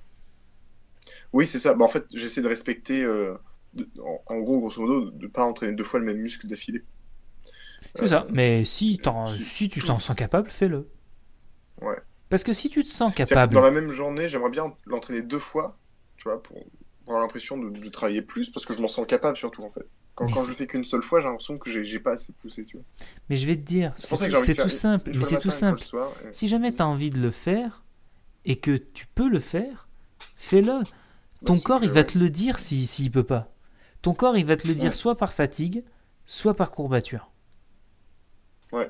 Oui, c'est ça. Bah, en fait, j'essaie de respecter. euh, de- en, en gros, grosso modo, de ne pas entraîner deux fois le même muscle d'affilée.
C'est ça. Mais si, t'en-
si-
si tu
tout-
t'en sens capable, fais-le.
Ouais.
Parce que si tu te sens
C'est-à-dire que
capable,
dans la même journée, j'aimerais bien l'entraîner deux fois, tu vois, pour, pour avoir l'impression de, de travailler plus, parce que je m'en sens capable surtout, en fait. Quand,
mais
quand
c'est-
je le fais qu'une seule fois, j'ai l'impression que j'ai j'ai pas assez poussé, tu vois.
mais je vais te dire,
C'est
c'est
pour ça que
tout,
j'ai envie de
c'est
faire
tout
une,
simple,
une
mais
fois
c'est
le
tout
matin, une fois le
simple.
soir. et-
Si jamais tu as envie de le faire et que tu peux le faire, fais-le.
Bah,
Ton
c'est
corps,
que,
il va
ouais.
te le dire si, s'il peut pas. Ton corps, il va te le dire
Ouais.
soit par fatigue, soit par courbature.
Ouais.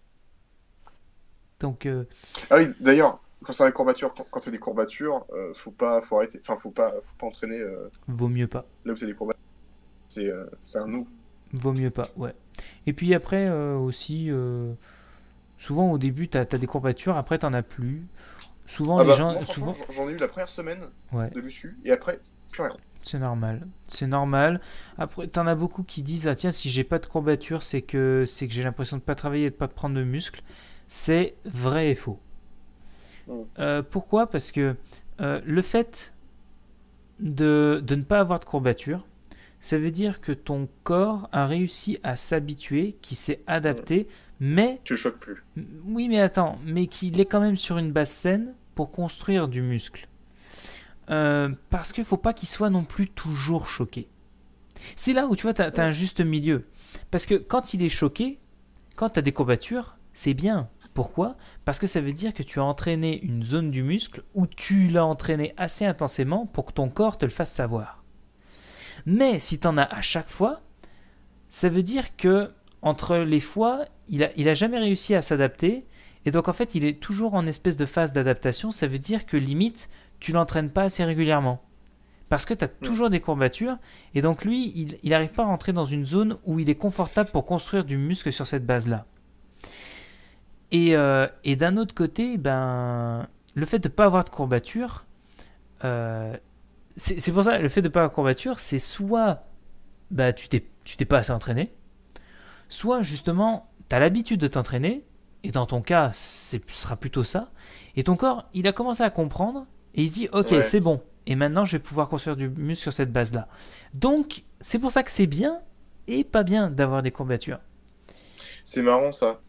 Donc, euh,
Ah oui, d'ailleurs, quand c'est des courbatures, quand, quand t'as des courbatures, euh, faut pas, faut arrêter, enfin, faut pas, faut pas entraîner euh,
vaut mieux pas.
là où t'as des courbatures. C'est euh, c'est un nous.
Vaut mieux pas, ouais. Et puis après, euh, aussi, euh, souvent au début, tu as des courbatures, après, t'en as plus. Souvent,
Ah
les
bah,
gens.
moi, franchement,
Souvent,
j'en j'en ai eu la première semaine
ouais,
de muscu, et après, plus rien.
c'est normal. C'est normal. Après, t'en as beaucoup qui disent, ah tiens, si j'ai pas de courbatures, c'est que, c'est que j'ai l'impression de pas travailler et de pas prendre de muscles. C'est vrai et faux.
Mm.
Euh, pourquoi? Parce que euh, le fait de, de ne pas avoir de courbatures, ça veut dire que ton corps a réussi à s'habituer, qu'il s'est adapté, mais,
Tu le choques plus.
oui mais attends, mais qu'il est quand même sur une base saine pour construire du muscle. Euh, parce qu'il ne faut pas qu'il soit non plus toujours choqué. C'est là où tu vois, tu as un juste milieu. Parce que quand il est choqué, quand tu as des courbatures, c'est bien. Pourquoi? Parce que ça veut dire que tu as entraîné une zone du muscle où tu l'as entraîné assez intensément pour que ton corps te le fasse savoir. Mais si tu en as à chaque fois, ça veut dire que entre les fois, il a, il a jamais réussi à s'adapter. Et donc en fait, il est toujours en espèce de phase d'adaptation. Ça veut dire que limite, tu l'entraînes pas assez régulièrement. Parce que tu as toujours des courbatures. Et donc lui, il n'arrive pas à rentrer dans une zone où il est confortable pour construire du muscle sur cette base-là. Et, euh, et d'un autre côté, ben, le fait de ne pas avoir de courbature, euh, c'est c'est pour ça, le fait de ne pas avoir de courbature, c'est soit bah, tu t'es tu t'es pas assez entraîné, soit justement, tu as l'habitude de t'entraîner, et dans ton cas, ce sera plutôt ça, et ton corps, il a commencé à comprendre, et il se dit, ok,
Ouais.
c'est bon, et maintenant je vais pouvoir construire du muscle sur cette base-là. Donc, c'est pour ça que c'est bien et pas bien d'avoir des courbatures.
C'est marrant ça.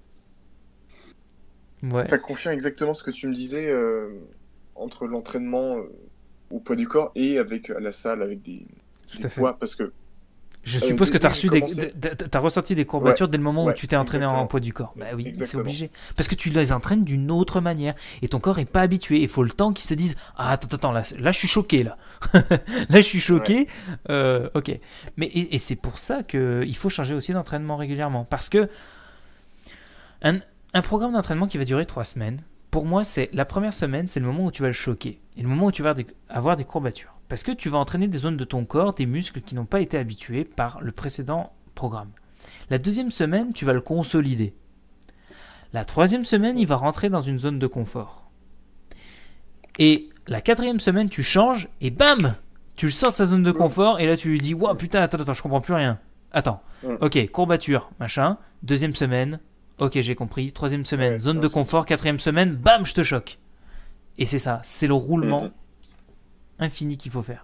Ouais,
Ça confirme exactement ce que tu me disais euh, entre l'entraînement euh, au poids du corps et avec à la salle avec des,
tout
des
à fait.
poids parce que
Je
Euh,
suppose
dès-
que tu as
dès que
reçu
j'ai
des,
commencé-
d- d- t'as ressenti des courbatures dès le moment où
ouais,
tu t'es entraîné en
exactement.
poids du corps. Bah oui, c'est
Exactement.
obligé. Parce que tu les entraînes d'une autre manière. Et ton corps est pas habitué. Il faut le temps qu'il se dise, ah attends, attends, là, là je suis choqué là. Là je suis choqué. Euh, ok. Mais et, et c'est pour ça qu'il faut changer aussi d'entraînement régulièrement. Parce que un, un programme d'entraînement qui va durer trois semaines, pour moi, c'est la première semaine, c'est le moment où tu vas le choquer. Et le moment où tu vas avoir des, avoir des courbatures. Parce que tu vas entraîner des zones de ton corps, des muscles qui n'ont pas été habitués par le précédent programme. La deuxième semaine, tu vas le consolider. La troisième semaine, il va rentrer dans une zone de confort. Et la quatrième semaine, tu changes et bam, tu le sors de sa zone de confort et là tu lui dis, wow putain, attends, attends, je comprends plus rien. Attends,
Mm.
ok, courbature, machin. Deuxième semaine, ok, j'ai compris. Troisième semaine,
Ouais,
zone
non,
de
c'est-
confort. Quatrième semaine, bam, je te choque. Et c'est ça, c'est le roulement
Mhm.
infini qu'il faut faire.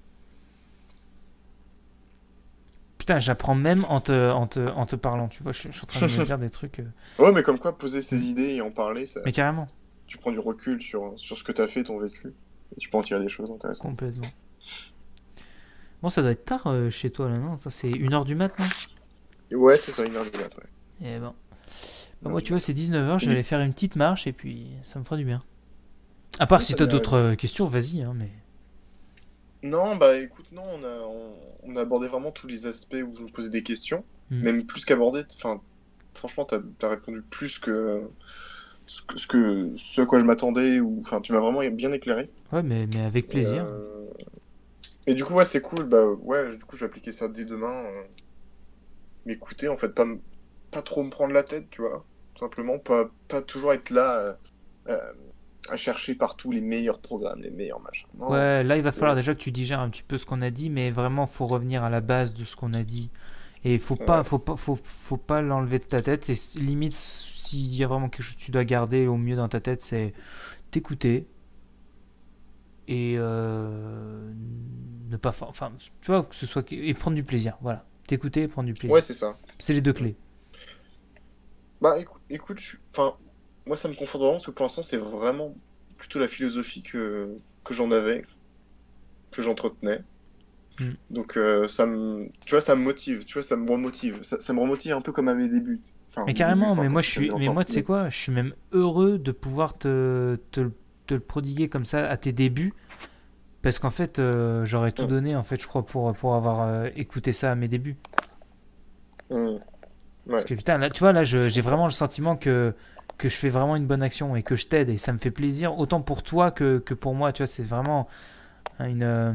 Putain, j'apprends même en te, en, te, en te parlant, tu vois, je, je suis en train de me dire des trucs... euh,
Ouais, mais comme quoi poser ses idées et en parler, ça,
Mais carrément,
tu prends du recul sur, sur ce que t'as fait, ton vécu, et tu peux en tirer des choses intéressantes.
complètement. Bon, ça doit être tard euh, chez toi, là, non? Ça, c'est une heure du mat, non?
Et ouais, c'est ça, une heure du mat, ouais.
Eh ben. Bah, moi, tu vois, c'est dix-neuf heures, je vais aller faire une petite marche et puis ça me fera du bien. À part
Oui,
si
ça
t'as
bien
d'autres euh, questions, vas-y, hein, mais...
Non, bah écoute, non, on a, on, on a abordé vraiment tous les aspects où je me posais des questions,
Mm.
même plus qu'aborder, enfin, franchement, t'as, t'as répondu plus que ce que, ce que ce à quoi je m'attendais, ou, enfin, tu m'as vraiment bien éclairé.
Ouais, mais, mais avec plaisir.
Euh, Et du coup, ouais, c'est cool, bah ouais, du coup, je vais appliquer ça dès demain. euh, M'écouter, en fait, pas, m- pas trop me prendre la tête, tu vois, tout simplement, pas, pas toujours être là euh, euh, à chercher partout les meilleurs programmes, les meilleurs machins. Non.
Ouais, là, il va falloir
Ouais.
déjà que tu digères un petit peu ce qu'on a dit, mais vraiment, faut revenir à la base de ce qu'on a dit. Et faut
C'est
pas,
vrai.
faut pas, faut, faut pas l'enlever de ta tête. Et s- limite, s'il y a vraiment quelque chose que tu dois garder au mieux dans ta tête, c'est t'écouter et euh, ne pas, fa- enfin, tu vois, que ce soit et prendre du plaisir. Voilà, t'écouter et prendre du plaisir.
Ouais, c'est ça.
C'est les deux clés.
Bah écoute, écoute, je suis- enfin, moi, ça me conforte vraiment parce que pour l'instant, c'est vraiment plutôt la philosophie que, que j'en avais, que j'entretenais.
Mm.
Donc, euh, ça me, tu vois, ça me motive, tu vois, ça me remotive. Ça, ça me remotive un peu comme à mes débuts. Enfin,
Mais
mes
carrément,
débuts, je parle
mais
pas
moi, je
depuis
suis, mais
longtemps.
moi, tu sais quoi, je suis même heureux de pouvoir te, te, te le prodiguer comme ça à tes débuts. Parce qu'en fait, euh, j'aurais tout
Mm.
donné, en fait, je crois, pour, pour avoir euh, écouté ça à mes débuts.
Mm.
Parce
Ouais,
que putain, là, tu vois, là, je-
je
j'ai
comprends.
vraiment le sentiment que, que je fais vraiment une bonne action et que je t'aide. Et ça me fait plaisir, autant pour toi que, que pour moi. Tu vois, c'est vraiment une, euh,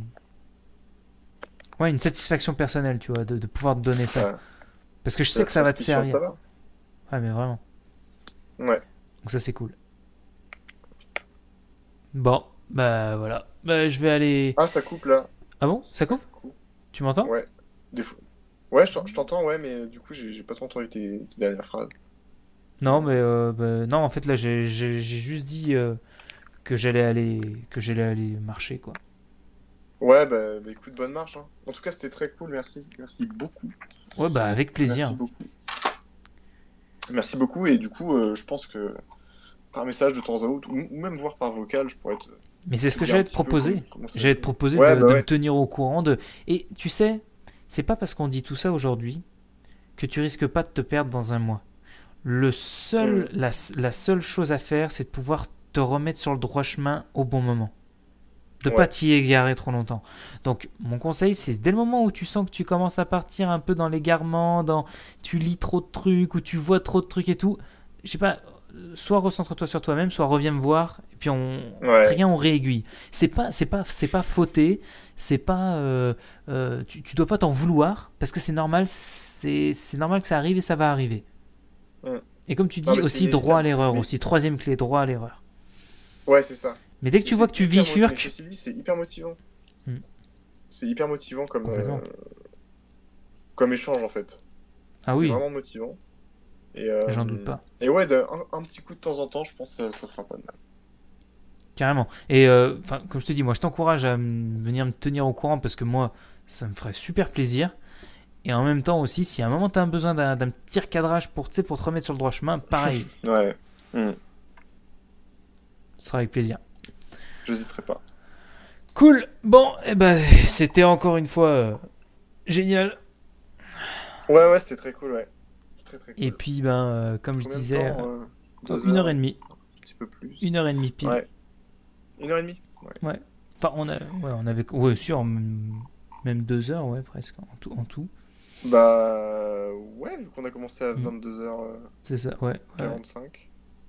ouais, une satisfaction personnelle, tu vois, de, de pouvoir te donner ça.
Ça,
Parce que je
c'est
sais
la
que ça va te
transmission de
servir.
savoir.
Ouais, mais vraiment.
Ouais.
Donc ça, c'est cool. Bon, bah voilà. Bah, je vais aller.
Ah, ça coupe là.
Ah bon? Ça
Ça
coupe?
coupe.
Tu m'entends?
Ouais. Des fois. Ouais, je t'en- je t'entends, ouais, mais du coup, j'ai j'ai pas trop entendu tes, tes dernières phrases.
Non, mais euh, bah, non, en fait, là, j'ai j'ai- j'ai juste dit euh, que j'allais aller, que j'allais aller marcher, quoi.
Ouais, bah, bah, écoute, bonne marche, hein. En tout cas, c'était très cool, merci. Merci beaucoup.
Ouais, bah avec
Merci
plaisir.
beaucoup. Merci beaucoup, et du coup, euh, je pense que par message de temps à autre, ou, ou même voir par vocal, je pourrais te,
Mais c'est ce
te
que
dire un
j'allais te
petit peu comment,
proposer.
comment ça
J'allais te
fait.
proposer
Ouais,
de,
bah
de me
ouais.
tenir au courant de. Et tu sais, c'est pas parce qu'on dit tout ça aujourd'hui que tu risques pas de te perdre dans un mois. Le
Hmm.
seul, la, la seule chose à faire, c'est de pouvoir te remettre sur le droit chemin au bon moment. De pas
Ouais.
t'y égarer trop longtemps. Donc, mon conseil, c'est dès le moment où tu sens que tu commences à partir un peu dans l'égarement, dans tu lis trop de trucs, ou tu vois trop de trucs et tout, je sais pas, soit recentre-toi sur toi-même, soit reviens me voir, et puis on
Ouais.
rien on réaiguille. C'est pas, c'est pas, c'est pas fauté, c'est pas, euh, euh, tu, tu dois pas t'en vouloir parce que c'est normal, c'est, c'est normal que ça arrive et ça va arriver.
Hmm.
Et comme tu
Non,
dis
mais c'est
aussi droit à
inévitable.
l'erreur,
Mais
aussi troisième clé, droit à l'erreur.
ouais, c'est ça.
Mais dès que
Mais
tu vois
c'est
que tu
hyper mo- mais
bifurques,
ceci dit, c'est hyper motivant.
Hmm,
C'est hyper motivant comme, euh,
complètement.
comme échange, en fait.
Ah
C'est
oui,
vraiment motivant. Et,
j'en doute
euh,
pas.
et ouais, de- un, un petit coup de temps en temps, je pense que ça, ça fera pas de mal.
Carrément. Et euh, enfin, comme je te dis, moi je t'encourage à m- venir me tenir au courant parce que moi, ça me ferait super plaisir. Et en même temps aussi, si à un moment tu as besoin d'un d'un petit recadrage pour, tu sais, pour te remettre sur le droit chemin, pareil,
Ouais. Hmm.
ce sera avec plaisir.
J'hésiterai pas.
Cool. Bon, eh ben, c'était encore une fois euh, génial.
Ouais, ouais, c'était très cool, ouais. Très, très
Et
cool.
puis, ben, euh, comme je
Combien de
disais,
temps?
euh,
euh,
oh,
Deux
une heure
heures,
et demie.
un petit peu plus.
Une heure et demie pile.
Ouais. Une heure et demie? Ouais.
Ouais. Enfin, on a, ouais, on avait, ouais, sûr, m- même deux heures, ouais, presque en tout. En tout.
Bah, ouais, vu qu'on a commencé à
Mm.
vingt-deux heures
C'est ça, ouais, ouais,
quarante-cinq.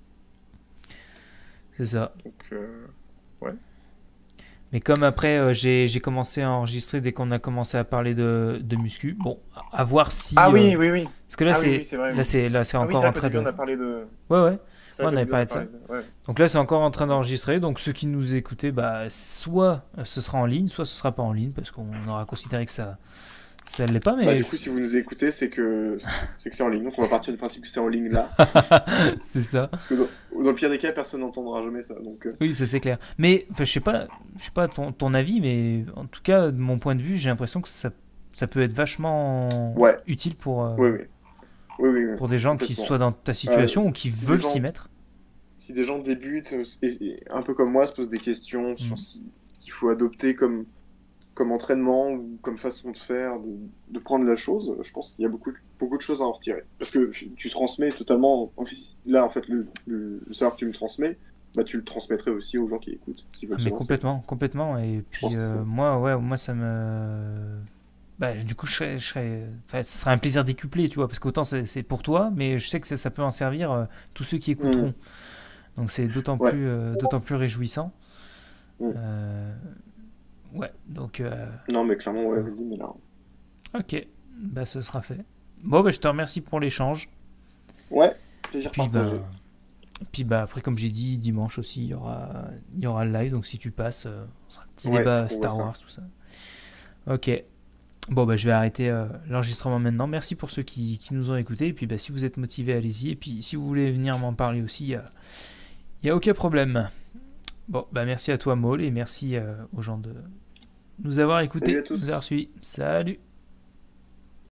c'est ça.
Donc, euh, ouais.
Mais comme après euh, j'ai j'ai commencé à enregistrer dès qu'on a commencé à parler de, de muscu, bon, à, à voir si.
Ah
euh,
oui, oui, oui.
parce que là
Ah oui, oui,
c'est
c'est vrai,
là
oui.
c'est là c'est
Ah oui,
encore
c'est
en
vrai qu'au
train
début, on
de.
a parlé de...
Ouais ouais.
C'est
Ouais,
vrai
on
qu'au
avait
début, on
parlé
a
de ça.
parlé de... Ouais.
Donc là c'est encore en train d'enregistrer. Donc ceux qui nous écoutaient, bah soit euh, ce sera en ligne, soit ce sera pas en ligne parce qu'on aura considéré que ça ça l'est pas.
Bah,
Mais
du
je-
coup, si vous nous écoutez, c'est que c'est que c'est en ligne. Donc, on va partir du principe que c'est en ligne là.
c'est ça.
Parce que dans, dans le pire des cas, personne n'entendra jamais ça. Donc, euh,
Oui, ça c'est clair. Mais enfin je sais pas, je sais pas ton, ton avis, mais en tout cas de mon point de vue, j'ai l'impression que ça ça peut être vachement
ouais,
utile pour euh,
oui, oui. Oui, oui, oui.
pour des gens qui
Complètement.
soient dans ta
Euh,
situation ou qui
si des
veulent
gens,
s'y mettre.
si des gens débutent euh, et, et un peu comme moi, se posent des questions
Mm.
sur ce qui- ce qu'il faut adopter comme, comme entraînement ou comme façon de faire, de, de prendre la chose, je pense qu'il y a beaucoup, de- beaucoup de choses à en retirer. Parce que tu transmets totalement. En fait, là, en fait, le, le, le savoir que tu me transmets, bah, tu le transmettrais aussi aux gens qui écoutent, qui veulent
Ah,
se
mais
lancer.
complètement, complètement. Et
Je pense
puis
que
euh,
c'est.
moi, ouais, moi ça me, bah, du coup, je serais, je serais, enfin, ce serait un plaisir décuplé, tu vois, parce qu'autant c'est c'est pour toi, mais je sais que ça, ça peut en servir euh, tous ceux qui
Mm.
écouteront. Donc c'est d'autant
Ouais.
plus, euh, d'autant plus réjouissant.
Mm.
Euh, ouais, donc euh,
Non, mais clairement, ouais, vas-y, mais là.
ok, bah ce sera fait. Bon, bah je te remercie pour l'échange.
Ouais, plaisir
Puis
partagé.
bah, puis bah après comme j'ai dit, dimanche aussi, il y aura, il y aura le live. Donc si tu passes, euh, on sera un petit
Ouais,
débat
on voit
Star
ça.
Wars, tout ça. Ok. Bon, bah, je vais arrêter euh, l'enregistrement maintenant. Merci pour ceux qui, qui nous ont écoutés. Et puis, bah, si vous êtes motivés, allez-y. Et puis, si vous voulez venir m'en parler aussi, il n'y a, a aucun problème. Bon, bah, merci à toi, Maul, et merci euh, aux gens de nous avoir
Salut
écoutés,
à
de nous avoir
tous.
suivis. Salut!